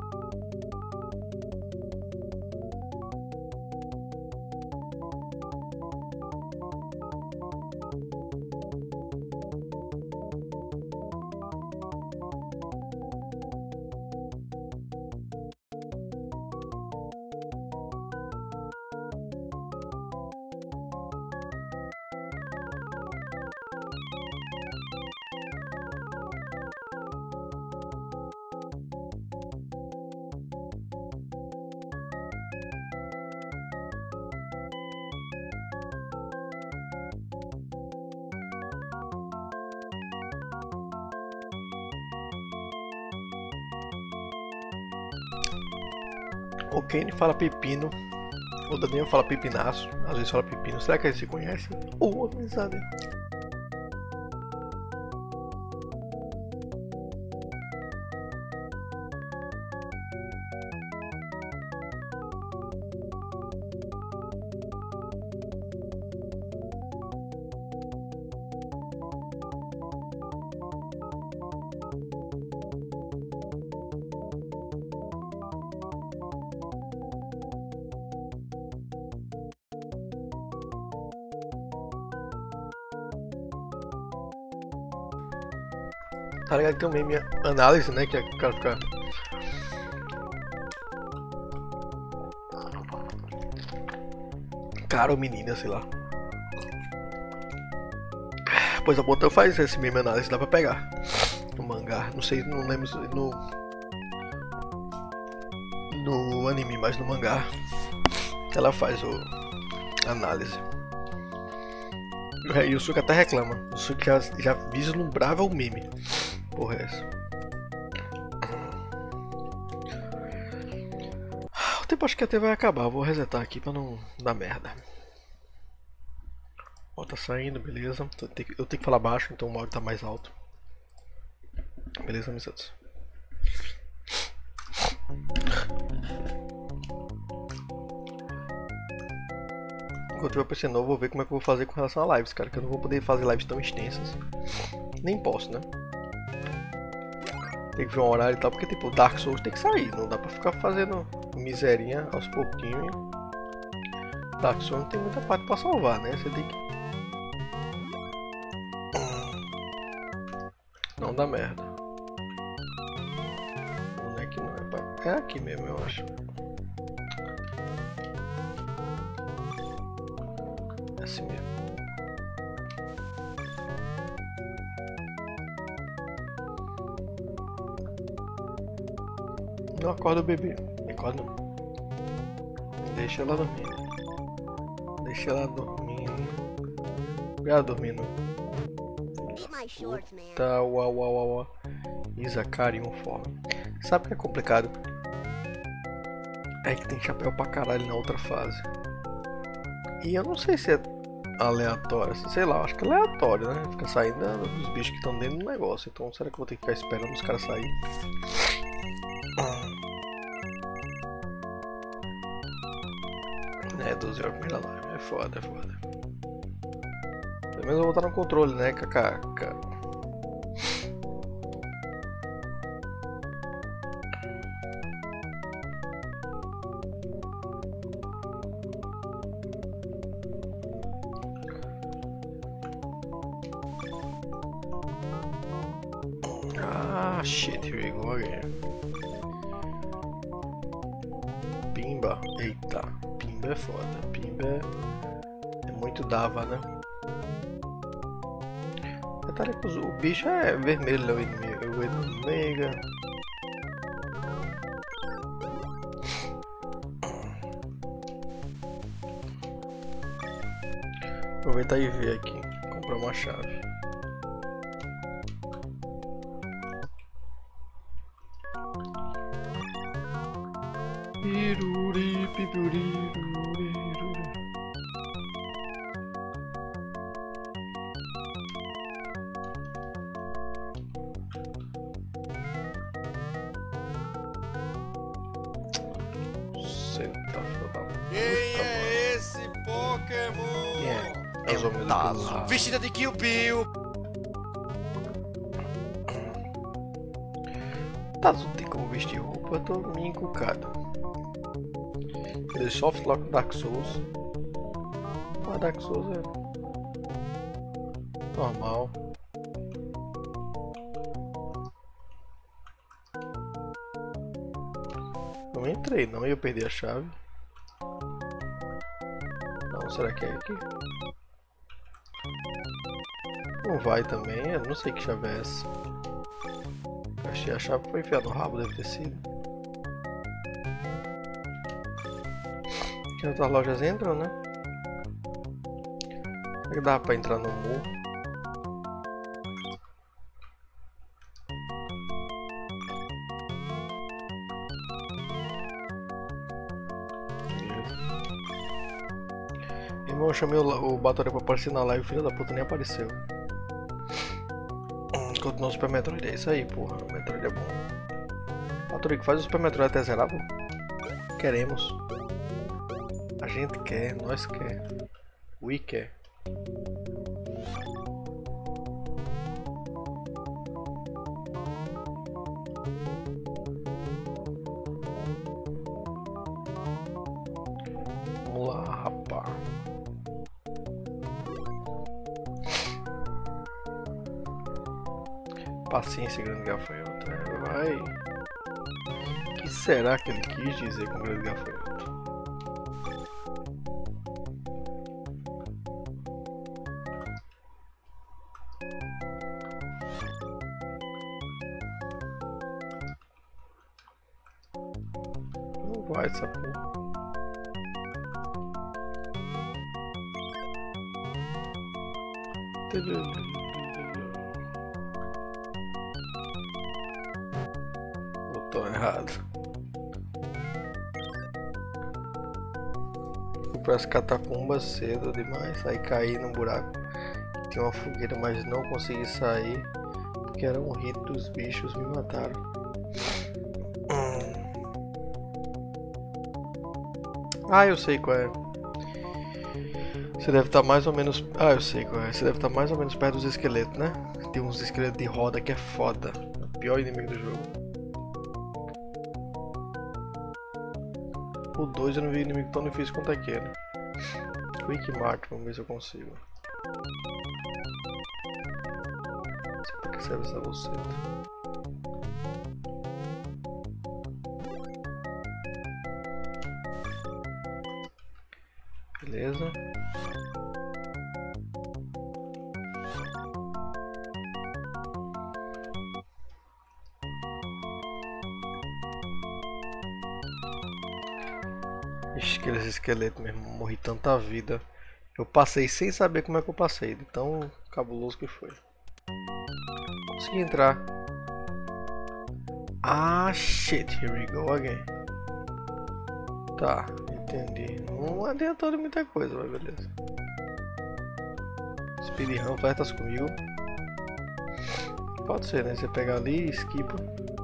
Speaker 1: O Kenny fala pepino, o Daniel fala pepinaço, às vezes fala pepino. Será que eles se conhecem? Ou oh, amizade? Tá ligado que tem um meme análise, né? Que o cara fica. Cara ou menina, sei lá. Pois a Botão faz esse meme análise, dá pra pegar. No mangá, não sei, não lembro se no. No anime, mas no mangá. Ela faz o. Análise. E o Suki até reclama. O Suki já, já vislumbrava o meme. Porra, é essa. tempo acho que até vai acabar. Vou resetar aqui pra não dar merda. Ó, tá saindo, beleza. Eu tenho, que, eu tenho que falar baixo, então o áudio tá mais alto. Beleza, amizades? Quando eu tiver P C novo, vou ver como é que eu vou fazer com relação a lives, cara. Que eu não vou poder fazer lives tão extensas. Nem posso, né? Tem que ver um horário e tal, porque tipo, Dark Souls tem que sair. Não dá pra ficar fazendo miserinha aos pouquinhos. Dark Souls não tem muita parte pra salvar, né? Você tem que... Não dá merda. Não é que não é pra... É aqui mesmo, eu acho. É assim mesmo. Não acorda o bebê. Acorda não. Deixa ela dormindo. Deixa ela dormindo. Ela dormindo. Tá, uau, uau, uau, uau. Isakari uniforme. Sabe o que é complicado? É que tem chapéu pra caralho na outra fase. E eu não sei se é aleatório, assim, sei lá, acho que é aleatório, né? Fica saindo dos bichos que estão dentro do negócio. Então será que eu vou ter que ficar esperando os caras saírem? É, doze horas primeira live, é foda, é foda. Pelo menos eu vou botar no controle, né, kkk. Ah, shit, here we go again. Pimba, eita. Pimba é foda, Pimba é, é muito dava, né? Detalhe que o bicho é vermelho, é o inimigo, o inimigo. Aproveitar e ver aqui, comprar uma chave. Piruri, pipuri.
Speaker 3: Quem é esse Pokémon?
Speaker 1: É,
Speaker 3: é um Tala. Vestida de Kill Bill.
Speaker 1: Tazo tem como vestir roupa, eu tô meio encucado. Ele soft lock Dark Souls. Mas Dark Souls é normal. Não entrei, não, eu perdi a chave. Não, será que é aqui? Não vai também, eu não sei que chave é essa. Achei a chave foi enfiada no rabo, deve ter sido. Aqui outras lojas entram, né? Será que dá pra entrar no morro? Irmão, eu chamei o, o Batoré pra aparecer na live, o filho da puta nem apareceu. Continua o Super Metroid, é isso aí, porra. O Metroid é bom. Batoré, faz o Super Metroid até zerar, pô. Queremos. A gente quer, nós quer. We quer. Vamos lá, rapá. Paciência, grande gafanhoto. Vai. O que será que ele quis dizer com grande gafanhoto? Não vai essa porra. Botão errado. para as catacumbas cedo demais. Aí caí num buraco. Tinha uma fogueira, mas não consegui sair. Porque era um hit dos bichos, me mataram. Hum. Ah, eu sei qual é. Você deve estar mais ou menos... Ah, eu sei qual é. Você deve estar mais ou menos perto dos esqueletos, né? Tem uns esqueletos de roda que é foda. O pior inimigo do jogo. O dois eu não vi inimigo tão difícil quanto aquele. Quick Mart, vamos ver se eu consigo. Não sei pra que serve essa bolseta. Beleza. Ixi, aqueles esqueletos mesmo, morri tanta vida. Eu passei sem saber como é que eu passei, de tão cabuloso que foi. Consegui entrar. Ah, shit, here we go again. Tá, entendi. Não adiantou de muita coisa, mas beleza. Speedrun, flertas comigo. Pode ser, né? Você pega ali e esquipa.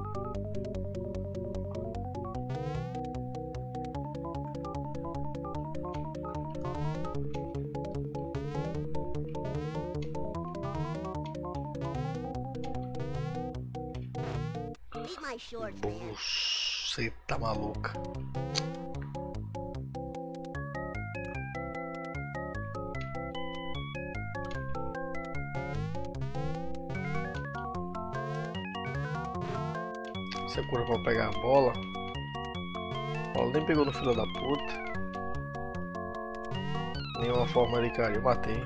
Speaker 1: Você tá maluca. Você cura pra pegar a bola. A bola nem pegou no filho da puta. Nenhuma forma de cara, eu matei.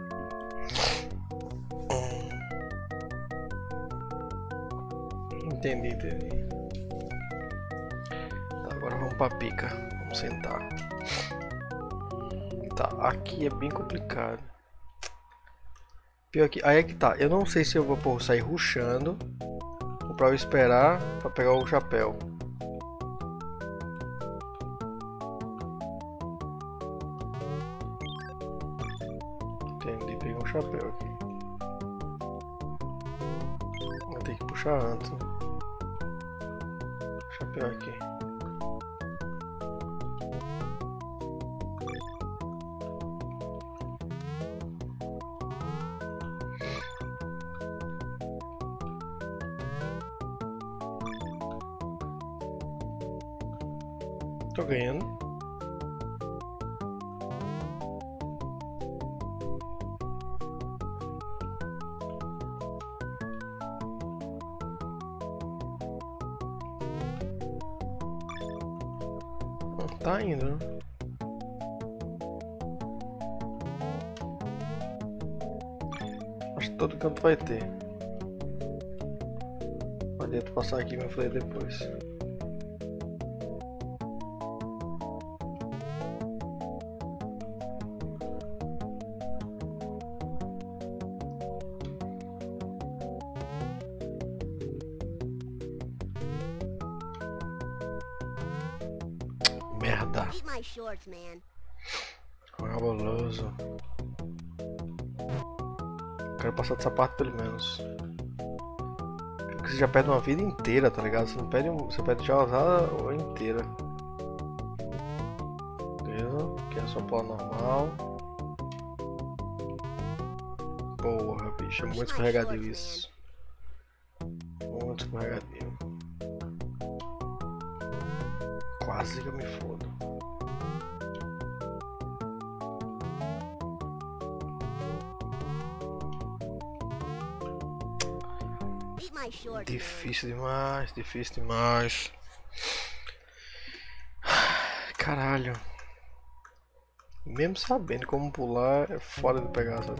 Speaker 1: Entendi, entendi. Tá, agora vamos pra pica. Vamos sentar. Tá, aqui é bem complicado. Pior que... Aí é que tá. Eu não sei se eu vou pô, sair rushando ou pra eu esperar pra pegar o chapéu. Entendi, peguei um chapéu aqui. Vou ter que puxar antes, né? Chapéu aqui. Tô ganhando. Tá indo, né? Acho que todo canto vai ter. Não adianta passar aqui e me falei depois. Merda. Cabuloso. Quero passar dessa parte pelo menos. Porque você já perde uma vida inteira, tá ligado? Você não perde um, você perde já a inteira. Beleza? Aqui é só plano normal. Porra, bicho, é muito escorregadio isso. Muito escorregadio. Quase que eu me fodo. Difícil demais, difícil demais. Caralho. Mesmo sabendo como pular, é foda de pegar, sabe?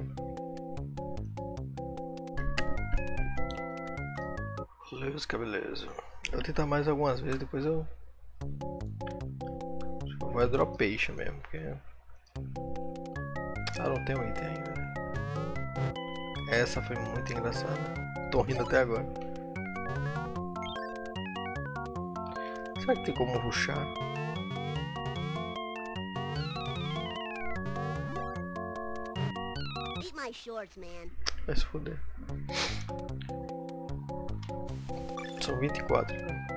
Speaker 1: Beleza, que beleza. Eu vou tentar mais algumas vezes, depois eu... Acho que eu vou dropation mesmo, porque... Ah, não tem um item ainda. Essa foi muito engraçada. Tô rindo até agora. Será que tem como rushar? Vai se foder. São vinte e quatro. Né?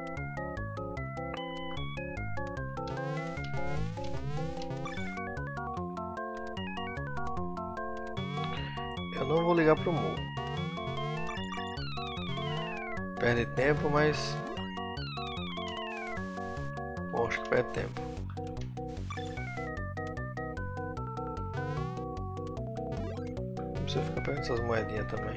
Speaker 1: Eu não vou ligar pro Mu. Perde tempo, mas... Bom, acho que perde tempo. Não precisa ficar pegando essas moedinhas também.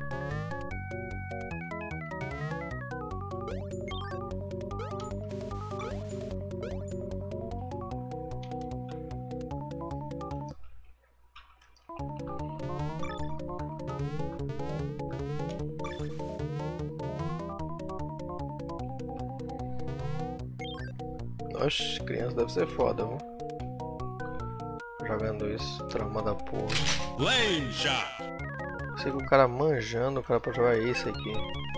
Speaker 1: Oxe, criança deve ser foda, viu? Jogando isso, trauma da porra.
Speaker 12: Lane shot.
Speaker 1: Sei que o cara manjando, o cara pra jogar isso aqui.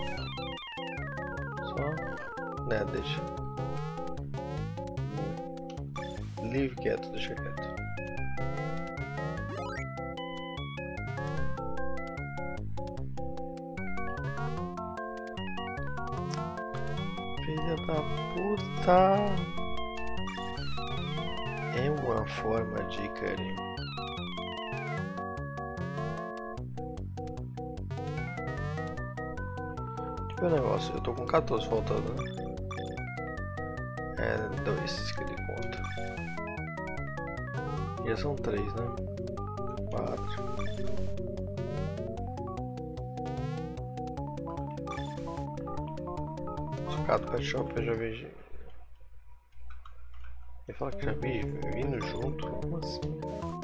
Speaker 1: Só. Né, deixa. Live quieto, deixa quieto. Filha da puta. É uma forma de carinho. Deixa eu ver o negócio. Eu tô com quatorze faltando, né? É dois que ele conta. Já são três, né? quatro. Socado Pet Shop eu já vejo. Ele fala que já vi vindo junto, como assim?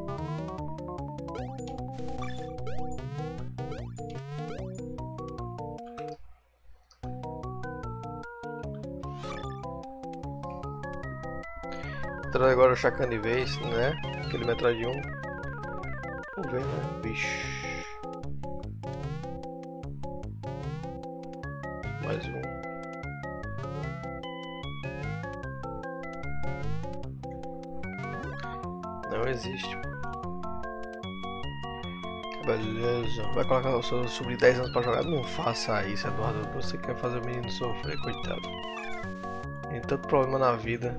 Speaker 1: Entrar agora o Chacan de vez, né? Aquele Metroid um. Vamos ver, né? Bicho. Mais um. Não existe. Beleza. Vai colocar o seu sobre dez anos pra jogar? Não faça isso, Eduardo. Você quer fazer o menino sofrer, coitado. Tem tanto problema na vida.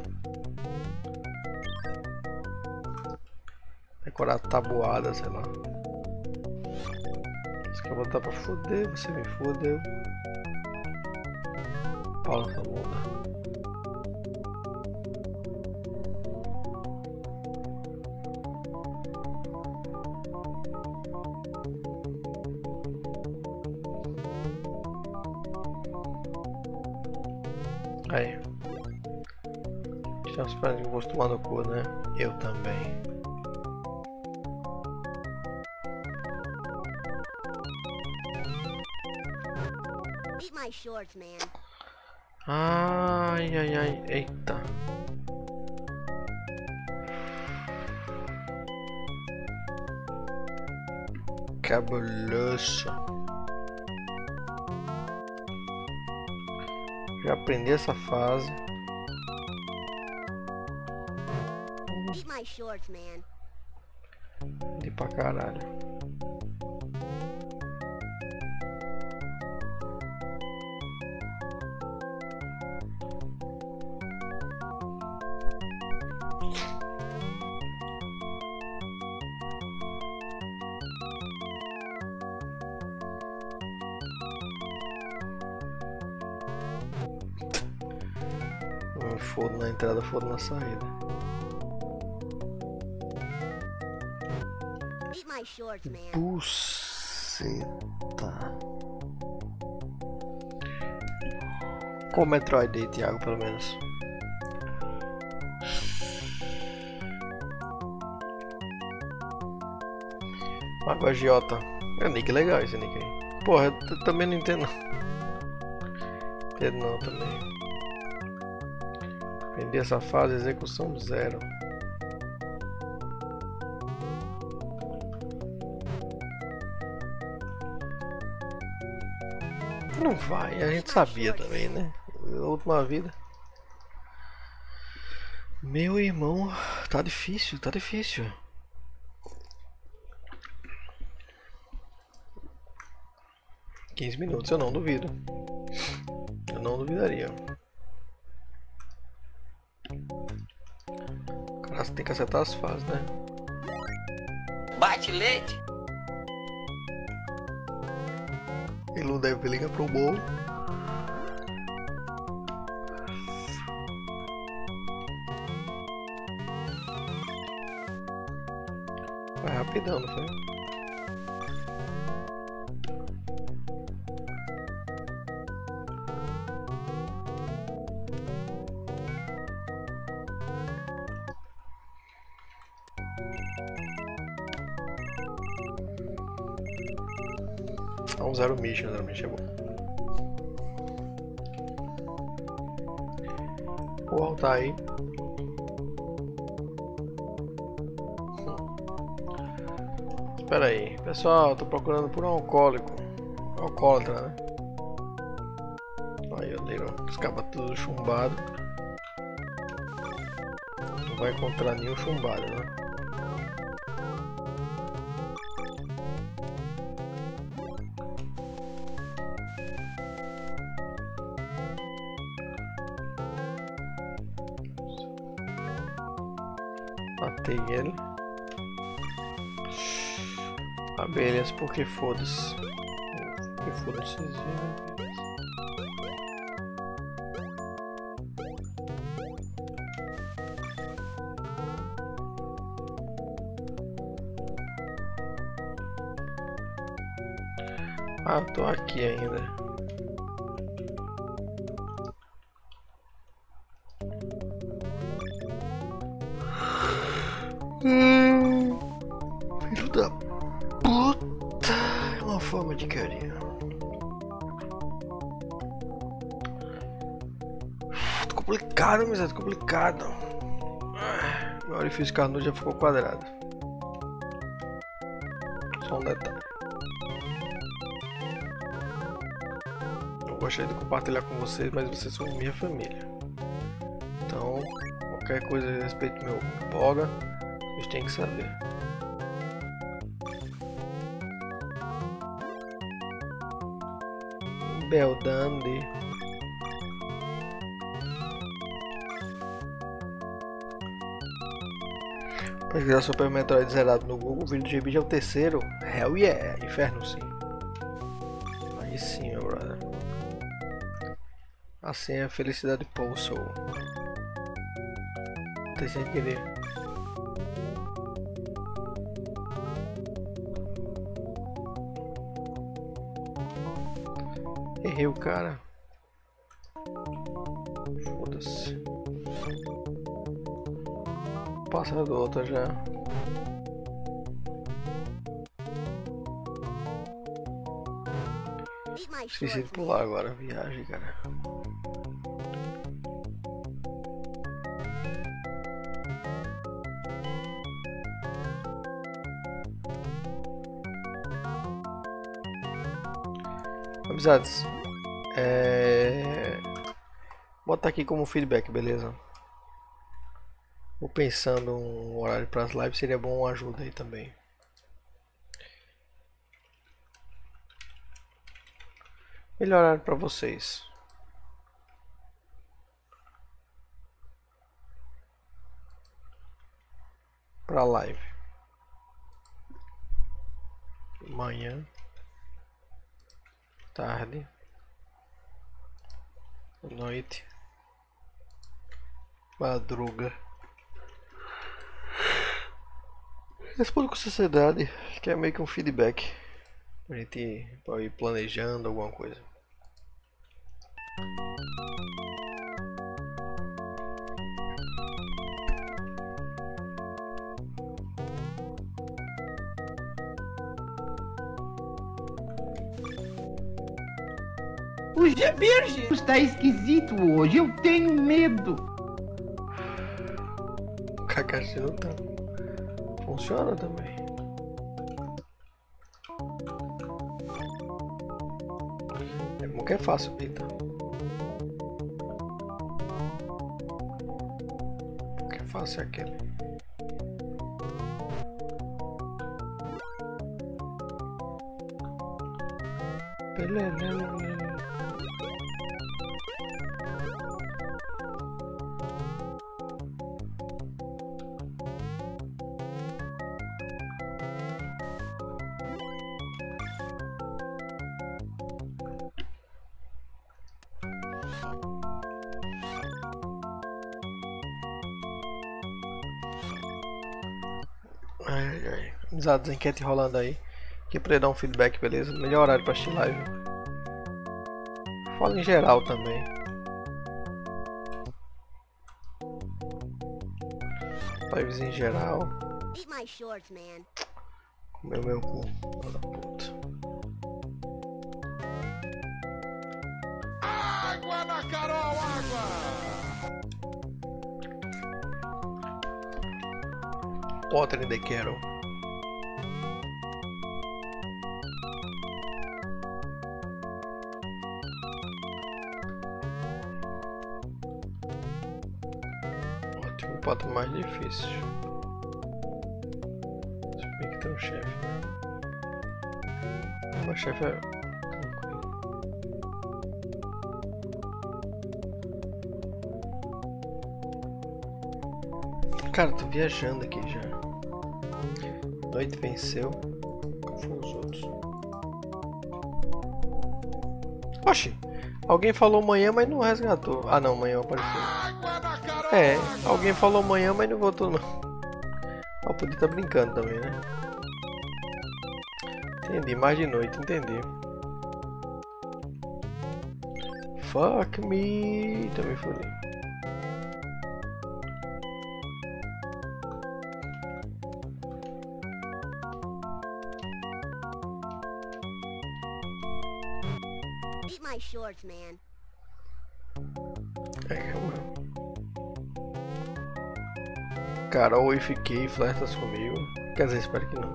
Speaker 1: Decorar tabuada, sei lá. Você quer botar pra foder, você me fodeu. Pau nessa bunda. Aí. Estamos esperando que eu vou tomar no cu, né? Eu também. Ai, ai, ai, eita. Cabuloso. Já aprendi essa fase. De pra caralho. Foda na entrada, foda na saída. Buceta. Qual Metroid aí, Thiago, pelo menos? Mago Agiota. É nick legal esse nick aí. Porra, eu também não entendo. Entendo não também. Aprendi essa fase, execução zero. Não vai, a gente sabia também, né? A última vida. Meu irmão, tá difícil, tá difícil. quinze minutos, eu não duvido. Eu não duvidaria. Cara, você tem que acertar as fases, né?
Speaker 12: Bate leite.
Speaker 1: Ele não deve ligar pro bolo. Vai rapidão, não foi? Um zero mission, zero mission é bom. O altar aí. Espera aí, pessoal, tô procurando por um alcoólico. Alcoólatra, né? Aí, eu nego, os cabas tudo chumbado. Não vai encontrar nenhum chumbado, né? Matei ele. Abelhas, porque foda-se. Porque foda-se. Ah, tô aqui ainda. Hum, filho da puta, é uma forma de carinho. Tô complicado, mas é complicado. Meu orifício carnudo já ficou quadrado. Só um detalhe. Eu gostaria de compartilhar com vocês, mas vocês são minha família. Então, qualquer coisa a respeito do meu boga, vocês têm que saber. Beldande. Pesquisar Super Metroid zerado no Google, o vídeo do G B já é o terceiro. Hell yeah, inferno sim. Aí sim, meu brother. Assim é a felicidade Pulso. Tem sem querer. Errei o cara. Foda-se. Passa do outro já. Esqueci de pular agora a viagem, cara. Amizades, é... bota aqui como feedback, beleza? Vou pensando um horário para as lives, seria bom uma ajuda aí também. Melhor horário para vocês. Para live. Manhã. Tarde. Noite. Madruga. Respondo com sociedade, que é meio que um feedback. A gente pode ir planejando alguma coisa.
Speaker 9: O G B está esquisito hoje, eu tenho medo.
Speaker 1: O Kakashi não tá. Funciona também. É bom que é fácil, Pita. Porque é fácil aquele. Ai, ai. Amizades, enquete rolando aí. Aqui pra ele dar um feedback, beleza? Melhor horário pra assistir live. Fala em geral também. Lives em geral. Comeu meu cu. Filho da puta.
Speaker 3: Água na Carol, água!
Speaker 1: Water in the kettle. Ótimo, pato mais difícil. Se bem que tem um chefe. O chefe é tranquilo. Cara, tô viajando aqui já. Noite venceu. Qual foram os outros? Oxi! Alguém falou manhã, mas não resgatou. Ah não, manhã apareceu. É, alguém falou manhã, mas não voltou não. Ah, podia estar brincando também, né? Entendi, mais de noite, entendi. Fuck me! Também falei.
Speaker 11: Shorts, man.
Speaker 1: É, calma. Carol e fiquei, flertas comigo. Quer dizer, espero que não.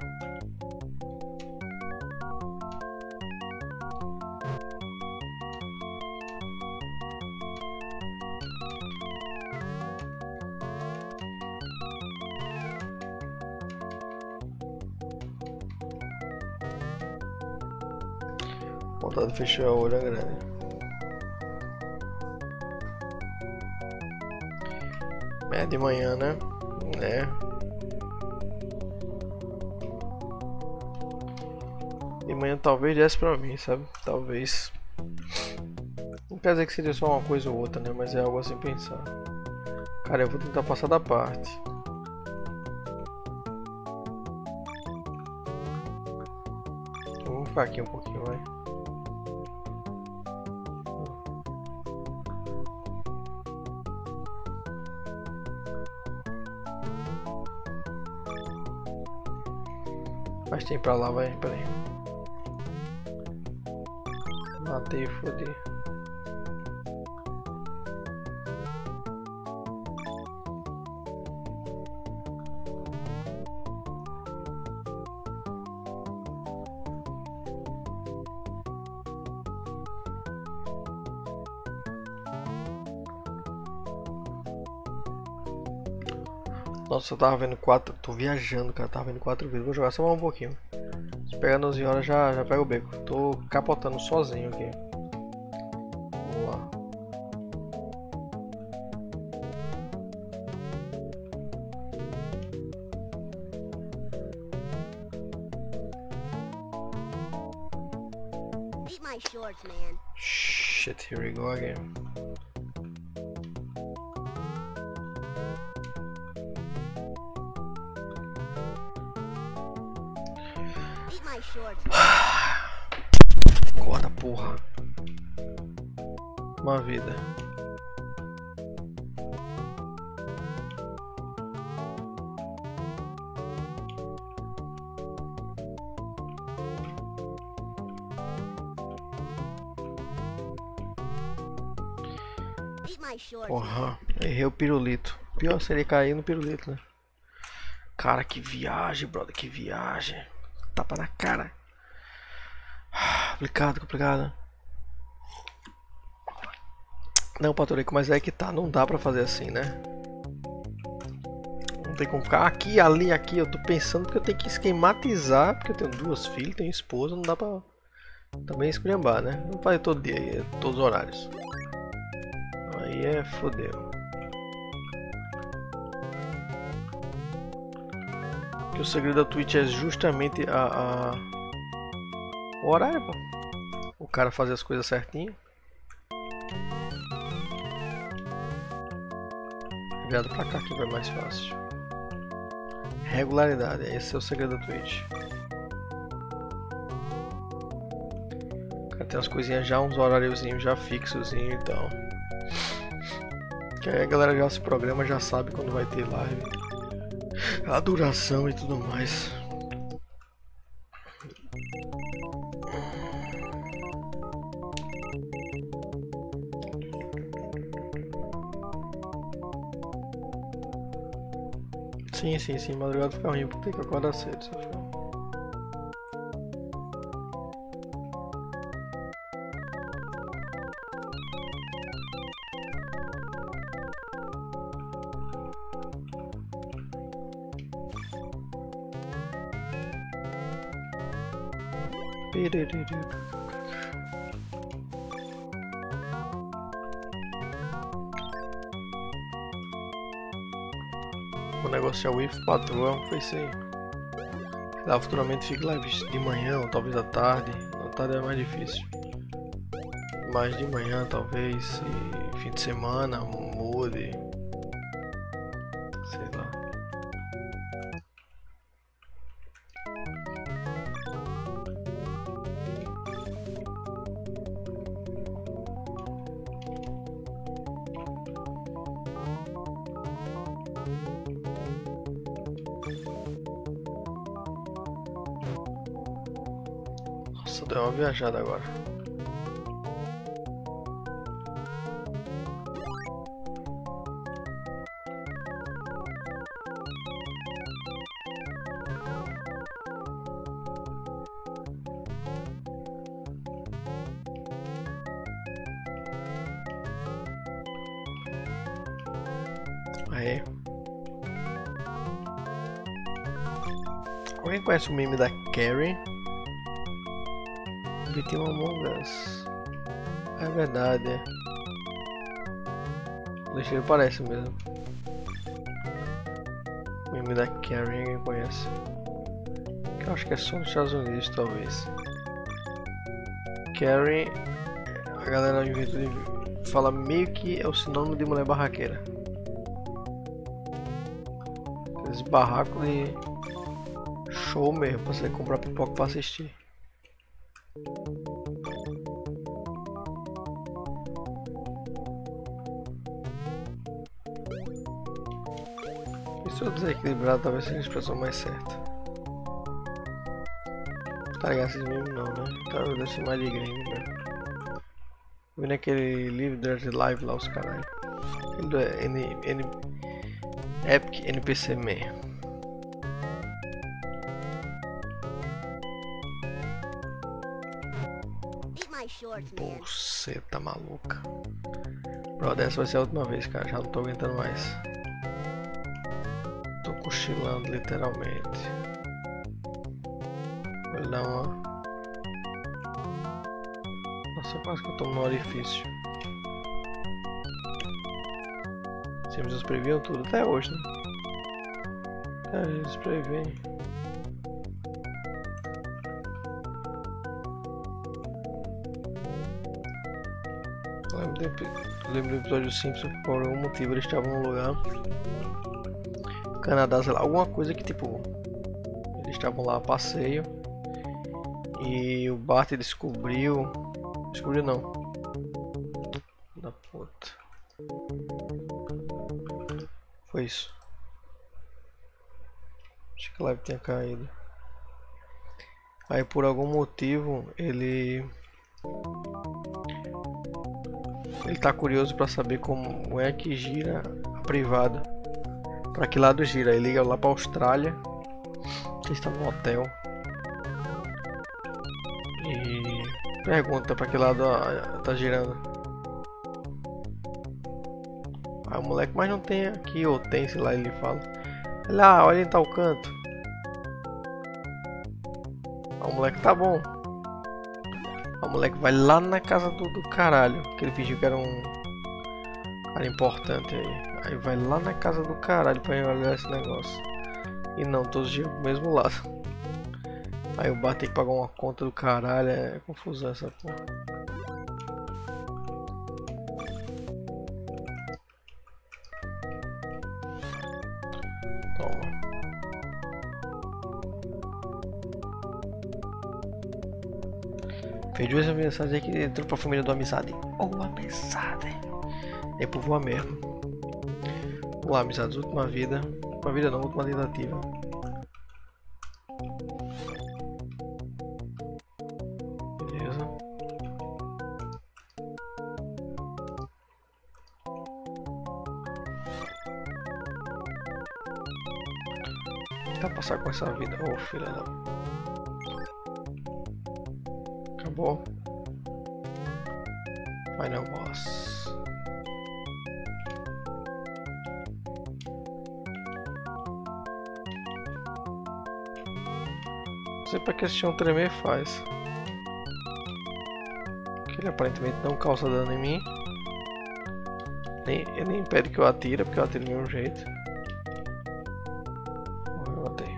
Speaker 1: Vontade fechou a olho grande. É de manhã, né? É. De manhã talvez desse pra mim, sabe? Talvez. Não quer dizer que seria só uma coisa ou outra, né? Mas é algo assim pensar. Cara, eu vou tentar passar da parte. Vamos ficar aqui um pouquinho, vai. Mas tem pra lá, vai, peraí. Matei e fodi. Nossa, eu tava vendo quatro. Tô viajando, cara. Tava vendo quatro vezes. Vou jogar só mais um pouquinho. Se pegar doze horas já, já pega o beco. Tô capotando sozinho aqui. Vamos lá.
Speaker 11: Beat my shorts, man.
Speaker 1: Shit, here we go again. Acorda, porra. Uma vida. Porra, errei o pirulito. Pior seria cair no pirulito, né? Cara, que viagem, brother, que viagem. Tapa na cara. Complicado, complicado. Não, Patorico, mas é que tá. Não dá pra fazer assim, né? Não tem como ficar aqui, ali, aqui. Eu tô pensando que eu tenho que esquematizar. Porque eu tenho duas filhas, tenho esposa. Não dá pra Também esculhambar, né? Não faz todo dia, é todos os horários. Aí é fodeu. Que o segredo da Twitch é justamente a, a... o horário, pô. O cara fazer as coisas certinho. Virado pra cá que vai mais fácil. Regularidade, esse é o segredo da Twitch. O cara tem umas coisinhas já, uns horáriozinhos já fixos, então. Que aí a galera já se programa, já sabe quando vai ter live. A duração e tudo mais. Sim, sim, sim, madrugada fica ruim porque tem que acordar cedo, se for. O negócio é o if padrão, foi isso aí. Lá futuramente fica live de manhã ou talvez à tarde. À tarde é mais difícil. Mas de manhã talvez, e fim de semana, mude. Sei lá. Nossa, deu uma viajada agora. Aí. Alguém conhece o meme da Carrie? Tem um Among Us. É verdade, é. O lixeiro parece mesmo. O meme da Carrie, ninguém conhece. Eu acho que é só nos Estados Unidos, talvez. Carrie, a galera fala meio que é o sinônimo de mulher barraqueira. Aqueles barracos de show mesmo, pra você comprar pipoca pra assistir. Isso é desequilibrado, talvez seja a expressão mais certa. Tá ligado esses memes não, né? Então deve ser mais de game, né? Vendo aquele livro Dirty Live lá, os caralho. Ele do N, N, Epic N P C Man. Buceta maluca. Bro, dessa vai ser a última vez, cara. Já não tô aguentando mais. Tô cochilando, literalmente. Vou dar uma... Nossa, quase que eu tô no orifício. Sim, eles previam tudo até hoje, né? É, eles preveem. Eu lembro do episódio Simpsons que por algum motivo eles estavam num lugar, Canadá, sei lá, alguma coisa que tipo, eles estavam lá a passeio e o Bart descobriu, descobriu não, da puta, foi isso, acho que a live tinha caído, aí por algum motivo ele Ele tá curioso para saber como é que gira a privada. Para que lado gira? Ele liga lá para Austrália. Ele está no hotel. E pergunta para que lado tá girando. Aí o moleque, mas não tem aqui, ou tem, sei lá, ele fala. Ele, ah, olha em tal canto. Aí o moleque, tá bom. moleque vai lá na casa do, do caralho. Que ele fingiu que era um cara importante aí. Aí vai lá na casa do caralho pra olhar esse negócio. E não, todos os dias pro mesmo lado. Aí o bar tem que pagar uma conta do caralho. É confusão essa porra. Toma. Fez duas mensagens aí que entrou pra família do Amizade. Oh, Amizade. É por voar mesmo. Vamos lá, Amizades. Última vida. Última vida não, última tentativa. Beleza. Vou tentar passar com essa vida. Oh, filha da... Acabou. Final boss. Não sei pra que esse chão tremer faz. Que ele aparentemente não causa dano em mim. Nem, ele nem impede que eu atire, porque eu atiro do mesmo jeito. Eu matei.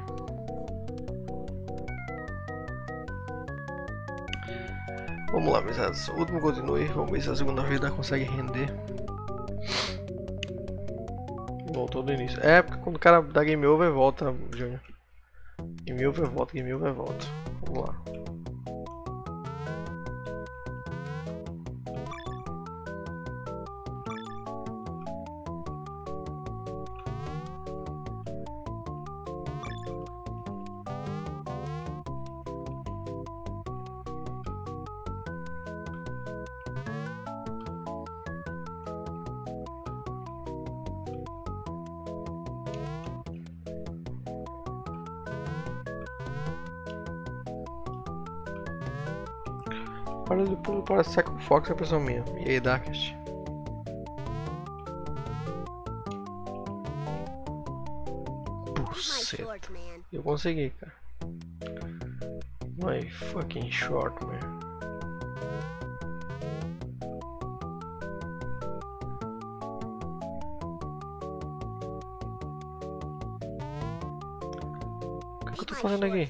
Speaker 1: Vamos lá, amizades. O último continue. Vamos ver se a segunda vida consegue render. Voltou do início. É, porque quando o cara dá game over, volta, Júnior. Game over, volta. Game over, volta. Vamos lá. Para de pulo para Second Fox, é a impressão minha. E aí, Darkest? Buceta. Eu consegui, cara. My fucking short, man. O que, que eu tô fazendo aqui?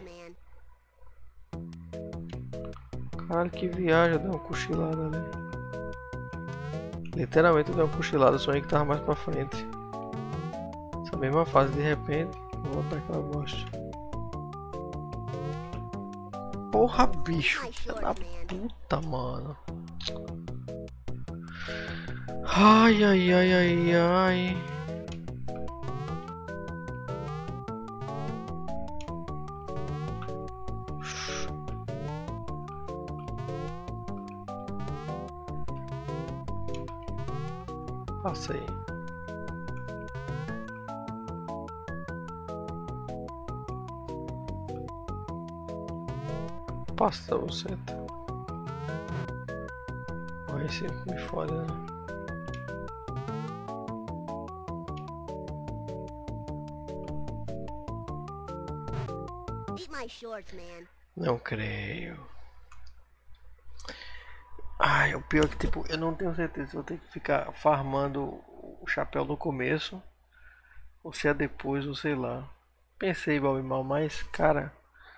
Speaker 1: Caralho, que viagem, deu uma cochilada ali. Literalmente deu uma cochilada, sonhei que tava mais pra frente. Essa mesma fase, de repente, vou voltar aquela bosta. Porra, bicho, filha da puta, mano. Ai, ai, ai, ai, ai. Passa aí. Passa você. Vai ser me foda, né? Não creio. Ai, o pior é que tipo, eu não tenho certeza se eu tenho que ficar farmando o chapéu no começo ou se é depois, ou sei lá. Pensei mal e mal, mas cara,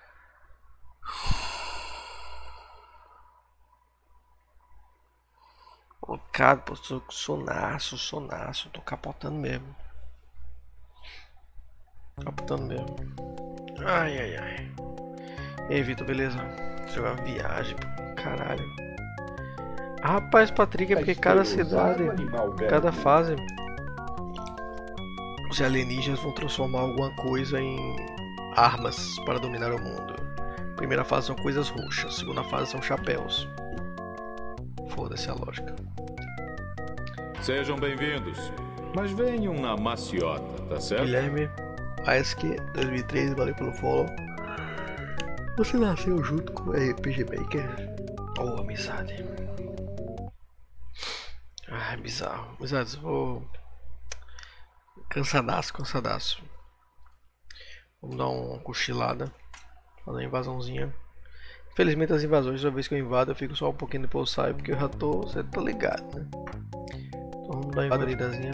Speaker 1: ô cara, pô, sou sonaço, sonaço, tô capotando mesmo. Capotando mesmo. Ai, ai, ai. E aí, Vitor, beleza? Jogar viagem, caralho. Rapaz, Patrick, é porque cada cidade, cada fase, os alienígenas vão transformar alguma coisa em armas para dominar o mundo. Primeira fase são coisas roxas, segunda fase são chapéus. Foda-se a lógica.
Speaker 8: Sejam bem-vindos, mas venham na maciota, tá certo?
Speaker 1: Guilherme, A S Q dois mil e três, valeu pelo follow. Você nasceu junto com o R P G Maker? Oh, amizade. Ai, bizarro. Amizades, vou... Cansadaço, cansadaço. Vamos dar uma cochilada. Fazer uma invasãozinha. Felizmente as invasões, toda vez que eu invado eu fico só um pouquinho depois eu saio, porque eu já tô, você tá ligado, né? Então vamos dar uma invadidazinha.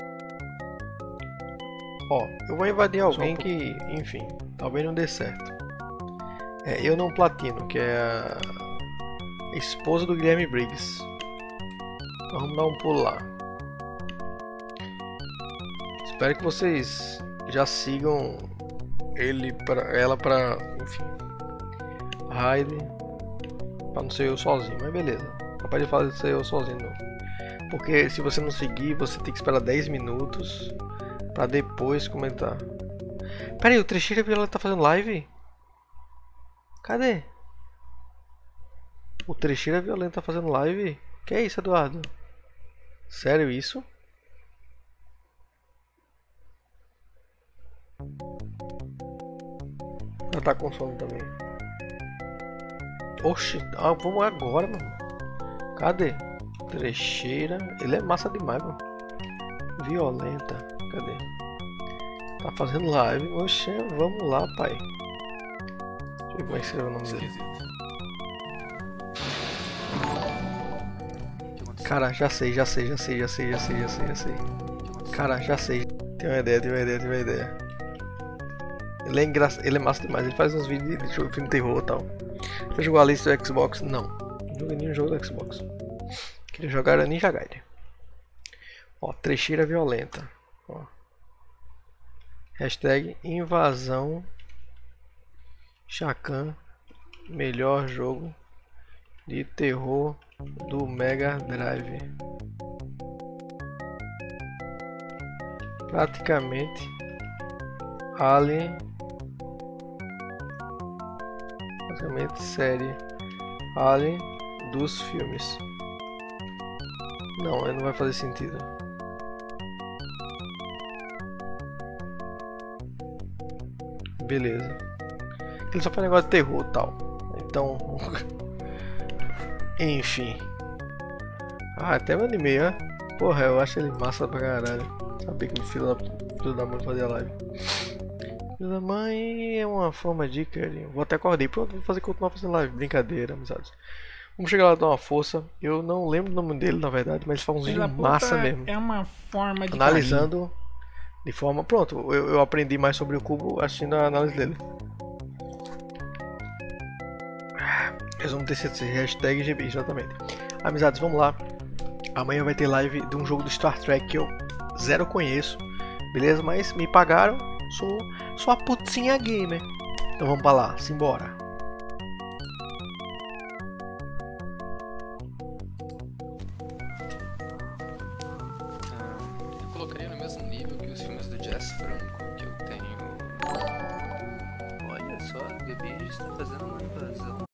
Speaker 1: Ó, eu vou invadir alguém um que, enfim, talvez não dê certo. É, eu não platino, que é a esposa do Guilherme Briggs. Então vamos dar um pulo lá. Espero que vocês já sigam ele para ela para, enfim, raid, para não ser eu sozinho, mas beleza. Capaz de fazer ser eu sozinho não. Porque se você não seguir, você tem que esperar dez minutos para depois comentar. Pera aí, o Trecheira Violenta tá fazendo live? Cadê? O Trecheira Violenta tá fazendo live? Que é isso, Eduardo? Sério isso? Já tá com sono também. Oxi, ah, vamos agora, mano. Cadê? Trecheira. Ele é massa demais, mano. Violenta. Cadê? Tá fazendo live. Oxi, vamos lá, pai. Deixa eu ver como é que escreve o nome dele. Cara, já sei, já sei, já sei, já sei, já sei, já sei, já sei. Cara, já sei. Tenho uma ideia, tenho uma ideia, tenho uma ideia. Ele é engraçado, ele é massa demais. Ele faz uns vídeos de filme de terror e tal. Você jogou a lista do Xbox? Não. Não joguei nenhum jogo do Xbox. Queria jogar a Ninja Gaiden. Ó, trecheira violenta. Ó. Hashtag invasão Chacan, melhor jogo de terror do Mega Drive. Praticamente Alien, praticamente série Alien dos filmes. Não, não vai fazer sentido. Beleza. Ele só faz negócio de terror e tal. Então. Enfim. Ah, até me animei, né? Porra, eu acho ele massa pra caralho. Sabia que o filho da, filho da mãe fazia live. Filho da mãe é uma forma de carinho. Vou até acordei. Pronto, vou fazer continuar fazendo live. Brincadeira, amizades. Vamos chegar lá e dar uma força. Eu não lembro o nome dele, na verdade, mas faz uns vídeos massa mesmo.
Speaker 12: É uma forma de
Speaker 1: analisando
Speaker 12: carinho.
Speaker 1: De forma. Pronto, eu, eu aprendi mais sobre o cubo assistindo a análise dele. Resumo T C C, hashtag G B, exatamente. Amizades, vamos lá. Amanhã vai ter live de um jogo do Star Trek que eu zero conheço. Beleza? Mas me pagaram. Sou, sou a putinha gamer. Então vamos pra lá, simbora.
Speaker 13: Eu colocaria no mesmo nível que os filmes do Jess Franco que eu tenho. Olha só, bebê está fazendo uma invasão